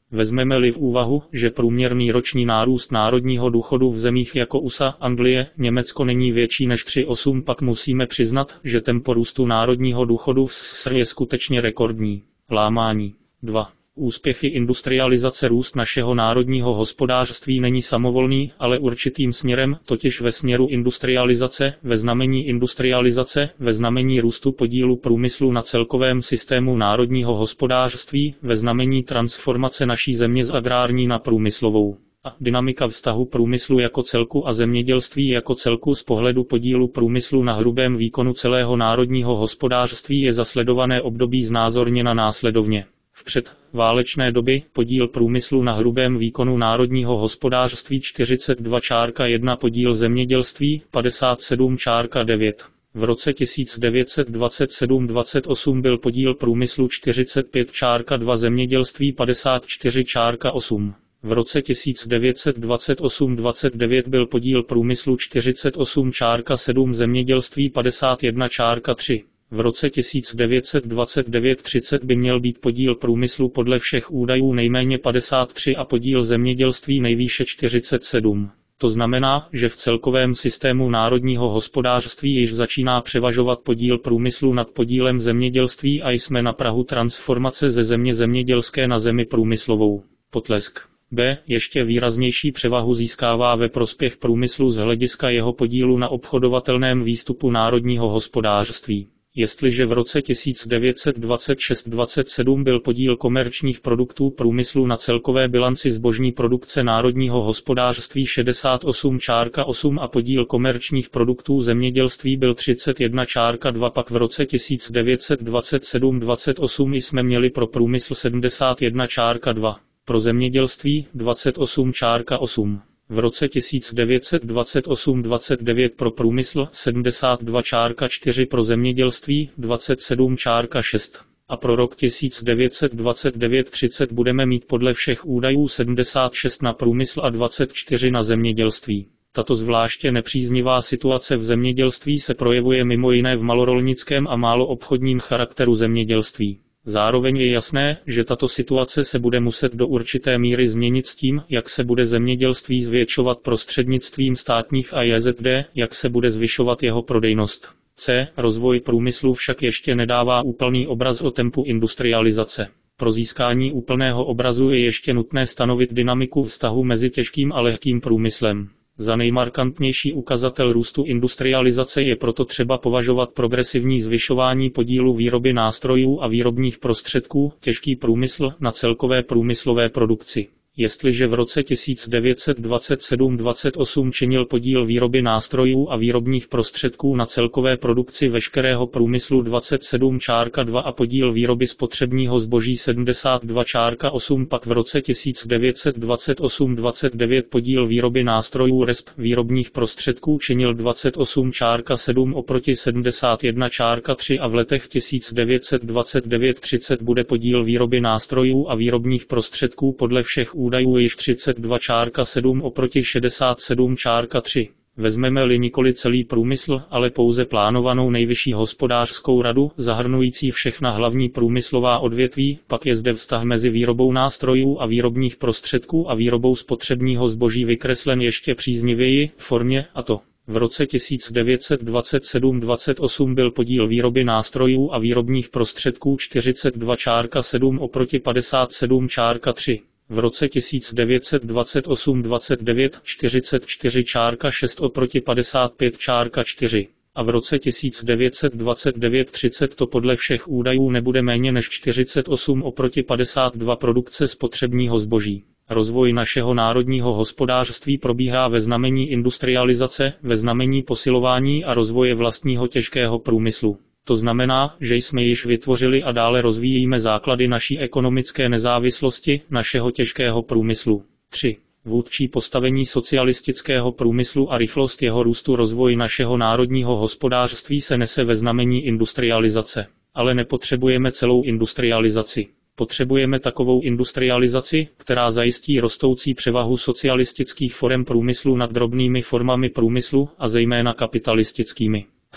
Vezmeme-li v úvahu, že průměrný roční nárůst národního důchodu v zemích jako U S A, Anglie, Německo není větší než tři celá osm, pak musíme přiznat, že tempo růstu národního důchodu v S S R je skutečně rekordní. Lámání. dva. Úspěchy industrializace. Růst našeho národního hospodářství není samovolný, ale určitým směrem, totiž ve směru industrializace, ve znamení industrializace, ve znamení růstu podílu průmyslu na celkovém systému národního hospodářství, ve znamení transformace naší země z agrární na průmyslovou. A dynamika vztahu průmyslu jako celku a zemědělství jako celku z pohledu podílu průmyslu na hrubém výkonu celého národního hospodářství je za sledované období znázorněna následovně. V předválečné doby podíl průmyslu na hrubém výkonu národního hospodářství čtyřicet dva celá jedna, podíl zemědělství padesát sedm celá devět. V roce tisíc devět set dvacet sedm dvacet osm byl podíl průmyslu čtyřicet pět celá dva, zemědělství padesát čtyři celá osm. V roce tisíc devět set dvacet osm dvacet devět byl podíl průmyslu čtyřicet osm celá sedm, zemědělství padesát jedna celá tři. V roce tisíc devět set dvacet devět třicet by měl být podíl průmyslu podle všech údajů nejméně padesát tři a podíl zemědělství nejvýše čtyřicet sedm. To znamená, že v celkovém systému národního hospodářství již začíná převažovat podíl průmyslu nad podílem zemědělství a jsme na prahu transformace ze země zemědělské na zemi průmyslovou. Potlesk. B. Ještě výraznější převahu získává ve prospěch průmyslu z hlediska jeho podílu na obchodovatelném výstupu národního hospodářství. Jestliže v roce tisíc devět set dvacet šest dvacet sedm byl podíl komerčních produktů průmyslu na celkové bilanci zbožní produkce národního hospodářství šedesát osm celá osm a podíl komerčních produktů zemědělství byl třicet jedna celá dva, pak v roce tisíc devět set dvacet sedm dvacet osm jsme měli pro průmysl sedmdesát jedna celá dva, pro zemědělství dvacet osm celá osm. V roce tisíc devět set dvacet osm dvacet devět pro průmysl, sedmdesát dva celá čtyři pro zemědělství, dvacet sedm celá šest. A pro rok tisíc devět set dvacet devět třicet budeme mít podle všech údajů sedmdesát šest na průmysl a dvacet čtyři na zemědělství. Tato zvláště nepříznivá situace v zemědělství se projevuje mimo jiné v malorolnickém a málo obchodním charakteru zemědělství. Zároveň je jasné, že tato situace se bude muset do určité míry změnit s tím, jak se bude zemědělství zvětšovat prostřednictvím státních a J Z D, jak se bude zvyšovat jeho prodejnost. C. Rozvoj průmyslu však ještě nedává úplný obraz o tempu industrializace. Pro získání úplného obrazu je ještě nutné stanovit dynamiku vztahu mezi těžkým a lehkým průmyslem. Za nejmarkantnější ukazatel růstu industrializace je proto třeba považovat progresivní zvyšování podílu výroby nástrojů a výrobních prostředků, těžký průmysl, na celkové průmyslové produkci. Jestliže v roce tisíc devět set dvacet sedm dvacet osm činil podíl výroby nástrojů a výrobních prostředků na celkové produkci veškerého průmyslu dvacet sedm celá dva a podíl výroby spotřebního zboží sedmdesát dva celá osm, pak v roce tisíc devět set dvacet osm dvacet devět podíl výroby nástrojů resp. výrobních prostředků činil dvacet osm celá sedm oproti sedmdesát jedna celá tři a v letech tisíc devět set dvacet devět třicet bude podíl výroby nástrojů a výrobních prostředků podle všech údajů již třicet dva celá sedm oproti šedesát sedm celá tři. Vezmeme-li nikoli celý průmysl, ale pouze plánovanou nejvyšší hospodářskou radu, zahrnující všechna hlavní průmyslová odvětví, pak je zde vztah mezi výrobou nástrojů a výrobních prostředků a výrobou spotřebního zboží vykreslen ještě příznivěji v formě, a to v roce tisíc devět set dvacet sedm dvacet osm byl podíl výroby nástrojů a výrobních prostředků čtyřicet dva celá sedm oproti padesát sedm celá tři. V roce tisíc devět set dvacet osm dvacet devět čtyřicet čtyři celá šest oproti padesát pět celá čtyři. A v roce tisíc devět set dvacet devět třicet to podle všech údajů nebude méně než čtyřicet osm oproti padesát dva produkce spotřebního zboží. Rozvoj našeho národního hospodářství probíhá ve znamení industrializace, ve znamení posilování a rozvoje vlastního těžkého průmyslu. To znamená, že jsme již vytvořili a dále rozvíjíme základy naší ekonomické nezávislosti, našeho těžkého průmyslu. tři. Vůdčí postavení socialistického průmyslu a rychlost jeho růstu. Rozvoj našeho národního hospodářství se nese ve znamení industrializace. Ale nepotřebujeme celou industrializaci. Potřebujeme takovou industrializaci, která zajistí rostoucí převahu socialistických forem průmyslu nad drobnými formami průmyslu a zejména kapitalistickými.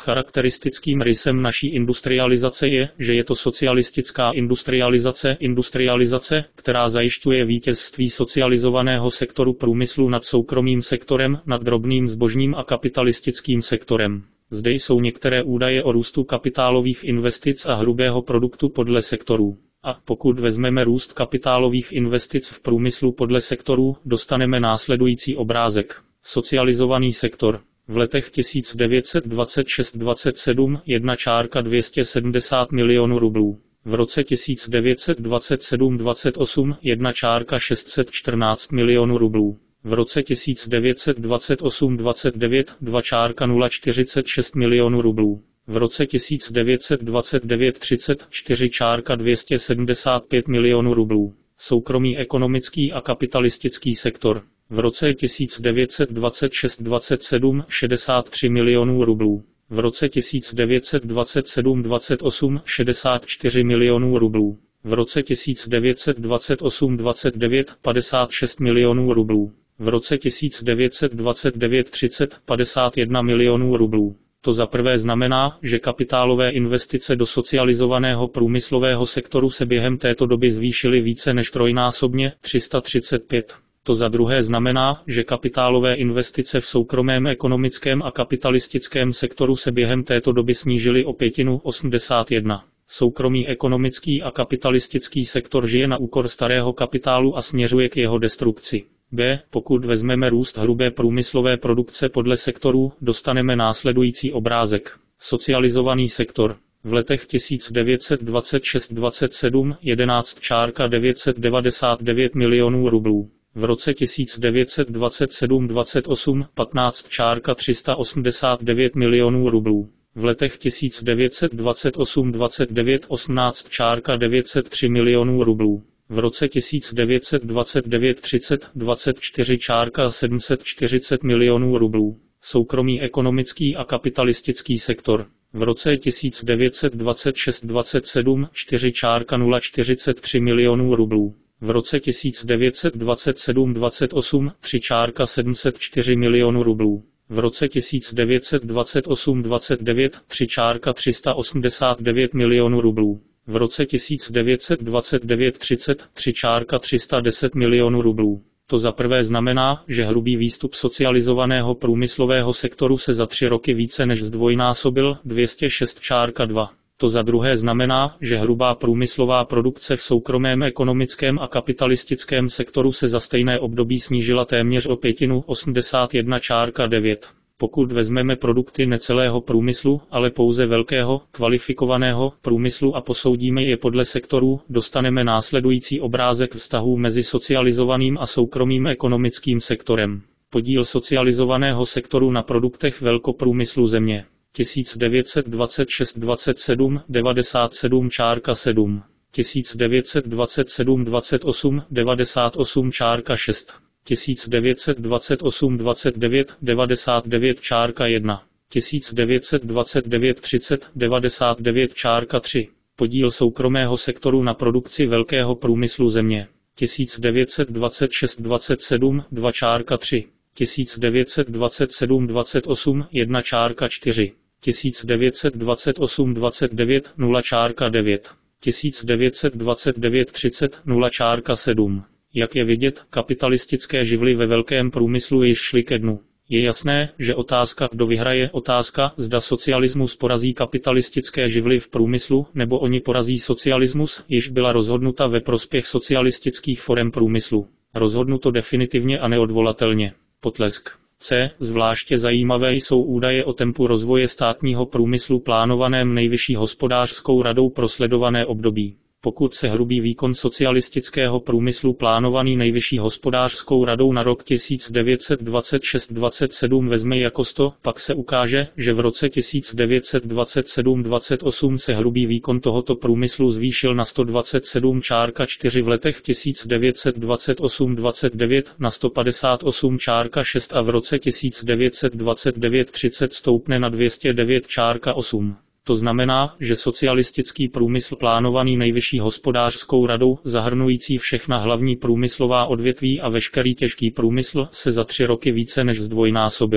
Charakteristickým rysem naší industrializace je, že je to socialistická industrializace, industrializace, která zajišťuje vítězství socializovaného sektoru průmyslu nad soukromým sektorem, nad drobným zbožním a kapitalistickým sektorem. Zde jsou některé údaje o růstu kapitálových investic a hrubého produktu podle sektorů. A pokud vezmeme růst kapitálových investic v průmyslu podle sektorů, dostaneme následující obrázek. Socializovaný sektor. V letech tisíc devět set dvacet šest dvacet sedm jedna čárka dvě stě sedmdesát milionů rublů. V roce tisíc devět set dvacet sedm dvacet osm jedna čárka šest set čtrnáct milionů rublů. V roce tisíc devět set dvacet osm dvacet devět dva čárka nula čtyřicet šest milionů rublů. V roce tisíc devět set dvacet devět třicet čtyři čárka dvě stě sedmdesát pět milionů rublů. Soukromý ekonomický a kapitalistický sektor. V roce tisíc devět set dvacet šest dvacet sedm šedesát tři milionů rublů. V roce tisíc devět set dvacet sedm dvacet osm šedesát čtyři milionů rublů. V roce tisíc devět set dvacet osm dvacet devět padesát šest milionů rublů. V roce tisíc devět set dvacet devět třicet padesát jedna milionů rublů. To za prvé znamená, že kapitálové investice do socializovaného průmyslového sektoru se během této doby zvýšily více než trojnásobně, tři sta třicet pět. To za druhé znamená, že kapitálové investice v soukromém ekonomickém a kapitalistickém sektoru se během této doby snížily o pětinu, osmdesát jedna. Soukromý ekonomický a kapitalistický sektor žije na úkor starého kapitálu a směřuje k jeho destrukci. B. Pokud vezmeme růst hrubé průmyslové produkce podle sektorů, dostaneme následující obrázek. Socializovaný sektor. V letech tisíc devět set dvacet šest dvacet sedm jedenáct čárka devět set devadesát devět milionů rublů. V roce tisíc devět set dvacet sedm dvacet osm patnáct čárka tři sta osmdesát devět milionů rublů. V letech tisíc devět set dvacet osm dvacet devět osmnáct čárka devět set tři milionů rublů. V roce tisíc devět set dvacet devět třicet dvacet čtyři čárka sedm set čtyřicet milionů rublů. Soukromý ekonomický a kapitalistický sektor. V roce tisíc devět set dvacet šest dvacet sedm čtyři čárka nula čtyřicet tři milionů rublů. V roce tisíc devět set dvacet sedm dvacet osm tři čárka sedm set čtyři milionů rublů. V roce tisíc devět set dvacet osm dvacet devět tři čárka tři sta osmdesát devět milionů rublů. V roce tisíc devět set dvacet devět třicet tři čárka tři sta deset milionů rublů. To za prvé znamená, že hrubý výstup socializovaného průmyslového sektoru se za tři roky více než zdvojnásobil, dvě stě šest čárka dva. To za druhé znamená, že hrubá průmyslová produkce v soukromém ekonomickém a kapitalistickém sektoru se za stejné období snížila téměř o pětinu, osmdesát jedna čárka devět. Pokud vezmeme produkty necelého průmyslu, ale pouze velkého, kvalifikovaného průmyslu a posoudíme je podle sektorů, dostaneme následující obrázek vztahů mezi socializovaným a soukromým ekonomickým sektorem. Podíl socializovaného sektoru na produktech velkoprůmyslu země. tisíc devět set dvacet šest dvacet sedm devadesát sedm čárka sedm. tisíc devět set dvacet sedm dvacet osm devadesát osm čárka šest. tisíc devět set dvacet osm dvacet devět devadesát devět čárka jedna. tisíc devět set dvacet devět třicet devadesát devět čárka tři. Podíl soukromého sektoru na produkci velkého průmyslu země. tisíc devět set dvacet šest dvacet sedm dva čárka tři. tisíc devět set dvacet sedm dvacet osm jedna čárka čtyři. tisíc devět set dvacet osm dvacet devět nula čárka devět. tisíc devět set dvacet devět třicet nula čárka sedm. Jak je vidět, kapitalistické živly ve velkém průmyslu již šly ke dnu. Je jasné, že otázka, kdo vyhraje, otázka, zda socialismus porazí kapitalistické živly v průmyslu, nebo oni porazí socialismus, již byla rozhodnuta ve prospěch socialistických forem průmyslu. Rozhodnuto definitivně a neodvolatelně. Potlesk. C. Zvláště zajímavé jsou údaje o tempu rozvoje státního průmyslu plánovaném Nejvyšší hospodářskou radou pro sledované období. Pokud se hrubý výkon socialistického průmyslu plánovaný Nejvyšší hospodářskou radou na rok tisíc devět set dvacet šest dvacet sedm vezme jako sto, pak se ukáže, že v roce tisíc devět set dvacet sedm dvacet osm se hrubý výkon tohoto průmyslu zvýšil na sto dvacet sedm čárka čtyři v letech tisíc devět set dvacet osm dvacet devět na sto padesát osm čárka šest a v roce tisíc devět set dvacet devět třicet stoupne na dvě stě devět čárka osm. To znamená, že socialistický průmysl plánovaný Nejvyšší hospodářskou radou, zahrnující všechna hlavní průmyslová odvětví a veškerý těžký průmysl, se za tři roky více než zdvojnásobil.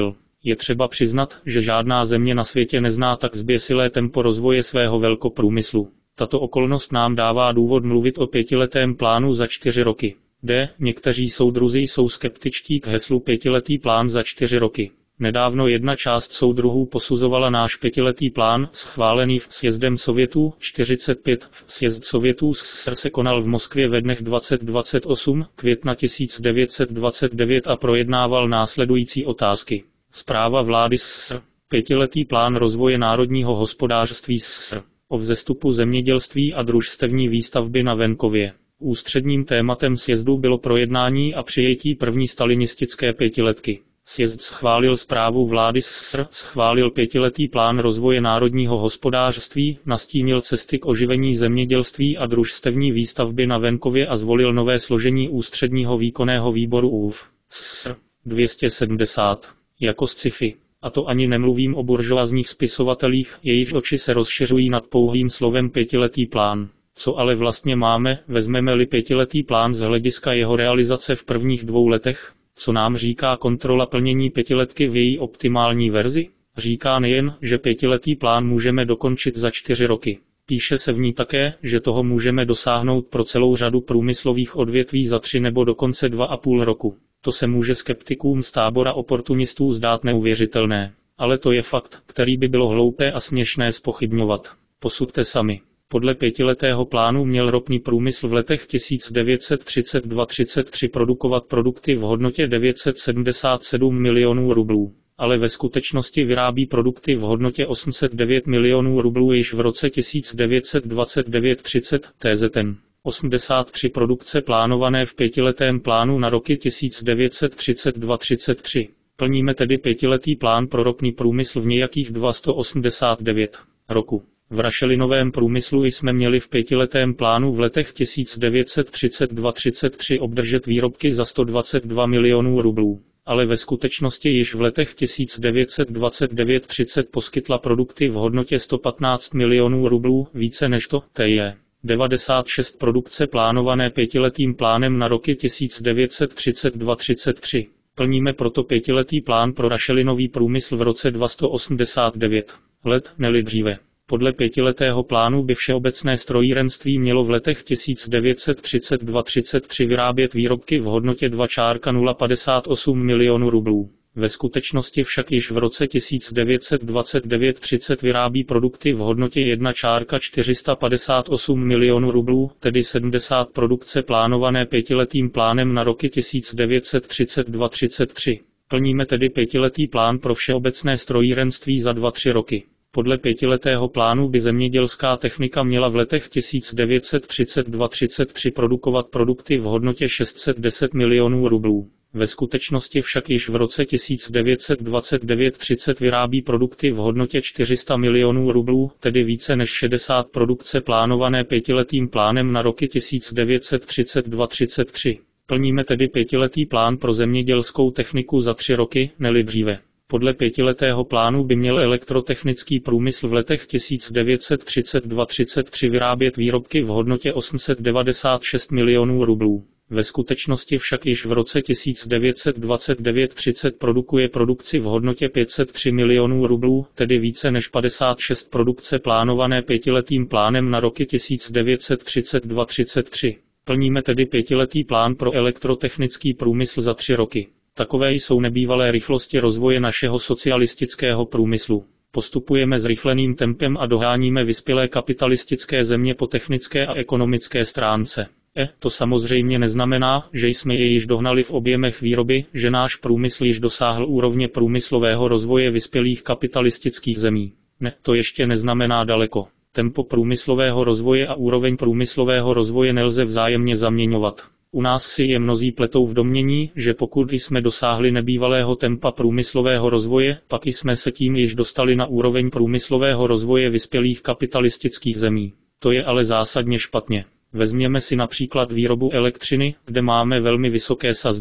Je třeba přiznat, že žádná země na světě nezná tak zběsilé tempo rozvoje svého velkoprůmyslu. Tato okolnost nám dává důvod mluvit o pětiletém plánu za čtyři roky. D. Někteří soudruzi jsou skeptičtí k heslu pětiletý plán za čtyři roky. Nedávno jedna část soudruhů posuzovala náš pětiletý plán, schválený v sjezdem Sovětů čtyřicet pět. V sjezd Sovětů ssr se konal v Moskvě ve dnech dvacátého prvního dvacátého osmého května tisíc devět set dvacet devět a projednával následující otázky. Zpráva vlády ssr. Pětiletý plán rozvoje národního hospodářství ssr. O vzestupu zemědělství a družstevní výstavby na venkově. Ústředním tématem sjezdu bylo projednání a přijetí první stalinistické pětiletky. Sjezd schválil zprávu vlády ssr, schválil pětiletý plán rozvoje národního hospodářství, nastínil cesty k oživení zemědělství a družstevní výstavby na venkově a zvolil nové složení ústředního výkonného výboru ÚV. ssr. dvě stě sedmdesát. Jako sci-fi. A to ani nemluvím o buržoazních spisovatelích, jejichž oči se rozšiřují nad pouhým slovem pětiletý plán. Co ale vlastně máme, vezmeme-li pětiletý plán z hlediska jeho realizace v prvních dvou letech? Co nám říká kontrola plnění pětiletky v její optimální verzi? Říká nejen, že pětiletý plán můžeme dokončit za čtyři roky. Píše se v ní také, že toho můžeme dosáhnout pro celou řadu průmyslových odvětví za tři nebo dokonce dva a půl roku. To se může skeptikům z tábora oportunistů zdát neuvěřitelné. Ale to je fakt, který by bylo hloupé a směšné zpochybňovat. Posuďte sami. Podle pětiletého plánu měl ropný průmysl v letech tisíc devět set třicet dva třicet tři produkovat produkty v hodnotě devět set sedmdesát sedm milionů rublů. Ale ve skutečnosti vyrábí produkty v hodnotě osm set devět milionů rublů již v roce tisíc devět set dvacet devět třicet, T Z N. osmdesát tři produkce plánované v pětiletém plánu na roky tisíc devět set třicet dva třicet tři. Plníme tedy pětiletý plán pro ropný průmysl v nějakých dva sto osmdesát devět roku. V rašelinovém průmyslu jsme měli v pětiletém plánu v letech tisíc devět set třicet dva třicet tři obdržet výrobky za sto dvacet dva milionů rublů. Ale ve skutečnosti již v letech tisíc devět set dvacet devět třicet poskytla produkty v hodnotě sto patnáct milionů rublů, více než to, T J. devadesát šest produkce plánované pětiletým plánem na roky tisíc devět set třicet dva třicet tři. Plníme proto pětiletý plán pro rašelinový průmysl v roce dva sto osmdesát devět let, ne-li dříve. Podle pětiletého plánu by všeobecné strojírenství mělo v letech tisíc devět set třicet dva třicet tři vyrábět výrobky v hodnotě dva nula padesát osm milionů rublů. Ve skutečnosti však již v roce tisíc devět set dvacet devět třicet vyrábí produkty v hodnotě jedna čtyři sta padesát osm milionů rublů, tedy sedmdesát produkce plánované pětiletým plánem na roky tisíc devět set třicet dva třicet tři. Plníme tedy pětiletý plán pro všeobecné strojírenství za dva tři roky. Podle pětiletého plánu by zemědělská technika měla v letech tisíc devět set třicet dva třicet tři produkovat produkty v hodnotě šest set deset milionů rublů. Ve skutečnosti však již v roce tisíc devět set dvacet devět třicet vyrábí produkty v hodnotě čtyři sta milionů rublů, tedy více než šedesát produkce plánované pětiletým plánem na roky tisíc devět set třicet dva třicet tři. Plníme tedy pětiletý plán pro zemědělskou techniku za tři roky, ne-li dříve. Podle pětiletého plánu by měl elektrotechnický průmysl v letech tisíc devět set třicet dva třicet tři vyrábět výrobky v hodnotě osm set devadesát šest milionů rublů. Ve skutečnosti však již v roce tisíc devět set dvacet devět třicet produkuje produkci v hodnotě pět set tři milionů rublů, tedy více než padesát šest produkce plánované pětiletým plánem na roky tisíc devět set třicet dva třicet tři. Plníme tedy pětiletý plán pro elektrotechnický průmysl za tři roky. Takové jsou nebývalé rychlosti rozvoje našeho socialistického průmyslu. Postupujeme zrychleným tempem a doháníme vyspělé kapitalistické země po technické a ekonomické stránce. E, to samozřejmě neznamená, že jsme je již dohnali v objemech výroby, že náš průmysl již dosáhl úrovně průmyslového rozvoje vyspělých kapitalistických zemí. Ne, to ještě neznamená daleko. Tempo průmyslového rozvoje a úroveň průmyslového rozvoje nelze vzájemně zaměňovat. U nás si je mnozí pletou v domnění, že pokud jsme dosáhli nebývalého tempa průmyslového rozvoje, pak jsme se tím již dostali na úroveň průmyslového rozvoje vyspělých kapitalistických zemí. To je ale zásadně špatně. Vezměme si například výrobu elektřiny, kde máme velmi vysoké sazby.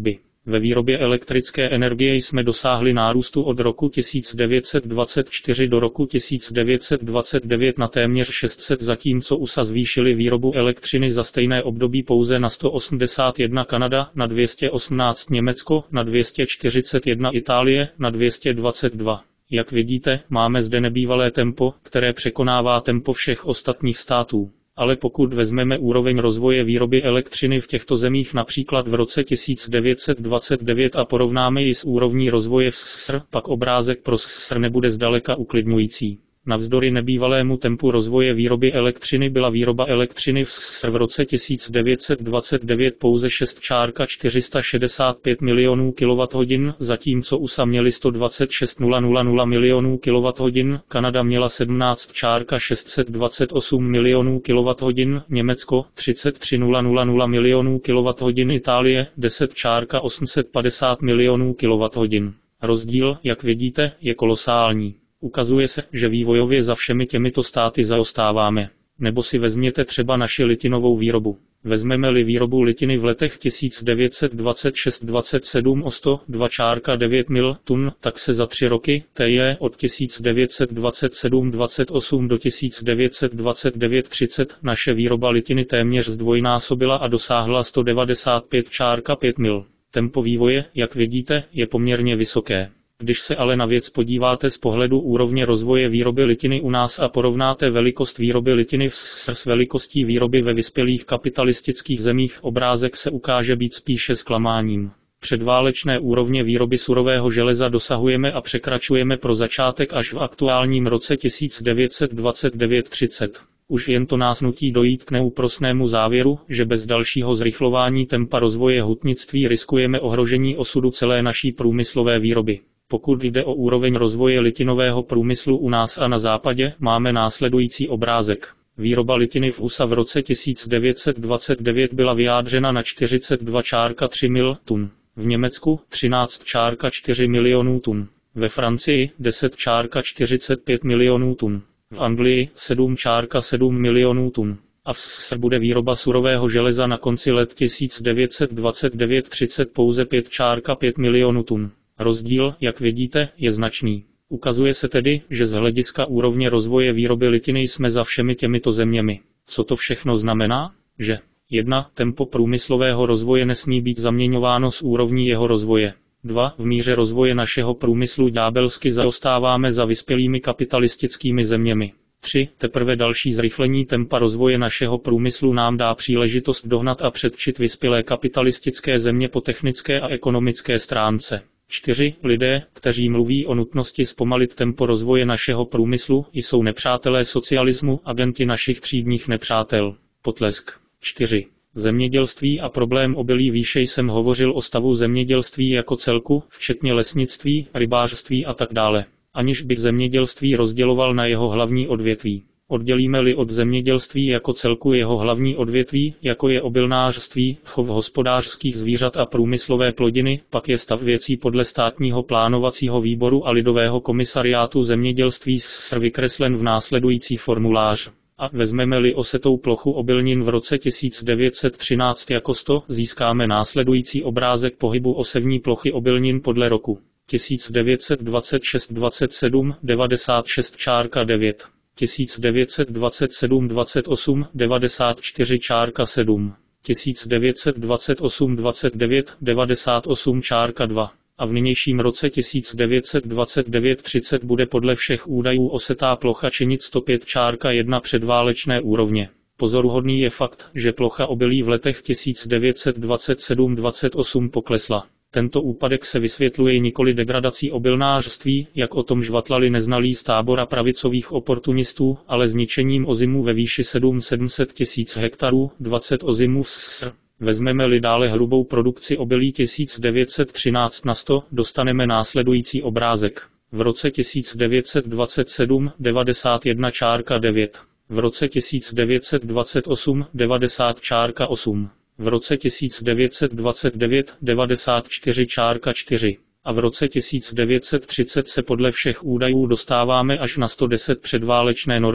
Ve výrobě elektrické energie jsme dosáhli nárůstu od roku tisíc devět set dvacet čtyři do roku tisíc devět set dvacet devět na téměř šest set, zatímco U S A zvýšili výrobu elektřiny za stejné období pouze na sto osmdesát jedna, Kanada na dvě stě osmnáct, Německo na dvě stě čtyřicet jedna, Itálie na dvě stě dvacet dva. Jak vidíte, máme zde nebývalé tempo, které překonává tempo všech ostatních států. Ale pokud vezmeme úroveň rozvoje výroby elektřiny v těchto zemích například v roce tisíc devět set dvacet devět a porovnáme ji s úrovní rozvoje v S S R, pak obrázek pro S S R nebude zdaleka uklidňující. Navzdory nebývalému tempu rozvoje výroby elektřiny byla výroba elektřiny v S S R v roce tisíc devět set dvacet devět pouze šest celá čtyři sta šedesát pět milionů kilowatthodin, zatímco U S A měli sto dvacet šest tisíc milionů kilowatthodin, Kanada měla sedmnáct celá šest set dvacet osm milionů kilowatthodin, Německo třicet tři tisíc milionů kilowatthodin, Itálie deset celá osm set padesát milionů kilowatthodin. Rozdíl, jak vidíte, je kolosální. Ukazuje se, že vývojově za všemi těmito státy zaostáváme. Nebo si vezměte třeba naši litinovou výrobu. Vezmeme-li výrobu litiny v letech tisíc devět set dvacet šest dvacet sedm o sto dva celá devět mil tun, tak se za tři roky, to je od tisíc devět set dvacet sedm dvacet osm do tisíc devět set dvacet devět třicet, naše výroba litiny téměř zdvojnásobila a dosáhla sto devadesát pět celá pět mil. Tempo vývoje, jak vidíte, je poměrně vysoké. Když se ale na věc podíváte z pohledu úrovně rozvoje výroby litiny u nás a porovnáte velikost výroby litiny v S S R s velikostí výroby ve vyspělých kapitalistických zemích, obrázek se ukáže být spíše zklamáním. Předválečné úrovně výroby surového železa dosahujeme a překračujeme pro začátek až v aktuálním roce tisíc devět set dvacet devět třicet. Už jen to nás nutí dojít k neúprosnému závěru, že bez dalšího zrychlování tempa rozvoje hutnictví riskujeme ohrožení osudu celé naší průmyslové výroby. Pokud jde o úroveň rozvoje litinového průmyslu u nás a na západě, máme následující obrázek. Výroba litiny v U S A v roce tisíc devět set dvacet devět byla vyjádřena na čtyřicet dva celá tři mil tun. V Německu třináct celá čtyři milionů tun. Ve Francii deset celá čtyřicet pět milionů tun. V Anglii sedm celá sedm milionů tun. A v S S R bude výroba surového železa na konci let tisíc devět set dvacet devět třicet pouze pět celá pět milionů tun. Rozdíl, jak vidíte, je značný. Ukazuje se tedy, že z hlediska úrovně rozvoje výroby litiny jsme za všemi těmito zeměmi. Co to všechno znamená? Že jedna. Tempo průmyslového rozvoje nesmí být zaměňováno s úrovní jeho rozvoje. dva. V míře rozvoje našeho průmyslu ďábelsky zaostáváme za vyspělými kapitalistickými zeměmi. tři. Teprve další zrychlení tempa rozvoje našeho průmyslu nám dá příležitost dohnat a předčit vyspělé kapitalistické země po technické a ekonomické stránce. čtyři. Lidé, kteří mluví o nutnosti zpomalit tempo rozvoje našeho průmyslu, jsou nepřátelé socialismu, agenti našich třídních nepřátel. Potlesk. čtyři. Zemědělství a problém obilí. Výše jsem hovořil o stavu zemědělství jako celku, včetně lesnictví, rybářství a tak dále. Aniž bych zemědělství rozděloval na jeho hlavní odvětví. Oddělíme-li od zemědělství jako celku jeho hlavní odvětví, jako je obilnářství, chov hospodářských zvířat a průmyslové plodiny, pak je stav věcí podle státního plánovacího výboru a lidového komisariátu zemědělství S S R vykreslen v následující formulář. A vezmeme-li osetou plochu obilnin v roce tisíc devět set třináct jako sto, získáme následující obrázek pohybu osevní plochy obilnin podle roku. tisíc devět set dvacet šest dvacet sedm devadesát šest celá devět. tisíc devět set dvacet sedm dvacet osm devadesát čtyři celá sedm. tisíc devět set dvacet osm dvacet devět devadesát osm celá dva. A v nynějším roce tisíc devět set dvacet devět třicet bude podle všech údajů osetá plocha činit sto pět celá jedna předválečné úrovně. Pozoruhodný je fakt, že plocha obilí v letech tisíc devět set dvacet sedm dvacet osm poklesla. Tento úpadek se vysvětluje nikoli degradací obilnářství, jak o tom žvatlali neznalí z tábora pravicových oportunistů, ale zničením ozimů ve výši sedm set sedm set tisíc hektarů, dvacet ozimů v S S R. Vezmeme-li dále hrubou produkci obilí tisíc devět set třináct na sto, dostaneme následující obrázek. V roce tisíc devět set dvacet sedm devadesát jedna celá devět. V roce tisíc devět set dvacet osm devadesát celá osm. V roce tisíc devět set dvacet devět devadesát čtyři celá čtyři. A v roce tisíc devět set třicet se podle všech údajů dostáváme až na sto deset předválečné normy.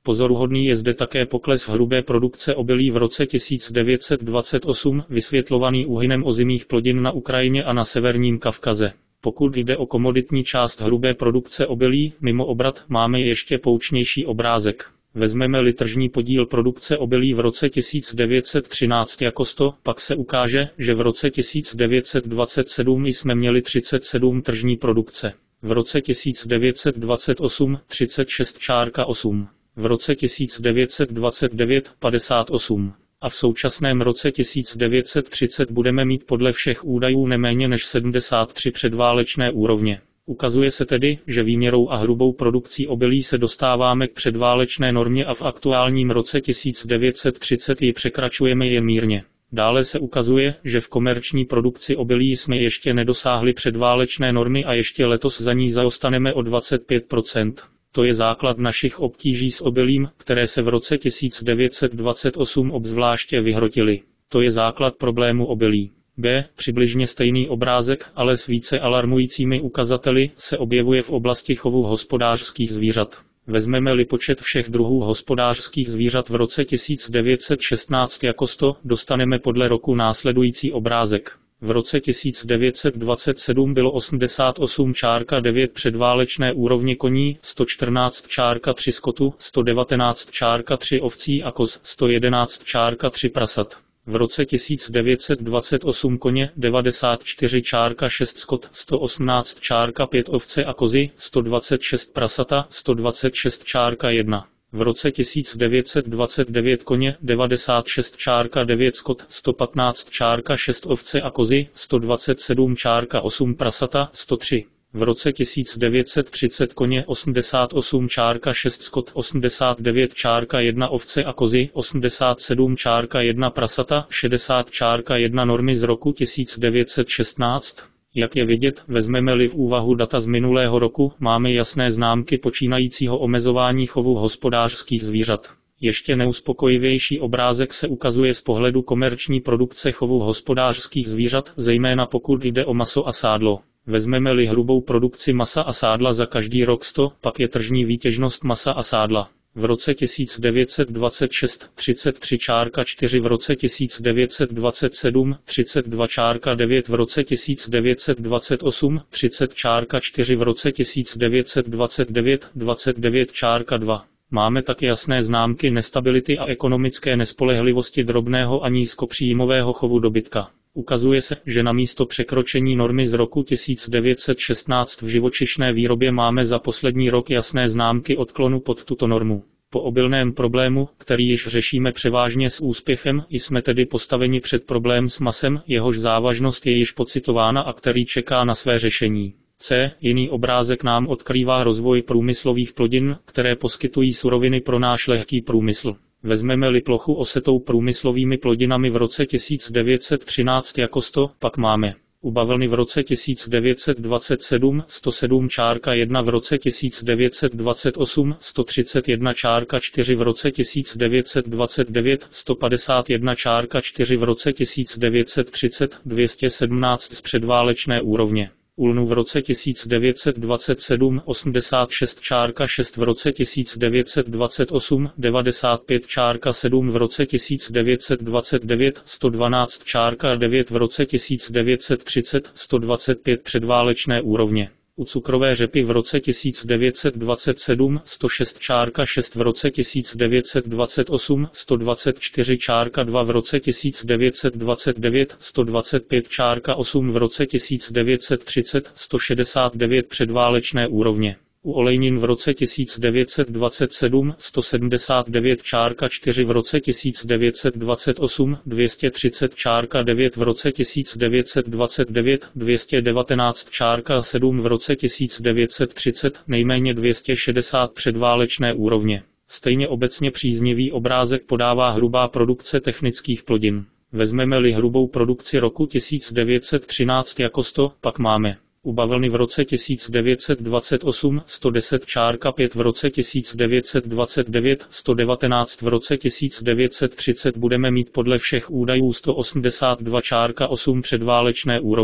Pozoruhodný je zde také pokles hrubé produkce obilí v roce tisíc devět set dvacet osm, vysvětlovaný úhynem ozimých plodin na Ukrajině a na severním Kavkaze. Pokud jde o komoditní část hrubé produkce obilí, mimo obrat, máme ještě poučnější obrázek. Vezmeme-li tržní podíl produkce obilí v roce tisíc devět set třináct jako sto, pak se ukáže, že v roce tisíc devět set dvacet sedm jsme měli třicet sedm tržní produkce. V roce tisíc devět set dvacet osm třicet šest celá osm. V roce tisíc devět set dvacet devět padesát osm. A v současném roce tisíc devět set třicet budeme mít podle všech údajů neméně než sedmdesát tři předválečné úrovně. Ukazuje se tedy, že výměrou a hrubou produkcí obilí se dostáváme k předválečné normě a v aktuálním roce tisíc devět set třicet ji překračujeme jen mírně. Dále se ukazuje, že v komerční produkci obilí jsme ještě nedosáhli předválečné normy a ještě letos za ní zaostaneme o dvacet pět procent. To je základ našich obtíží s obilím, které se v roce tisíc devět set dvacet osm obzvláště vyhrotily. To je základ problému obilí. B. Přibližně stejný obrázek, ale s více alarmujícími ukazateli, se objevuje v oblasti chovu hospodářských zvířat. Vezmeme-li počet všech druhů hospodářských zvířat v roce tisíc devět set šestnáct jako sto, dostaneme podle roku následující obrázek. V roce tisíc devět set dvacet sedm bylo osmdesát osm celá devět předválečné úrovně koní, sto čtrnáct celá tři skotu, sto devatenáct celá tři ovcí a koz, sto jedenáct celá tři prasat. V roce tisíc devět set dvacet osm koně, devadesát čtyři celá šest skot, sto osmnáct celá pět ovce a kozy, sto dvacet šest prasata, sto dvacet šest celá jedna. V roce tisíc devět set dvacet devět koně, devadesát šest celá devět skot, sto patnáct celá šest ovce a kozy, sto dvacet sedm celá osm prasata, sto tři. V roce tisíc devět set třicet koně, osmdesát osm celá šest skot, osmdesát devět celá jedna ovce a kozy, osmdesát sedm celá jedna prasata, šedesát celá jedna normy z roku tisíc devět set šestnáct. Jak je vidět, vezmeme-li v úvahu data z minulého roku, máme jasné známky počínajícího omezování chovu hospodářských zvířat. Ještě neuspokojivější obrázek se ukazuje z pohledu komerční produkce chovu hospodářských zvířat, zejména pokud jde o maso a sádlo. Vezmeme-li hrubou produkci masa a sádla za každý rok sto, pak je tržní výtěžnost masa a sádla. V roce tisíc devět set dvacet šest třicet tři celá čtyři, v roce tisíc devět set dvacet sedm třicet dva celá devět, v roce tisíc devět set dvacet osm třicet celá čtyři, v roce tisíc devět set dvacet devět dvacet devět celá dva. Máme tak jasné známky nestability a ekonomické nespolehlivosti drobného a nízkopříjmového chovu dobytka. Ukazuje se, že namísto překročení normy z roku tisíc devět set šestnáct v živočišné výrobě máme za poslední rok jasné známky odklonu pod tuto normu. Po obilném problému, který již řešíme převážně s úspěchem, jsme tedy postaveni před problém s masem, jehož závažnost je již pocitována a který čeká na své řešení. C. Jiný obrázek nám odkrývá rozvoj průmyslových plodin, které poskytují suroviny pro náš lehký průmysl. Vezmeme-li plochu osetou průmyslovými plodinami v roce tisíc devět set třináct jako sto, pak máme u bavlny v roce tisíc devět set dvacet sedm sto sedm celá jedna, v roce tisíc devět set dvacet osm sto třicet jedna celá čtyři, v roce tisíc devět set dvacet devět sto padesát jedna celá čtyři, v roce tisíc devět set třicet dvě stě sedmnáct z předválečné úrovně. U lnu v roce tisíc devět set dvacet sedm osmdesát šest celá šest, v roce tisíc devět set dvacet osm devadesát pět celá sedm, v roce tisíc devět set dvacet devět sto dvanáct celá devět, v roce tisíc devět set třicet sto dvacet pět předválečné úrovně. U cukrové řepy v roce tisíc devět set dvacet sedm sto šest celá šest, v roce tisíc devět set dvacet osm sto dvacet čtyři celá dva, v roce tisíc devět set dvacet devět sto dvacet pět celá osm, v roce tisíc devět set třicet sto šedesát devět předválečné úrovně. U olejnin v roce tisíc devět set dvacet sedm sto sedmdesát devět celá čtyři, v roce tisíc devět set dvacet osm dvě stě třicet celá devět, v roce tisíc devět set dvacet devět dvě stě devatenáct celá sedm, v roce tisíc devět set třicet nejméně dvě stě šedesát předválečné úrovně. Stejně obecně příznivý obrázek podává hrubá produkce technických plodin. Vezmeme-li hrubou produkci roku tisíc devět set třináct jako sto, pak máme u bavlny v roce tisíc devět set dvacet osm sto deset celá pět, v roce tisíc devět set dvacet devět sto devatenáct, v roce tisíc devět set třicet budeme mít podle všech údajů sto osmdesát dva celá osm předválečné úrovně.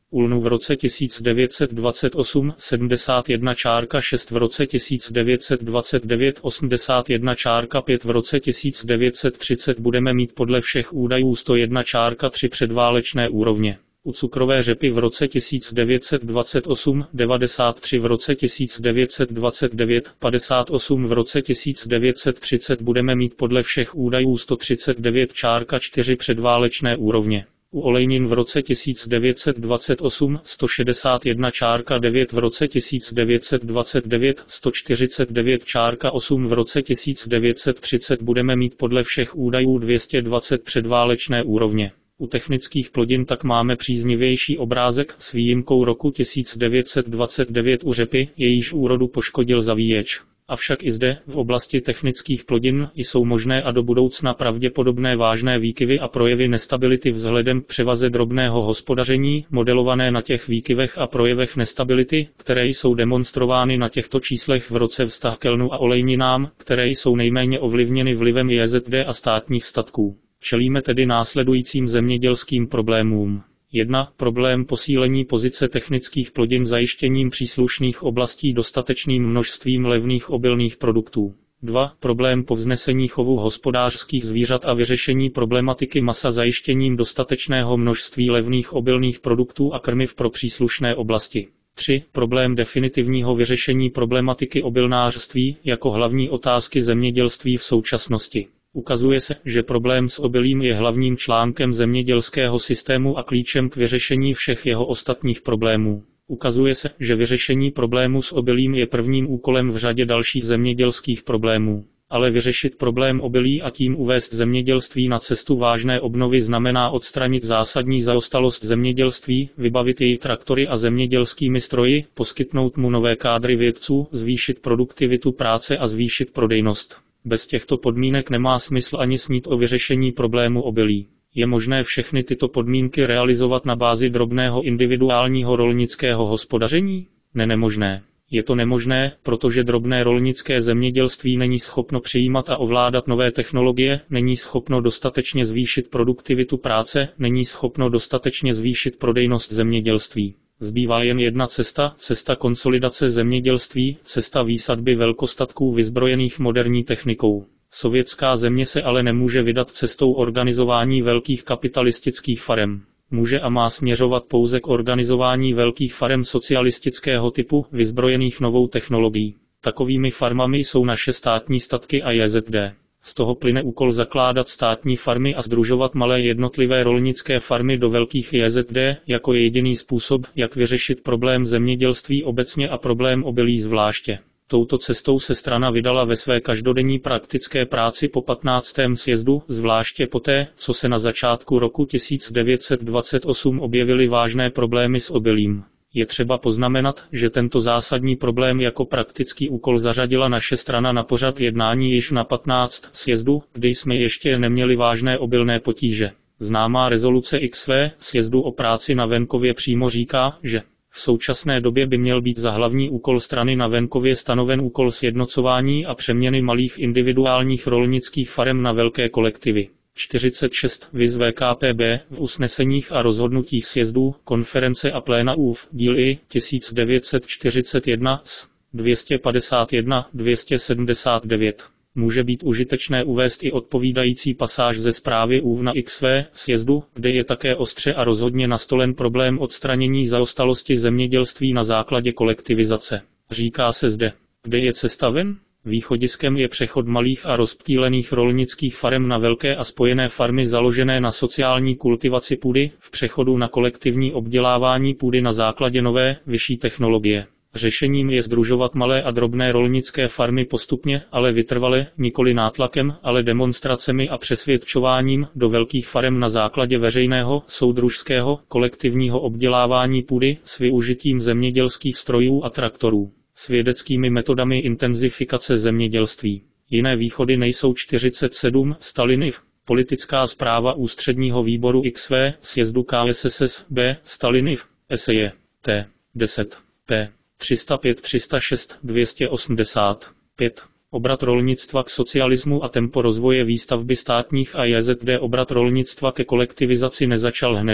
Ulnu v roce tisíc devět set dvacet osm sedmdesát jedna šest v roce tisíc devět set dvacet devět osmdesát jedna pět v roce tisíc devět set třicet budeme mít podle všech údajů sto jedna tři předválečné úrovně. U cukrové řepy v roce tisíc devět set dvacet osm devadesát tři v roce tisíc devět set dvacet devět padesát osm v roce tisíc devět set třicet budeme mít podle všech údajů sto třicet devět čtyři předválečné úrovně. U olejnin v roce tisíc devět set dvacet osm sto šedesát jedna devět v roce tisíc devět set dvacet devět sto čtyřicet devět osm v roce tisíc devět set třicet budeme mít podle všech údajů dvě stě dvacet předválečné úrovně. U technických plodin tak máme příznivější obrázek s výjimkou roku tisíc devět set dvacet devět u řepy, jejíž úrodu poškodil zavíječ. Avšak i zde, v oblasti technických plodin, jsou možné a do budoucna pravděpodobné vážné výkyvy a projevy nestability vzhledem k převaze drobného hospodaření, modelované na těch výkyvech a projevech nestability, které jsou demonstrovány na těchto číslech v roce vztah k lnu a olejninám, které jsou nejméně ovlivněny vlivem J Z D a státních statků. Čelíme tedy následujícím zemědělským problémům. jedna. Problém posílení pozice technických plodin zajištěním příslušných oblastí dostatečným množstvím levných obilných produktů. dva. Problém povznesení chovu hospodářských zvířat a vyřešení problematiky masa zajištěním dostatečného množství levných obilných produktů a krmiv pro příslušné oblasti. tři. Problém definitivního vyřešení problematiky obilnářství jako hlavní otázky zemědělství v současnosti. Ukazuje se, že problém s obilím je hlavním článkem zemědělského systému a klíčem k vyřešení všech jeho ostatních problémů. Ukazuje se, že vyřešení problému s obilím je prvním úkolem v řadě dalších zemědělských problémů. Ale vyřešit problém obilí a tím uvést zemědělství na cestu vážné obnovy znamená odstranit zásadní zaostalost zemědělství, vybavit jej traktory a zemědělskými stroji, poskytnout mu nové kádry vědců, zvýšit produktivitu práce a zvýšit prodejnost. Bez těchto podmínek nemá smysl ani snít o vyřešení problému obilí. Je možné všechny tyto podmínky realizovat na bázi drobného individuálního rolnického hospodaření? Ne, nemožné. Je to nemožné, protože drobné rolnické zemědělství není schopno přijímat a ovládat nové technologie, není schopno dostatečně zvýšit produktivitu práce, není schopno dostatečně zvýšit prodejnost zemědělství. Zbývá jen jedna cesta, cesta konsolidace zemědělství, cesta výsadby velkostatků vyzbrojených moderní technikou. Sovětská země se ale nemůže vydat cestou organizování velkých kapitalistických farem. Může a má směřovat pouze k organizování velkých farem socialistického typu, vyzbrojených novou technologií. Takovými farmami jsou naše státní statky a J Z D. Z toho plyne úkol zakládat státní farmy a sdružovat malé jednotlivé rolnické farmy do velkých J Z D jako jediný způsob, jak vyřešit problém zemědělství obecně a problém obilí zvláště. Touto cestou se strana vydala ve své každodenní praktické práci po patnáctém sjezdu, zvláště poté, co se na začátku roku tisíc devět set dvacet osm objevily vážné problémy s obilím. Je třeba poznamenat, že tento zásadní problém jako praktický úkol zařadila naše strana na pořad jednání již na patnáctém sjezdu, kdy jsme ještě neměli vážné obilné potíže. Známá rezoluce X V sjezdu o práci na venkově přímo říká, že v současné době by měl být za hlavní úkol strany na venkově stanoven úkol sjednocování a přeměny malých individuálních rolnických farem na velké kolektivy. čtyřicet šest viz V K P B v usneseních a rozhodnutích sjezdů, konference a pléna ÚV, díl I, tisíc devět set čtyřicet jedna, s. dvě stě padesát jedna dvě stě sedmdesát devět. Může být užitečné uvést i odpovídající pasáž ze zprávy ÚV na X V sjezdu, kde je také ostře a rozhodně nastolen problém odstranění zaostalosti zemědělství na základě kolektivizace. Říká se zde, kde je cesta ven? Východiskem je přechod malých a rozptýlených rolnických farem na velké a spojené farmy založené na sociální kultivaci půdy, v přechodu na kolektivní obdělávání půdy na základě nové, vyšší technologie. Řešením je sdružovat malé a drobné rolnické farmy postupně, ale vytrvale, nikoli nátlakem, ale demonstracemi a přesvědčováním do velkých farem na základě veřejného, soudružského, kolektivního obdělávání půdy s využitím zemědělských strojů a traktorů. S vědeckými metodami intenzifikace zemědělství. Jiné východy nejsou čtyřicet sedm, Staliniv, politická zpráva ústředního výboru X V, sjezdu K S S S, B, Staliniv, eseje, T, deset, P, tři sta pět tři sta šest dvě stě osmdesát pět. Obrat rolnictva k socialismu a tempo rozvoje výstavby státních a J Z D. Obrat rolnictva ke kolektivizaci nezačal hned.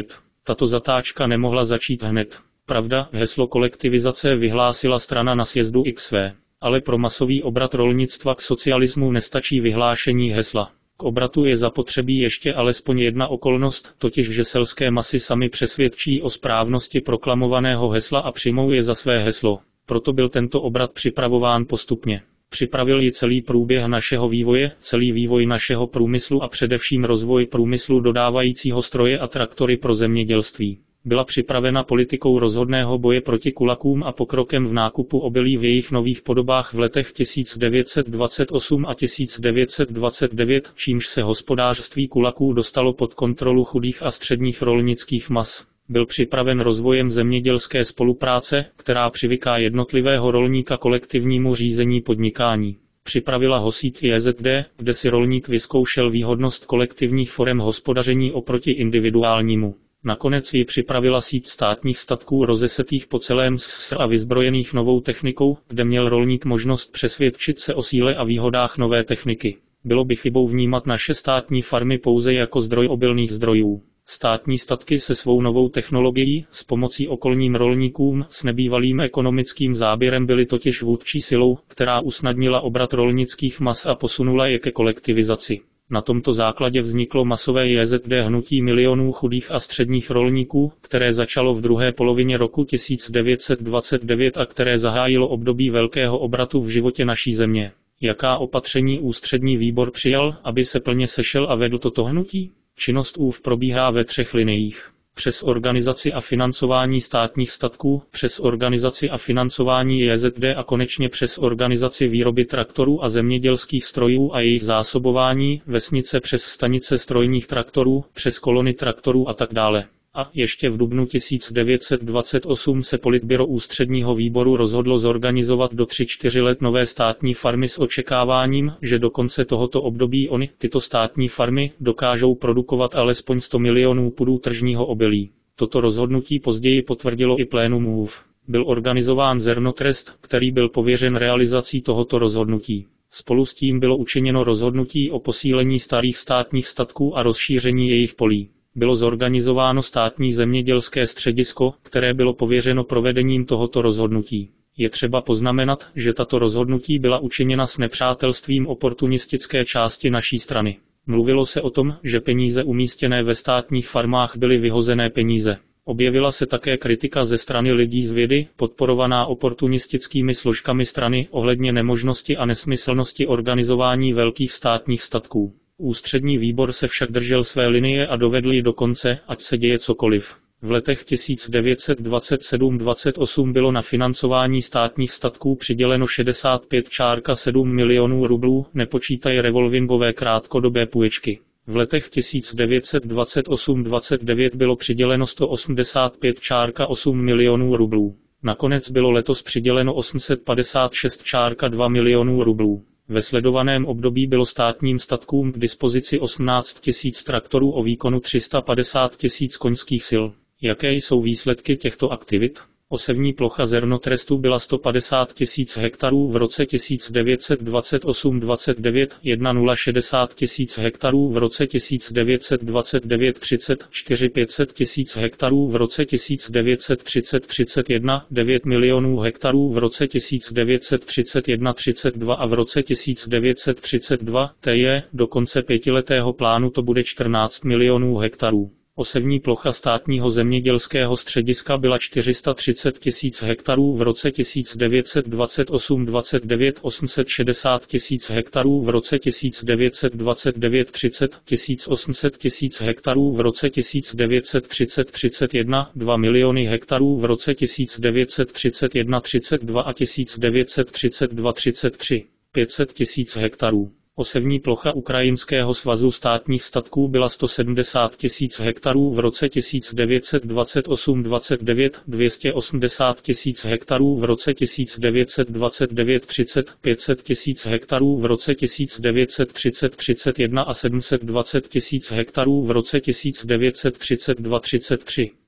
Tato zatáčka nemohla začít hned. Pravda, heslo kolektivizace vyhlásila strana na sjezdu X V. Ale pro masový obrat rolnictva k socialismu nestačí vyhlášení hesla. K obratu je zapotřebí ještě alespoň jedna okolnost, totiž že selské masy sami přesvědčí o správnosti proklamovaného hesla a přijmou je za své heslo. Proto byl tento obrat připravován postupně. Připravil ji celý průběh našeho vývoje, celý vývoj našeho průmyslu a především rozvoj průmyslu dodávajícího stroje a traktory pro zemědělství. Byla připravena politikou rozhodného boje proti kulakům a pokrokem v nákupu obilí v jejich nových podobách v letech tisíc devět set dvacet osm a tisíc devět set dvacet devět, čímž se hospodářství kulaků dostalo pod kontrolu chudých a středních rolnických mas. Byl připraven rozvojem zemědělské spolupráce, která přivyká jednotlivého rolníka kolektivnímu řízení podnikání. Připravila ho síť J Z D, kde si rolník vyzkoušel výhodnost kolektivních forem hospodaření oproti individuálnímu. Nakonec ji připravila síť státních statků rozesetých po celém S S R a vyzbrojených novou technikou, kde měl rolník možnost přesvědčit se o síle a výhodách nové techniky. Bylo by chybou vnímat naše státní farmy pouze jako zdroj obilných zdrojů. Státní statky se svou novou technologií, s pomocí okolním rolníkům, s nebývalým ekonomickým záběrem byly totiž vůdčí silou, která usnadnila obrat rolnických mas a posunula je ke kolektivizaci. Na tomto základě vzniklo masové J Z D hnutí milionů chudých a středních rolníků, které začalo v druhé polovině roku tisíc devět set dvacet devět a které zahájilo období velkého obratu v životě naší země. Jaká opatření ústřední výbor přijal, aby se plně sešel a vedl toto hnutí? Činnost ÚV probíhá ve třech liniích. Přes organizaci a financování státních statků, přes organizaci a financování J Z D a konečně přes organizaci výroby traktorů a zemědělských strojů a jejich zásobování, vesnice přes stanice strojních traktorů, přes kolony traktorů a tak dále. A ještě v dubnu tisíc devět set dvacet osm se politbyro ústředního výboru rozhodlo zorganizovat do tři čtyři let nové státní farmy s očekáváním, že do konce tohoto období oni, tyto státní farmy, dokážou produkovat alespoň sto milionů pudů tržního obilí. Toto rozhodnutí později potvrdilo i plénum ÚV. Byl organizován zernotrest, který byl pověřen realizací tohoto rozhodnutí. Spolu s tím bylo učiněno rozhodnutí o posílení starých státních statků a rozšíření jejich polí. Bylo zorganizováno státní zemědělské středisko, které bylo pověřeno provedením tohoto rozhodnutí. Je třeba poznamenat, že tato rozhodnutí byla učiněna s nepřátelstvím oportunistické části naší strany. Mluvilo se o tom, že peníze umístěné ve státních farmách byly vyhozené peníze. Objevila se také kritika ze strany lidí z vědy, podporovaná oportunistickými složkami strany, ohledně nemožnosti a nesmyslnosti organizování velkých státních statků. Ústřední výbor se však držel své linie a dovedl ji do konce, ať se děje cokoliv. V letech tisíc devět set dvacet sedm dvacet osm bylo na financování státních statků přiděleno šedesát pět celá sedm milionů rublů, nepočítaje revolvingové krátkodobé půjčky. V letech tisíc devět set dvacet osm dvacet devět bylo přiděleno sto osmdesát pět celá osm milionů rublů. Nakonec bylo letos přiděleno osm set padesát šest celá dva milionů rublů. Ve sledovaném období bylo státním statkům k dispozici osmnáct tisíc traktorů o výkonu tři sta padesát tisíc koňských sil. Jaké jsou výsledky těchto aktivit? Osevní plocha zernotrestu byla sto padesát tisíc hektarů v roce tisíc devět set dvacet osm dvacet devět, nula šedesát tisíc hektarů v roce tisíc devět set dvacet devět třicet čtyři pět set tisíc hektarů v roce tisíc devět set třicet třicet jedna, devět milionů hektarů v roce tisíc devět set třicet jedna třicet dva a v roce tisíc devět set třicet dva, to je, do konce pětiletého plánu to bude čtrnáct milionů hektarů. Osevní plocha státního zemědělského střediska byla čtyři sta třicet tisíc hektarů v roce tisíc devět set dvacet osm dvacet devět, osm set šedesát tisíc hektarů v roce tisíc devět set dvacet devět třicet, tisíc osm set tisíc hektarů v roce tisíc devět set třicet třicet jedna, dva miliony hektarů v roce tisíc devět set třicet jedna třicet dva a tisíc devět set třicet dva třicet tři, pět set tisíc hektarů. Osevní plocha Ukrajinského svazu státních statků byla sto sedmdesát tisíc hektarů v roce tisíc devět set dvacet osm dvacet devět, dvě stě osmdesát tisíc hektarů v roce tisíc devět set dvacet devět třicet, pět set tisíc hektarů v roce tisíc devět set třicet třicet jedna a sedm set dvacet tisíc hektarů v roce tisíc devět set třicet dva třicet tři.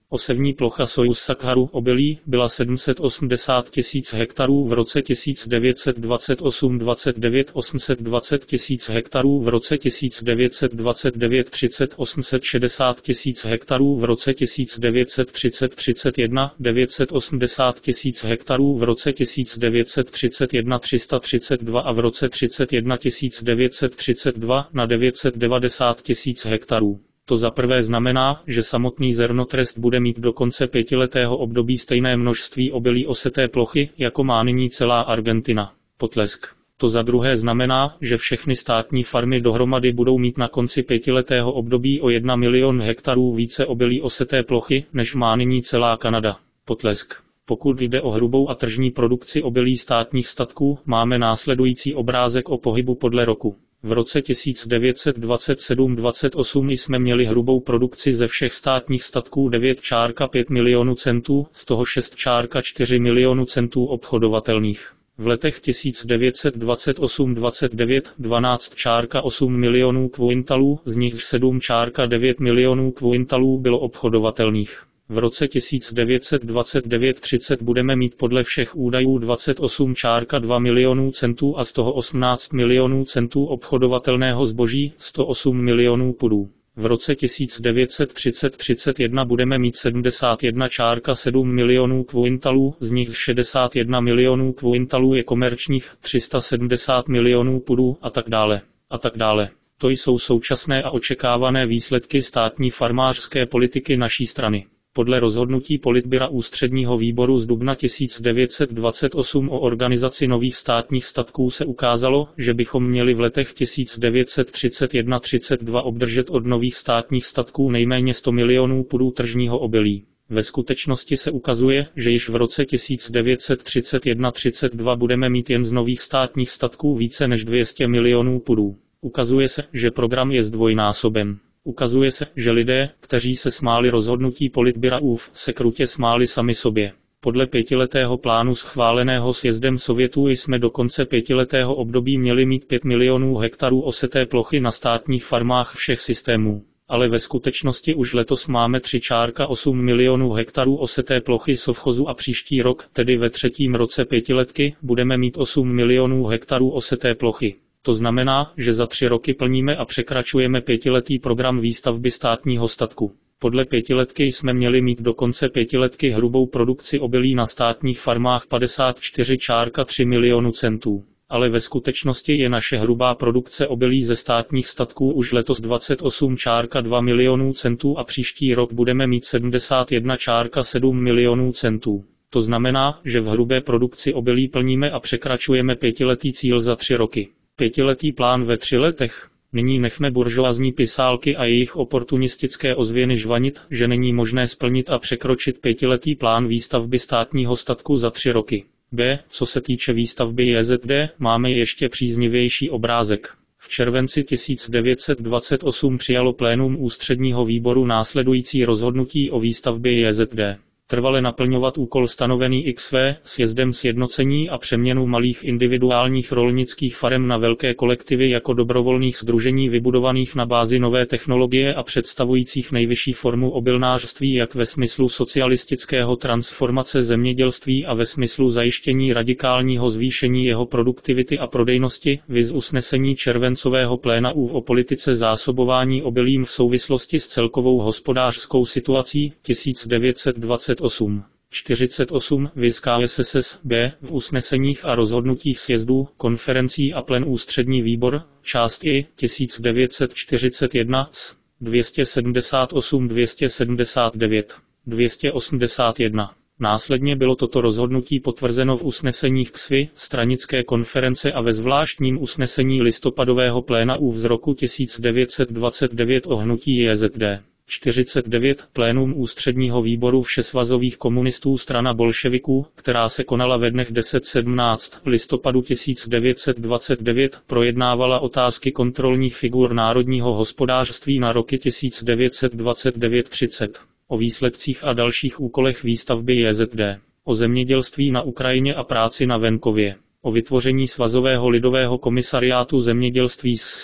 Osevní plocha Sojuz Sakharu obilí byla sedm set osmdesát tisíc hektarů v roce tisíc devět set dvacet osm dvacet devět, osm set dvacet tisíc hektarů v roce tisíc devět set dvacet devět třicet, osm set šedesát tisíc hektarů v roce tisíc devět set třicet třicet jedna, devět set osmdesát tisíc hektarů v roce tisíc devět set třicet jedna tři sta třicet dva a v roce třicet jedna tisíc devět set třicet dva na devět set devadesát tisíc hektarů. To za prvé znamená, že samotný zrnotrest bude mít do konce pětiletého období stejné množství obilí oseté plochy, jako má nyní celá Argentina. Potlesk. To za druhé znamená, že všechny státní farmy dohromady budou mít na konci pětiletého období o jeden milion hektarů více obilí oseté plochy, než má nyní celá Kanada. Potlesk. Pokud jde o hrubou a tržní produkci obilí státních statků, máme následující obrázek o pohybu podle roku. V roce tisíc devět set dvacet sedm dvacet osm jsme měli hrubou produkci ze všech státních statků devět celá pět milionů centů, z toho šest celá čtyři milionů centů obchodovatelných. V letech tisíc devět set dvacet osm dvacet devět dvanáct celá osm milionů kvintalů, z nich sedm celá devět milionů kvintalů bylo obchodovatelných. V roce tisíc devět set dvacet devět třicet budeme mít podle všech údajů dvacet osm celá dva milionů centů a z toho osmnáct milionů centů obchodovatelného zboží, sto osm milionů pudů. V roce tisíc devět set třicet třicet jedna budeme mít sedmdesát jedna celá sedm milionů kvintalů, z nich šedesát jedna milionů kvintalů je komerčních, tři sta sedmdesát milionů pudů a tak dále. A tak dále. To jsou současné a očekávané výsledky státní farmářské politiky naší strany. Podle rozhodnutí Politbyra Ústředního výboru z dubna tisíc devět set dvacet osm o organizaci nových státních statků se ukázalo, že bychom měli v letech tisíc devět set třicet jedna třicet dva obdržet od nových státních statků nejméně sto milionů pudů tržního obilí. Ve skutečnosti se ukazuje, že již v roce tisíc devět set třicet jedna třicet dva budeme mít jen z nových státních statků více než dvě stě milionů pudů. Ukazuje se, že program je zdvojnásoben. Ukazuje se, že lidé, kteří se smáli rozhodnutí Politbyra ÚV, se krutě smáli sami sobě. Podle pětiletého plánu schváleného sjezdem Sovětů jsme do konce pětiletého období měli mít pět milionů hektarů oseté plochy na státních farmách všech systémů. Ale ve skutečnosti už letos máme tři celá osm milionů hektarů oseté plochy sovchozu a příští rok, tedy ve třetím roce pětiletky, budeme mít osm milionů hektarů oseté plochy. To znamená, že za tři roky plníme a překračujeme pětiletý program výstavby státního statku. Podle pětiletky jsme měli mít do konce pětiletky hrubou produkci obilí na státních farmách padesát čtyři celá tři milionů centů. Ale ve skutečnosti je naše hrubá produkce obilí ze státních statků už letos dvacet osm celá dva milionů centů a příští rok budeme mít sedmdesát jedna celá sedm milionů centů. To znamená, že v hrubé produkci obilí plníme a překračujeme pětiletý cíl za tři roky. Pětiletý plán ve tři letech. Nyní nechme buržoazní pisálky a jejich oportunistické ozvěny žvanit, že není možné splnit a překročit pětiletý plán výstavby státního statku za tři roky. B. Co se týče výstavby J Z D, máme ještě příznivější obrázek. V červenci tisíc devět set dvacet osm přijalo plénum Ústředního výboru následující rozhodnutí o výstavbě J Z D. Trvale naplňovat úkol stanovený X V sjezdem sjednocení a přeměnu malých individuálních rolnických farem na velké kolektivy jako dobrovolných sdružení vybudovaných na bázi nové technologie a představujících nejvyšší formu obilnářství jak ve smyslu socialistického transformace zemědělství a ve smyslu zajištění radikálního zvýšení jeho produktivity a prodejnosti, viz usnesení červencového pléna ÚV o politice zásobování obilím v souvislosti s celkovou hospodářskou situací tisíc devět set dvacet osm. čtyřicet osm viz K S S S B v usneseních a rozhodnutích sjezdů, konferencí a plen Ústřední výbor, část I tisíc devět set čtyřicet jedna s dvě stě sedmdesát osm dvě stě sedmdesát devět dvě stě osmdesát jedna. Následně bylo toto rozhodnutí potvrzeno v usneseních K S V I, stranické konference a ve zvláštním usnesení listopadového pléna ÚV z roku tisíc devět set dvacet devět o hnutí J Z D. čtyřicet devět plénum Ústředního výboru všesvazových komunistů strana bolševiků, která se konala ve dnech deset sedmnáct listopadu tisíc devět set dvacet devět, projednávala otázky kontrolních figur národního hospodářství na roky tisíc devět set dvacet devět třicet. O výsledcích a dalších úkolech výstavby J Z D. O zemědělství na Ukrajině a práci na venkově. O vytvoření Svazového lidového komisariátu zemědělství S S R.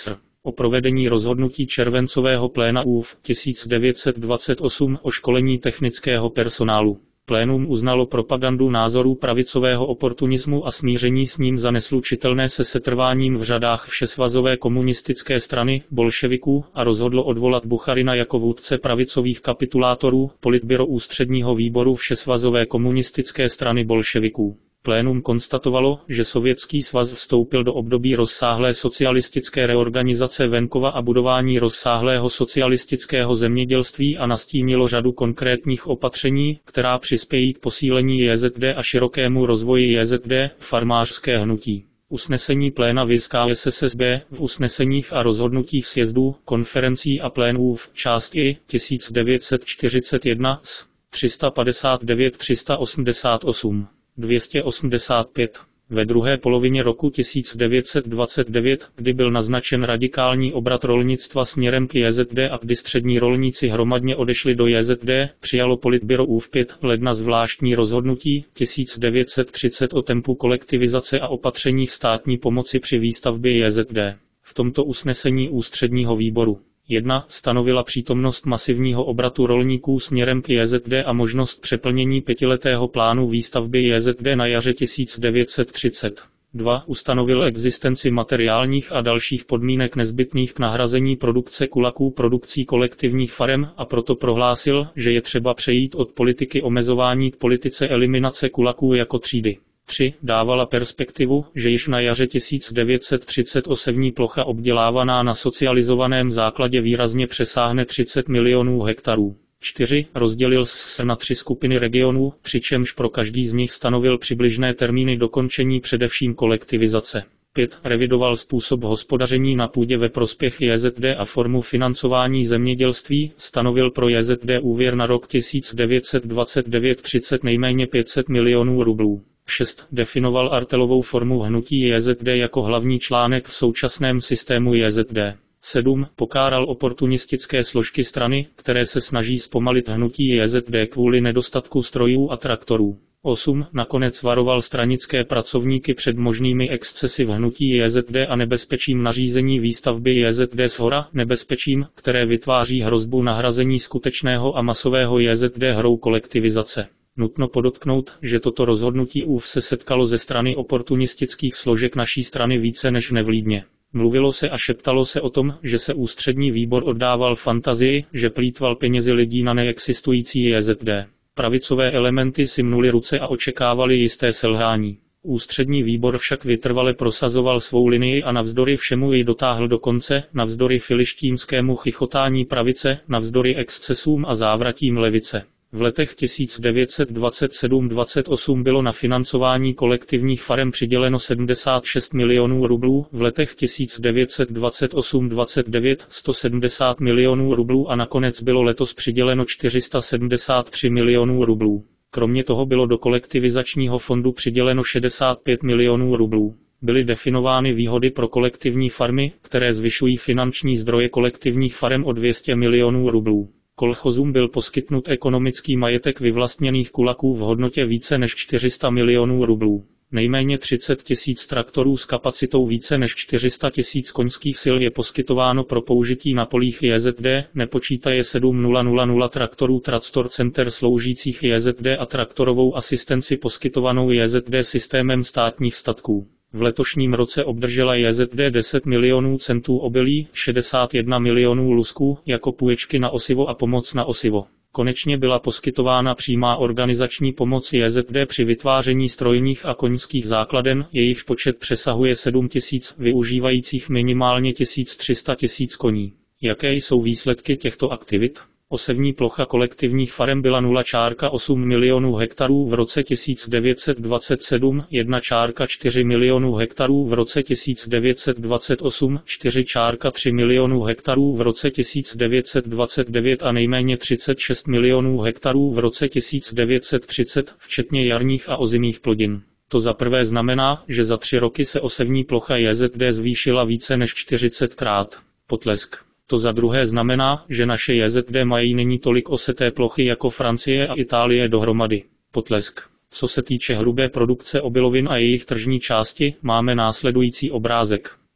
o provedení rozhodnutí červencového pléna ú ef tisíc devět set dvacet osm o školení technického personálu. Plénum uznalo propagandu názorů pravicového oportunismu a smíření s ním za neslučitelné se setrváním v řadách všesvazové komunistické strany, bolševiků, a rozhodlo odvolat Bucharina jako vůdce pravicových kapitulátorů, politbyro ústředního výboru všesvazové komunistické strany bolševiků. Plénum konstatovalo, že Sovětský svaz vstoupil do období rozsáhlé socialistické reorganizace venkova a budování rozsáhlého socialistického zemědělství a nastínilo řadu konkrétních opatření, která přispějí k posílení J Z D a širokému rozvoji J Z D, farmářské hnutí. Usnesení pléna Vis K S S B, v usneseních a rozhodnutích sjezdů, konferencí a plénů v část I tisíc devět set čtyřicet jedna s tři sta padesát devět tři sta osmdesát osm. dvě stě osmdesát pět. Ve druhé polovině roku tisíc devět set dvacet devět, kdy byl naznačen radikální obrat rolnictva směrem k J Z D a kdy střední rolníci hromadně odešli do J Z D, přijalo politbyro ú ef pět ledna zvláštní rozhodnutí tisíc devět set třicet o tempu kolektivizace a opatřeních státní pomoci při výstavbě J Z D. V tomto usnesení ústředního výboru jedna stanovila přítomnost masivního obratu rolníků směrem k J Z D a možnost přeplnění pětiletého plánu výstavby J Z D na jaře tisíc devět set třicet. dva Ustanovil existenci materiálních a dalších podmínek nezbytných k nahrazení produkce kulaků produkcí kolektivních farem a proto prohlásil, že je třeba přejít od politiky omezování k politice eliminace kulaků jako třídy. tři Dávala perspektivu, že již na jaře tisíc devět set třicet osevní plocha obdělávaná na socializovaném základě výrazně přesáhne třicet milionů hektarů. čtyři Rozdělil S S R na tři skupiny regionů, přičemž pro každý z nich stanovil přibližné termíny dokončení především kolektivizace. pět Revidoval způsob hospodaření na půdě ve prospěch J Z D a formu financování zemědělství, stanovil pro J Z D úvěr na rok tisíc devět set dvacet devět třicet nejméně pět set milionů rublů. šest Definoval artelovou formu hnutí J Z D jako hlavní článek v současném systému J Z D. sedm Pokáral oportunistické složky strany, které se snaží zpomalit hnutí J Z D kvůli nedostatku strojů a traktorů. osm Nakonec varoval stranické pracovníky před možnými excesy v hnutí J Z D a nebezpečím nařízení výstavby J Z D shora, nebezpečím, které vytváří hrozbu nahrazení skutečného a masového J Z D hrou kolektivizace. Nutno podotknout, že toto rozhodnutí ú ef se setkalo ze strany oportunistických složek naší strany více než nevlídně. Mluvilo se a šeptalo se o tom, že se ústřední výbor oddával fantazii, že plýtval penězi lidí na neexistující J Z D. Pravicové elementy si mnuli ruce a očekávali jisté selhání. Ústřední výbor však vytrvale prosazoval svou linii a navzdory všemu ji dotáhl do konce, navzdory filištínskému chichotání pravice, navzdory excesům a závratím levice. V letech tisíc devět set dvacet sedm dvacet osm bylo na financování kolektivních farem přiděleno sedmdesát šest milionů rublů, v letech tisíc devět set dvacet osm dvacet devět sto sedmdesát milionů rublů a nakonec bylo letos přiděleno čtyři sta sedmdesát tři milionů rublů. Kromě toho bylo do kolektivizačního fondu přiděleno šedesát pět milionů rublů. Byly definovány výhody pro kolektivní farmy, které zvyšují finanční zdroje kolektivních farem o dvě stě milionů rublů. Kolchozům byl poskytnut ekonomický majetek vyvlastněných kulaků v hodnotě více než čtyři sta milionů rublů. Nejméně třicet tisíc traktorů s kapacitou více než čtyři sta tisíc koňských sil je poskytováno pro použití na polích J Z D, nepočítaje sedm tisíc traktorů Tractor Center sloužících J Z D a traktorovou asistenci poskytovanou J Z D systémem státních statků. V letošním roce obdržela J Z D deset milionů centů obilí, šedesát jedna milionů lusků, jako půjčky na osivo a pomoc na osivo. Konečně byla poskytována přímá organizační pomoc J Z D při vytváření strojních a koňských základen, jejichž počet přesahuje sedm tisíc, využívajících minimálně tisíc tři sta tisíc koní. Jaké jsou výsledky těchto aktivit? Osevní plocha kolektivních farem byla nula celá osm milionů hektarů v roce tisíc devět set dvacet sedm, jedna celá čtyři milionů hektarů v roce tisíc devět set dvacet osm, čtyři celá tři milionů hektarů v roce tisíc devět set dvacet devět a nejméně třicet šest milionů hektarů v roce tisíc devět set třicet, včetně jarních a ozimých plodin. To za prvé znamená, že za tři roky se osevní plocha J Z D zvýšila více než čtyřicetkrát. Potlesk. To za druhé znamená, že naše J Z D mají nyní tolik oseté plochy jako Francie a Itálie dohromady. Potlesk. Co se týče hrubé produkce obilovin a jejich tržní části, máme následující obrázek.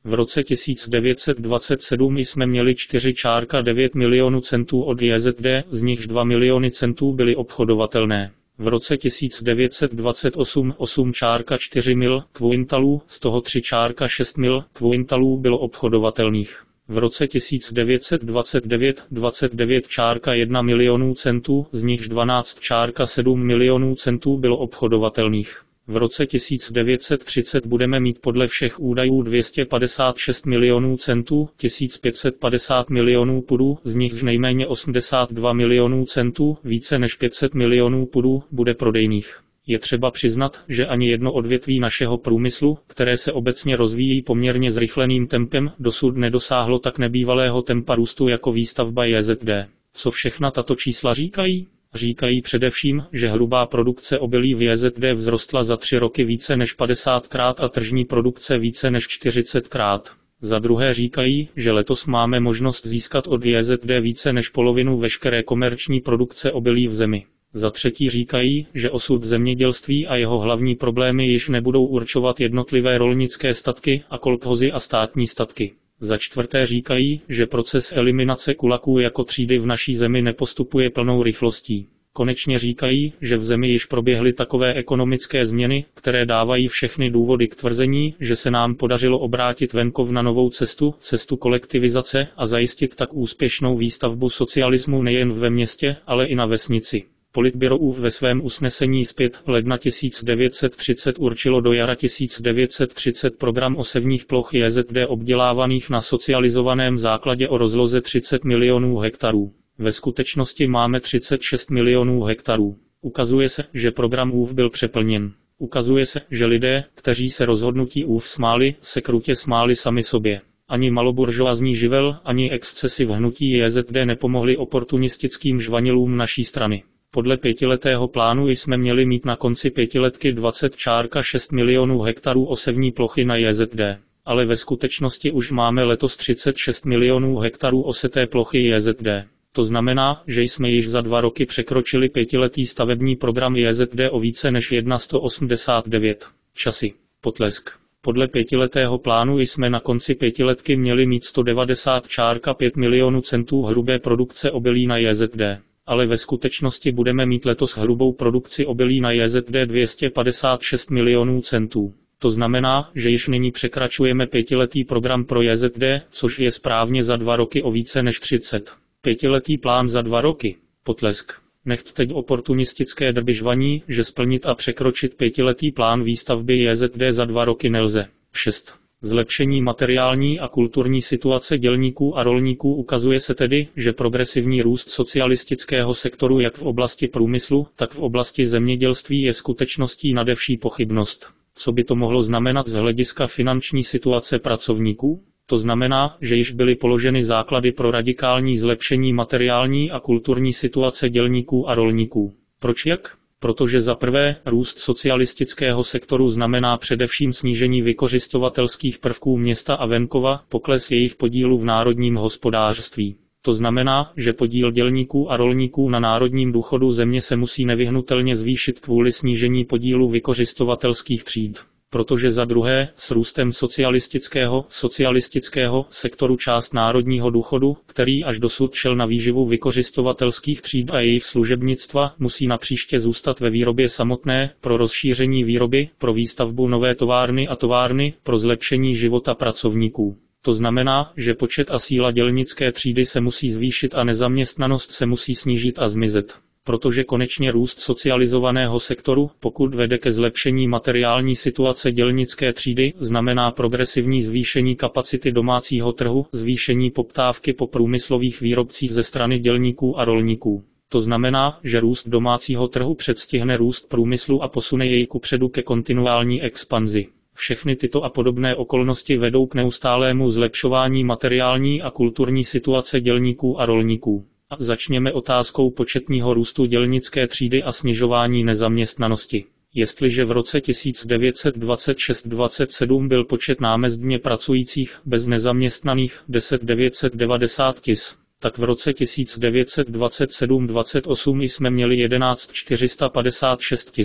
V roce tisíc devět set dvacet sedm jsme měli čtyři celá devět milionu centů od J Z D, z nichž dva miliony centů byly obchodovatelné. V roce tisíc devět set dvacet osm osm celá čtyři mil kvintalů, z toho tři celá šest mil kvintalů bylo obchodovatelných. V roce tisíc devět set dvacet devět dvacet devět celá jedna milionů centů, z nichž dvanáct celá sedm milionů centů bylo obchodovatelných. V roce tisíc devět set třicet budeme mít podle všech údajů dvě stě padesát šest milionů centů, tisíc pět set padesát milionů pudů, z nichž nejméně osmdesát dva milionů centů, více než pět set milionů pudů, bude prodejných. Je třeba přiznat, že ani jedno odvětví našeho průmyslu, které se obecně rozvíjí poměrně zrychleným tempem, dosud nedosáhlo tak nebývalého tempa růstu jako výstavba J Z D. Co všechna tato čísla říkají? Říkají především, že hrubá produkce obilí v J Z D vzrostla za tři roky více než padesátkrát a tržní produkce více než čtyřicetkrát. Za druhé říkají, že letos máme možnost získat od J Z D více než polovinu veškeré komerční produkce obilí v zemi. Za třetí říkají, že osud zemědělství a jeho hlavní problémy již nebudou určovat jednotlivé rolnické statky a kolkhozy a státní statky. Za čtvrté říkají, že proces eliminace kulaků jako třídy v naší zemi nepostupuje plnou rychlostí. Konečně říkají, že v zemi již proběhly takové ekonomické změny, které dávají všechny důvody k tvrzení, že se nám podařilo obrátit venkov na novou cestu, cestu kolektivizace a zajistit tak úspěšnou výstavbu socialismu nejen ve městě, ale i na vesnici. Politbyro ve svém usnesení z pátého ledna tisíc devět set třicet určilo do jara tisíc devět set třicet program osevních ploch J Z D obdělávaných na socializovaném základě o rozloze třicet milionů hektarů. Ve skutečnosti máme třicet šest milionů hektarů. Ukazuje se, že program ÚV byl přeplněn. Ukazuje se, že lidé, kteří se rozhodnutí ÚV smáli, se krutě smáli sami sobě. Ani maloburžoazní živel, ani excesy v hnutí J Z D nepomohly oportunistickým žvanilům naší strany. Podle pětiletého plánu jsme měli mít na konci pětiletky dvacet celá šest milionů hektarů osevní plochy na J Z D, ale ve skutečnosti už máme letos třicet šest milionů hektarů oseté plochy J Z D. To znamená, že jsme již za dva roky překročili pětiletý stavební program J Z D o více než sto osmdesát devět. Časy. Potlesk. Podle pětiletého plánu jsme na konci pětiletky měli mít sto devadesát celá pět milionů centů hrubé produkce obilí na J Z D. Ale ve skutečnosti budeme mít letos hrubou produkci obilí na J Z D dvě stě padesát šest milionů centů. To znamená, že již nyní překračujeme pětiletý program pro J Z D, což je správně za dva roky o více než třicet. Pětiletý plán za dva roky. Potlesk. Nechť teď oportunistické drby žvaní, že splnit a překročit pětiletý plán výstavby J Z D za dva roky nelze. šest. Zlepšení materiální a kulturní situace dělníků a rolníků ukazuje se tedy, že progresivní růst socialistického sektoru jak v oblasti průmyslu, tak v oblasti zemědělství je skutečností nade vší pochybnost. Co by to mohlo znamenat z hlediska finanční situace pracovníků? To znamená, že již byly položeny základy pro radikální zlepšení materiální a kulturní situace dělníků a rolníků. Proč jak? Protože za prvé, růst socialistického sektoru znamená především snížení vykořisťovatelských prvků města a venkova, pokles jejich podílu v národním hospodářství. To znamená, že podíl dělníků a rolníků na národním důchodu země se musí nevyhnutelně zvýšit kvůli snížení podílu vykořisťovatelských tříd. Protože za druhé, s růstem socialistického, socialistického sektoru část národního důchodu, který až dosud šel na výživu vykořisťovatelských tříd a jejich služebnictva, musí napříště zůstat ve výrobě samotné, pro rozšíření výroby, pro výstavbu nové továrny a továrny, pro zlepšení života pracovníků. To znamená, že počet a síla dělnické třídy se musí zvýšit a nezaměstnanost se musí snížit a zmizet. Protože konečně růst socializovaného sektoru, pokud vede ke zlepšení materiální situace dělnické třídy, znamená progresivní zvýšení kapacity domácího trhu, zvýšení poptávky po průmyslových výrobcích ze strany dělníků a rolníků. To znamená, že růst domácího trhu předstihne růst průmyslu a posune jej kupředu ke kontinuální expanzi. Všechny tyto a podobné okolnosti vedou k neustálému zlepšování materiální a kulturní situace dělníků a rolníků. A začněme otázkou početního růstu dělnické třídy a snižování nezaměstnanosti. Jestliže v roce tisíc devět set dvacet šest dvacet sedm byl počet námezdně pracujících bez nezaměstnaných deset tisíc devět set devadesát tis, tak v roce tisíc devět set dvacet sedm dvacet osm jsme měli jedenáct tisíc čtyři sta padesát šest tis.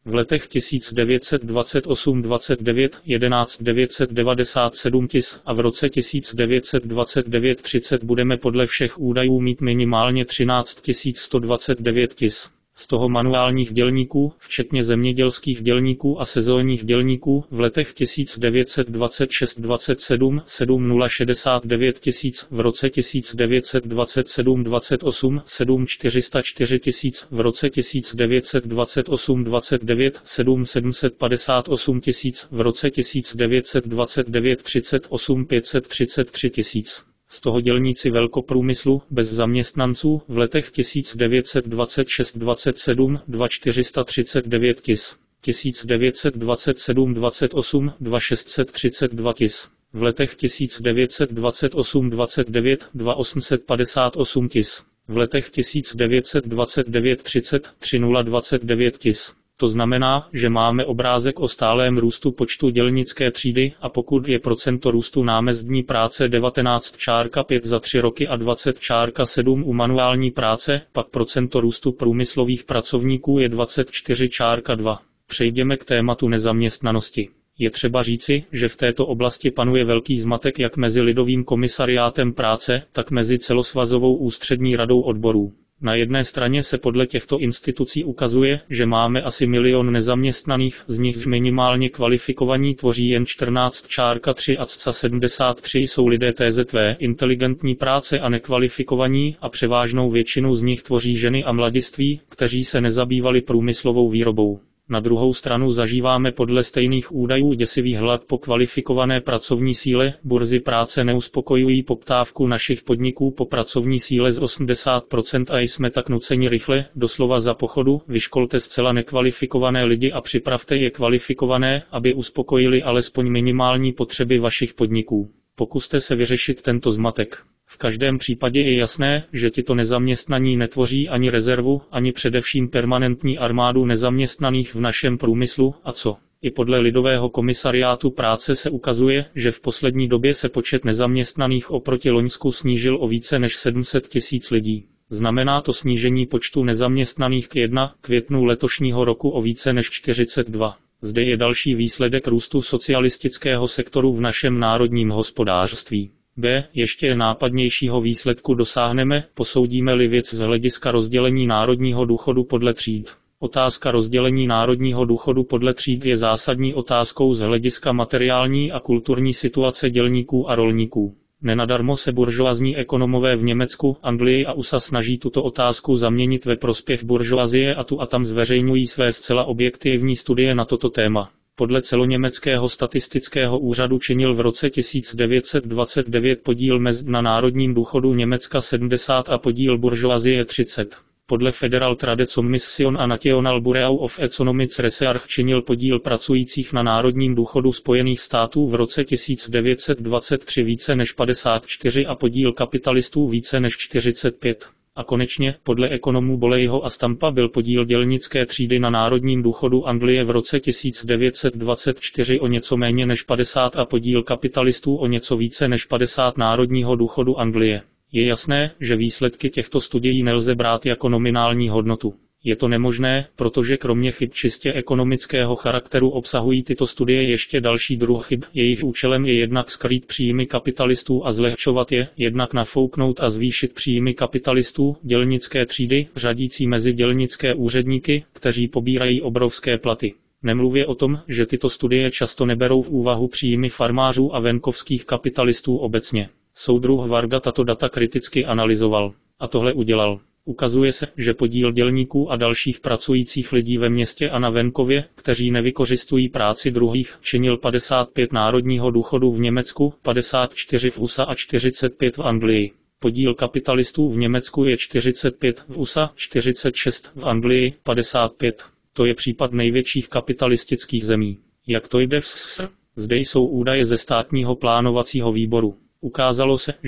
V letech tisíc devět set dvacet osm dvacet devět jedenáct devět set devadesát sedm tis a v roce tisíc devět set dvacet devět třicet budeme podle všech údajů mít minimálně třináct tisíc sto dvacet devět tis. Z toho manuálních dělníků, včetně zemědělských dělníků a sezónních dělníků, v letech tisíc devět set dvacet šest dvacet sedm sedm nula šedesát devět tisíc, v roce tisíc devět set dvacet sedm dvacet osm sedm čtyři sta čtyři tisíc, v roce tisíc devět set dvacet osm dvacet devět sedm sedm set padesát osm tisíc, v roce tisíc devět set dvacet devět třicet osm pět set třicet tři tisíc. Z toho dělníci velkoprůmyslu, bez zaměstnanců, v letech tisíc devět set dvacet šest dvacet sedm dva čtyři sta třicet devět tis, tisíc devět set dvacet sedm dvacet osm dva šest set třicet dva tis, v letech tisíc devět set dvacet osm dvacet devět dva osm set padesát osm tis, v letech tisíc devět set dvacet devět třicet tři nula dvacet devět tis. To znamená, že máme obrázek o stálém růstu počtu dělnické třídy a pokud je procento růstu námezdní práce devatenáct celá pět za tři roky a dvacet celá sedm u manuální práce, pak procento růstu průmyslových pracovníků je dvacet čtyři celá dva. Přejdeme k tématu nezaměstnanosti. Je třeba říci, že v této oblasti panuje velký zmatek jak mezi Lidovým komisariátem práce, tak mezi celosvazovou ústřední radou odborů. Na jedné straně se podle těchto institucí ukazuje, že máme asi milion nezaměstnaných, z nichž minimálně kvalifikovaní tvoří jen čtrnáct celá tři a cca sedmdesát tři jsou lidé T Z V, inteligentní práce a nekvalifikovaní a převážnou většinu z nich tvoří ženy a mladiství, kteří se nezabývali průmyslovou výrobou. Na druhou stranu zažíváme podle stejných údajů děsivý hlad po kvalifikované pracovní síle, burzy práce neuspokojují poptávku našich podniků po pracovní síle z osmdesát procent a jsme tak nuceni rychle, doslova za pochodu, vyškolte zcela nekvalifikované lidi a připravte je kvalifikované, aby uspokojili alespoň minimální potřeby vašich podniků. Pokuste se vyřešit tento zmatek. V každém případě je jasné, že tito nezaměstnaní netvoří ani rezervu, ani především permanentní armádu nezaměstnaných v našem průmyslu, a co? I podle Lidového komisariátu práce se ukazuje, že v poslední době se počet nezaměstnaných oproti loňsku snížil o více než sedm set tisíc lidí. Znamená to snížení počtu nezaměstnaných k prvnímu květnu letošního roku o více než čtyřicet dva. Zde je další výsledek růstu socialistického sektoru v našem národním hospodářství. B. Ještě nápadnějšího výsledku dosáhneme, posoudíme-li věc z hlediska rozdělení národního důchodu podle tříd. Otázka rozdělení národního důchodu podle tříd je zásadní otázkou z hlediska materiální a kulturní situace dělníků a rolníků. Nenadarmo se buržoazní ekonomové v Německu, Anglii a U S A snaží tuto otázku zaměnit ve prospěch buržoazie a tu a tam zveřejňují své zcela objektivní studie na toto téma. Podle celoněmeckého statistického úřadu činil v roce tisíc devět set dvacet devět podíl mezd na národním důchodu Německa sedmdesát a podíl buržoazie třicet. Podle Federal Trade Commission a National Bureau of Economic Research činil podíl pracujících na národním důchodu Spojených států v roce tisíc devět set dvacet tři více než padesát čtyři a podíl kapitalistů více než čtyřicet pět. A konečně, podle ekonomů Boleyho a Stampa byl podíl dělnické třídy na národním důchodu Anglie v roce tisíc devět set dvacet čtyři o něco méně než padesát a podíl kapitalistů o něco více než padesát národního důchodu Anglie. Je jasné, že výsledky těchto studií nelze brát jako nominální hodnotu. Je to nemožné, protože kromě chyb čistě ekonomického charakteru obsahují tyto studie ještě další druh chyb, jejich účelem je jednak skrýt příjmy kapitalistů a zlehčovat je, jednak nafouknout a zvýšit příjmy kapitalistů, dělnické třídy, řadící mezi dělnické úředníky, kteří pobírají obrovské platy. Nemluvě o tom, že tyto studie často neberou v úvahu příjmy farmářů a venkovských kapitalistů obecně. Soudruh Varga tato data kriticky analyzoval. A tohle udělal. Ukazuje se, že podíl dělníků a dalších pracujících lidí ve městě a na venkově, kteří nevykořistují práci druhých, činil padesát pět národního důchodu v Německu, padesát čtyři v U S A a čtyřicet pět v Anglii. Podíl kapitalistů v Německu je čtyřicet pět v U S A, čtyřicet šest v Anglii, padesát pět. To je případ největších kapitalistických zemí. Jak to jde v S S R? Zde jsou údaje ze státního plánovacího výboru. Ukázalo se, že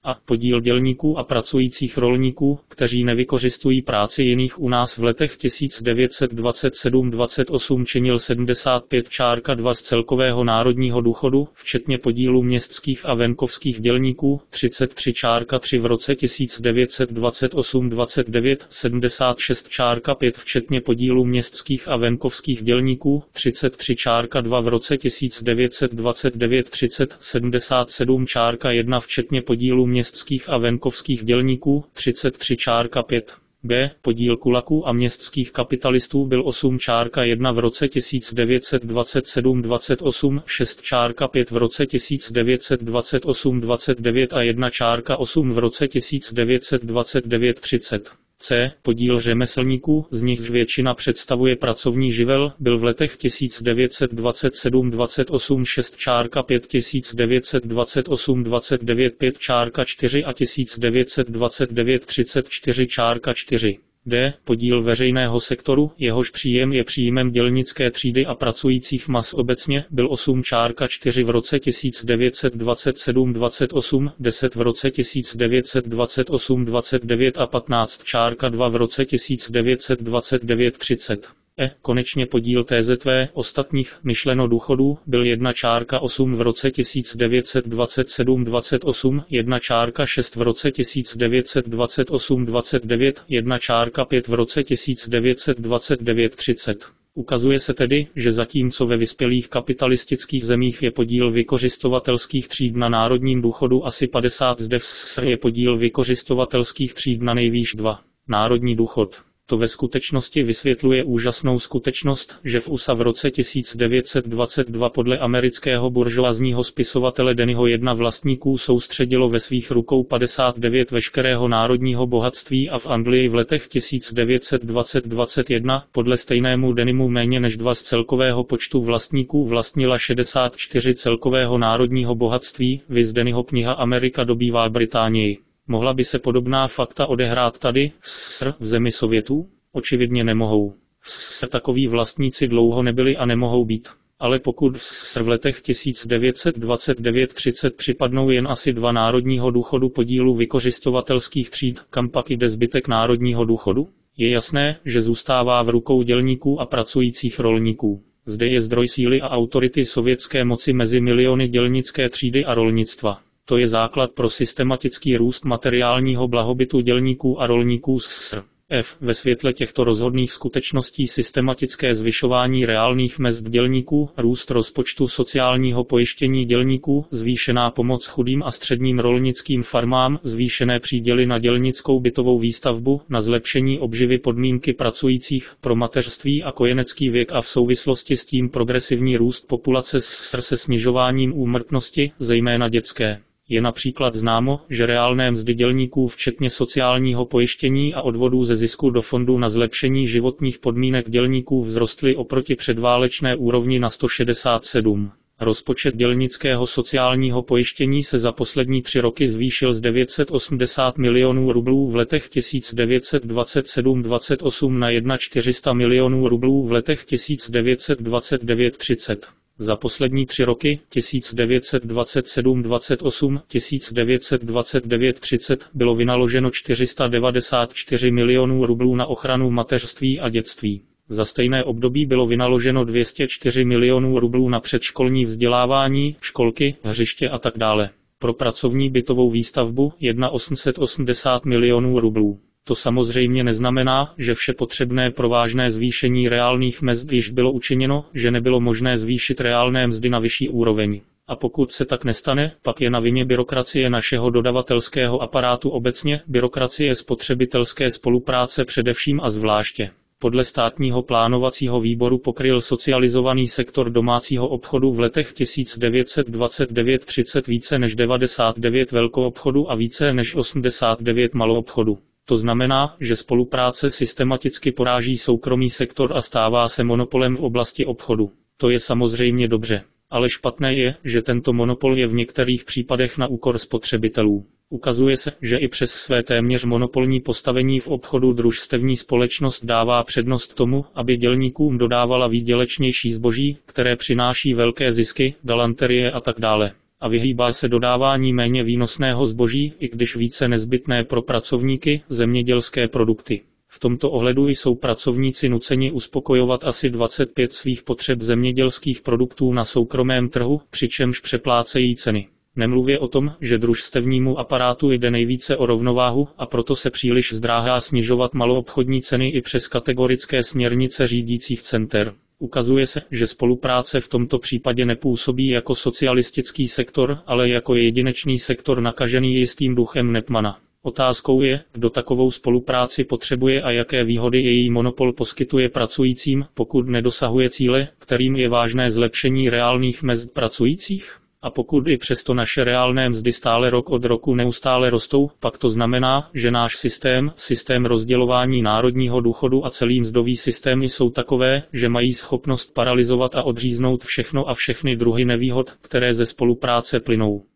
a podíl dělníků a pracujících rolníků, kteří nevykořistují práci jiných u nás v letech tisíc devět set dvacet sedm až dvacet osm činil sedmdesát pět celá dva z celkového národního důchodu, včetně podílu městských a venkovských dělníků, třicet tři celá tři v roce tisíc devět set dvacet osm až dvacet devět, sedmdesát šest celá pět včetně podílu městských a venkovských dělníků, třicet tři celá dva v roce tisíc devět set dvacet devět, třicet, sedmdesát sedm celá jedna včetně podílu městských a venkovských dělníků, třicet tři celá pět. B. Podíl kulaků a městských kapitalistů byl osm celá jedna v roce tisíc devět set dvacet sedm až dvacet osm, šest celá pět v roce tisíc devět set dvacet osm až dvacet devět a jedna celá osm v roce tisíc devět set dvacet devět až třicet. C. Podíl řemeslníků, z nichž většina představuje pracovní živel, byl v letech tisíc devět set dvacet sedm až dvacet osm šest celá pět, tisíc devět set dvacet osm až dvacet devět pět celá čtyři a tisíc devět set dvacet devět třicet čtyři celá čtyři. D. Podíl veřejného sektoru, jehož příjem je příjmem dělnické třídy a pracujících mas obecně, byl osm celá čtyři v roce tisíc devět set dvacet sedm až dvacet osm, deset v roce tisíc devět set dvacet osm až dvacet devět a patnáct celá dva v roce tisíc devět set dvacet devět třicet. E. Konečně podíl T Z V ostatních, myšleno důchodů, byl jedna celá osm v roce tisíc devět set dvacet sedm až dvacet osm, jedna celá šest v roce tisíc devět set dvacet osm až dvacet devět, jedna celá pět v roce tisíc devět set dvacet devět třicet. Ukazuje se tedy, že zatímco ve vyspělých kapitalistických zemích je podíl vykořistovatelských tříd na národním důchodu asi padesát, zde v S S R je podíl vykořistovatelských tříd na nejvýš dva. Národní důchod. To ve skutečnosti vysvětluje úžasnou skutečnost, že v U S A v roce tisíc devět set dvacet dva podle amerického buržoazního spisovatele Dennyho jedna vlastníků soustředilo ve svých rukou padesát devět veškerého národního bohatství a v Anglii v letech tisíc devět set dvacet až dvacet jedna podle stejnému Dennymu méně než dva z celkového počtu vlastníků vlastnila šedesát čtyři celkového národního bohatství, viz Dennyho kniha Amerika dobývá Británii. Mohla by se podobná fakta odehrát tady, v S S R, v zemi Sovětů? Očividně nemohou. V S S R takoví vlastníci dlouho nebyli a nemohou být. Ale pokud v S S R v letech tisíc devět set dvacet devět až třicet připadnou jen asi dva národního důchodu podílu vykořistovatelských tříd, kam pak jde zbytek národního důchodu? Je jasné, že zůstává v rukou dělníků a pracujících rolníků. Zde je zdroj síly a autority sovětské moci mezi miliony dělnické třídy a rolnictva. To je základ pro systematický růst materiálního blahobytu dělníků a rolníků S S R. F. Ve světle těchto rozhodných skutečností systematické zvyšování reálných mezd dělníků, růst rozpočtu sociálního pojištění dělníků, zvýšená pomoc chudým a středním rolnickým farmám, zvýšené příděly na dělnickou bytovou výstavbu, na zlepšení obživy podmínky pracujících, pro mateřství a kojenecký věk a v souvislosti s tím progresivní růst populace S S R se snižováním úmrtnosti, zejména dětské. Je například známo, že reálné mzdy dělníků včetně sociálního pojištění a odvodů ze zisku do fondu na zlepšení životních podmínek dělníků vzrostly oproti předválečné úrovni na sto šedesát sedm. Rozpočet dělnického sociálního pojištění se za poslední tři roky zvýšil z devět set osmdesát milionů rublů v letech tisíc devět set dvacet sedm až dvacet osm na jedna čtyři sta milionů rublů v letech tisíc devět set dvacet devět třicet. Za poslední tři roky, tisíc devět set dvacet sedm až dvacet osm, tisíc devět set dvacet devět třicet, bylo vynaloženo čtyři sta devadesát čtyři milionů rublů na ochranu mateřství a dětství. Za stejné období bylo vynaloženo dvě stě čtyři milionů rublů na předškolní vzdělávání, školky, hřiště a tak dále. Pro pracovní bytovou výstavbu osm set osmdesát milionů rublů. To samozřejmě neznamená, že vše potřebné pro vážné zvýšení reálných mezd již bylo učiněno, že nebylo možné zvýšit reálné mzdy na vyšší úroveň. A pokud se tak nestane, pak je na vině byrokracie našeho dodavatelského aparátu obecně, byrokracie spotřebitelské spolupráce především a zvláště. Podle státního plánovacího výboru pokryl socializovaný sektor domácího obchodu v letech tisíc devět set dvacet devět až třicet více než devadesát devět velkoobchodu a více než osmdesát devět maloobchodu. To znamená, že spolupráce systematicky poráží soukromý sektor a stává se monopolem v oblasti obchodu. To je samozřejmě dobře. Ale špatné je, že tento monopol je v některých případech na úkor spotřebitelů. Ukazuje se, že i přes své téměř monopolní postavení v obchodu družstevní společnost dává přednost tomu, aby dělníkům dodávala výdělečnější zboží, které přináší velké zisky, galanterie a tak dále. a vyhýbá se dodávání méně výnosného zboží, i když více nezbytné pro pracovníky, zemědělské produkty. V tomto ohledu jsou pracovníci nuceni uspokojovat asi dvacet pět svých potřeb zemědělských produktů na soukromém trhu, přičemž přeplácejí ceny. Nemluvě o tom, že družstevnímu aparátu jde nejvíce o rovnováhu a proto se příliš zdráhá snižovat maloobchodní ceny i přes kategorické směrnice řídících center. Ukazuje se, že spolupráce v tomto případě nepůsobí jako socialistický sektor, ale jako jedinečný sektor nakažený jistým duchem Nepmana. Otázkou je, kdo takovou spolupráci potřebuje a jaké výhody její monopol poskytuje pracujícím, pokud nedosahuje cíle, kterým je vážné zlepšení reálných mezd pracujících. A pokud i přesto naše reálné mzdy stále rok od roku neustále rostou, pak to znamená, že náš systém, systém rozdělování národního důchodu a celý mzdový systém jsou takové, že mají schopnost paralyzovat a odříznout všechno a všechny druhy nevýhod, které ze spolupráce plynou.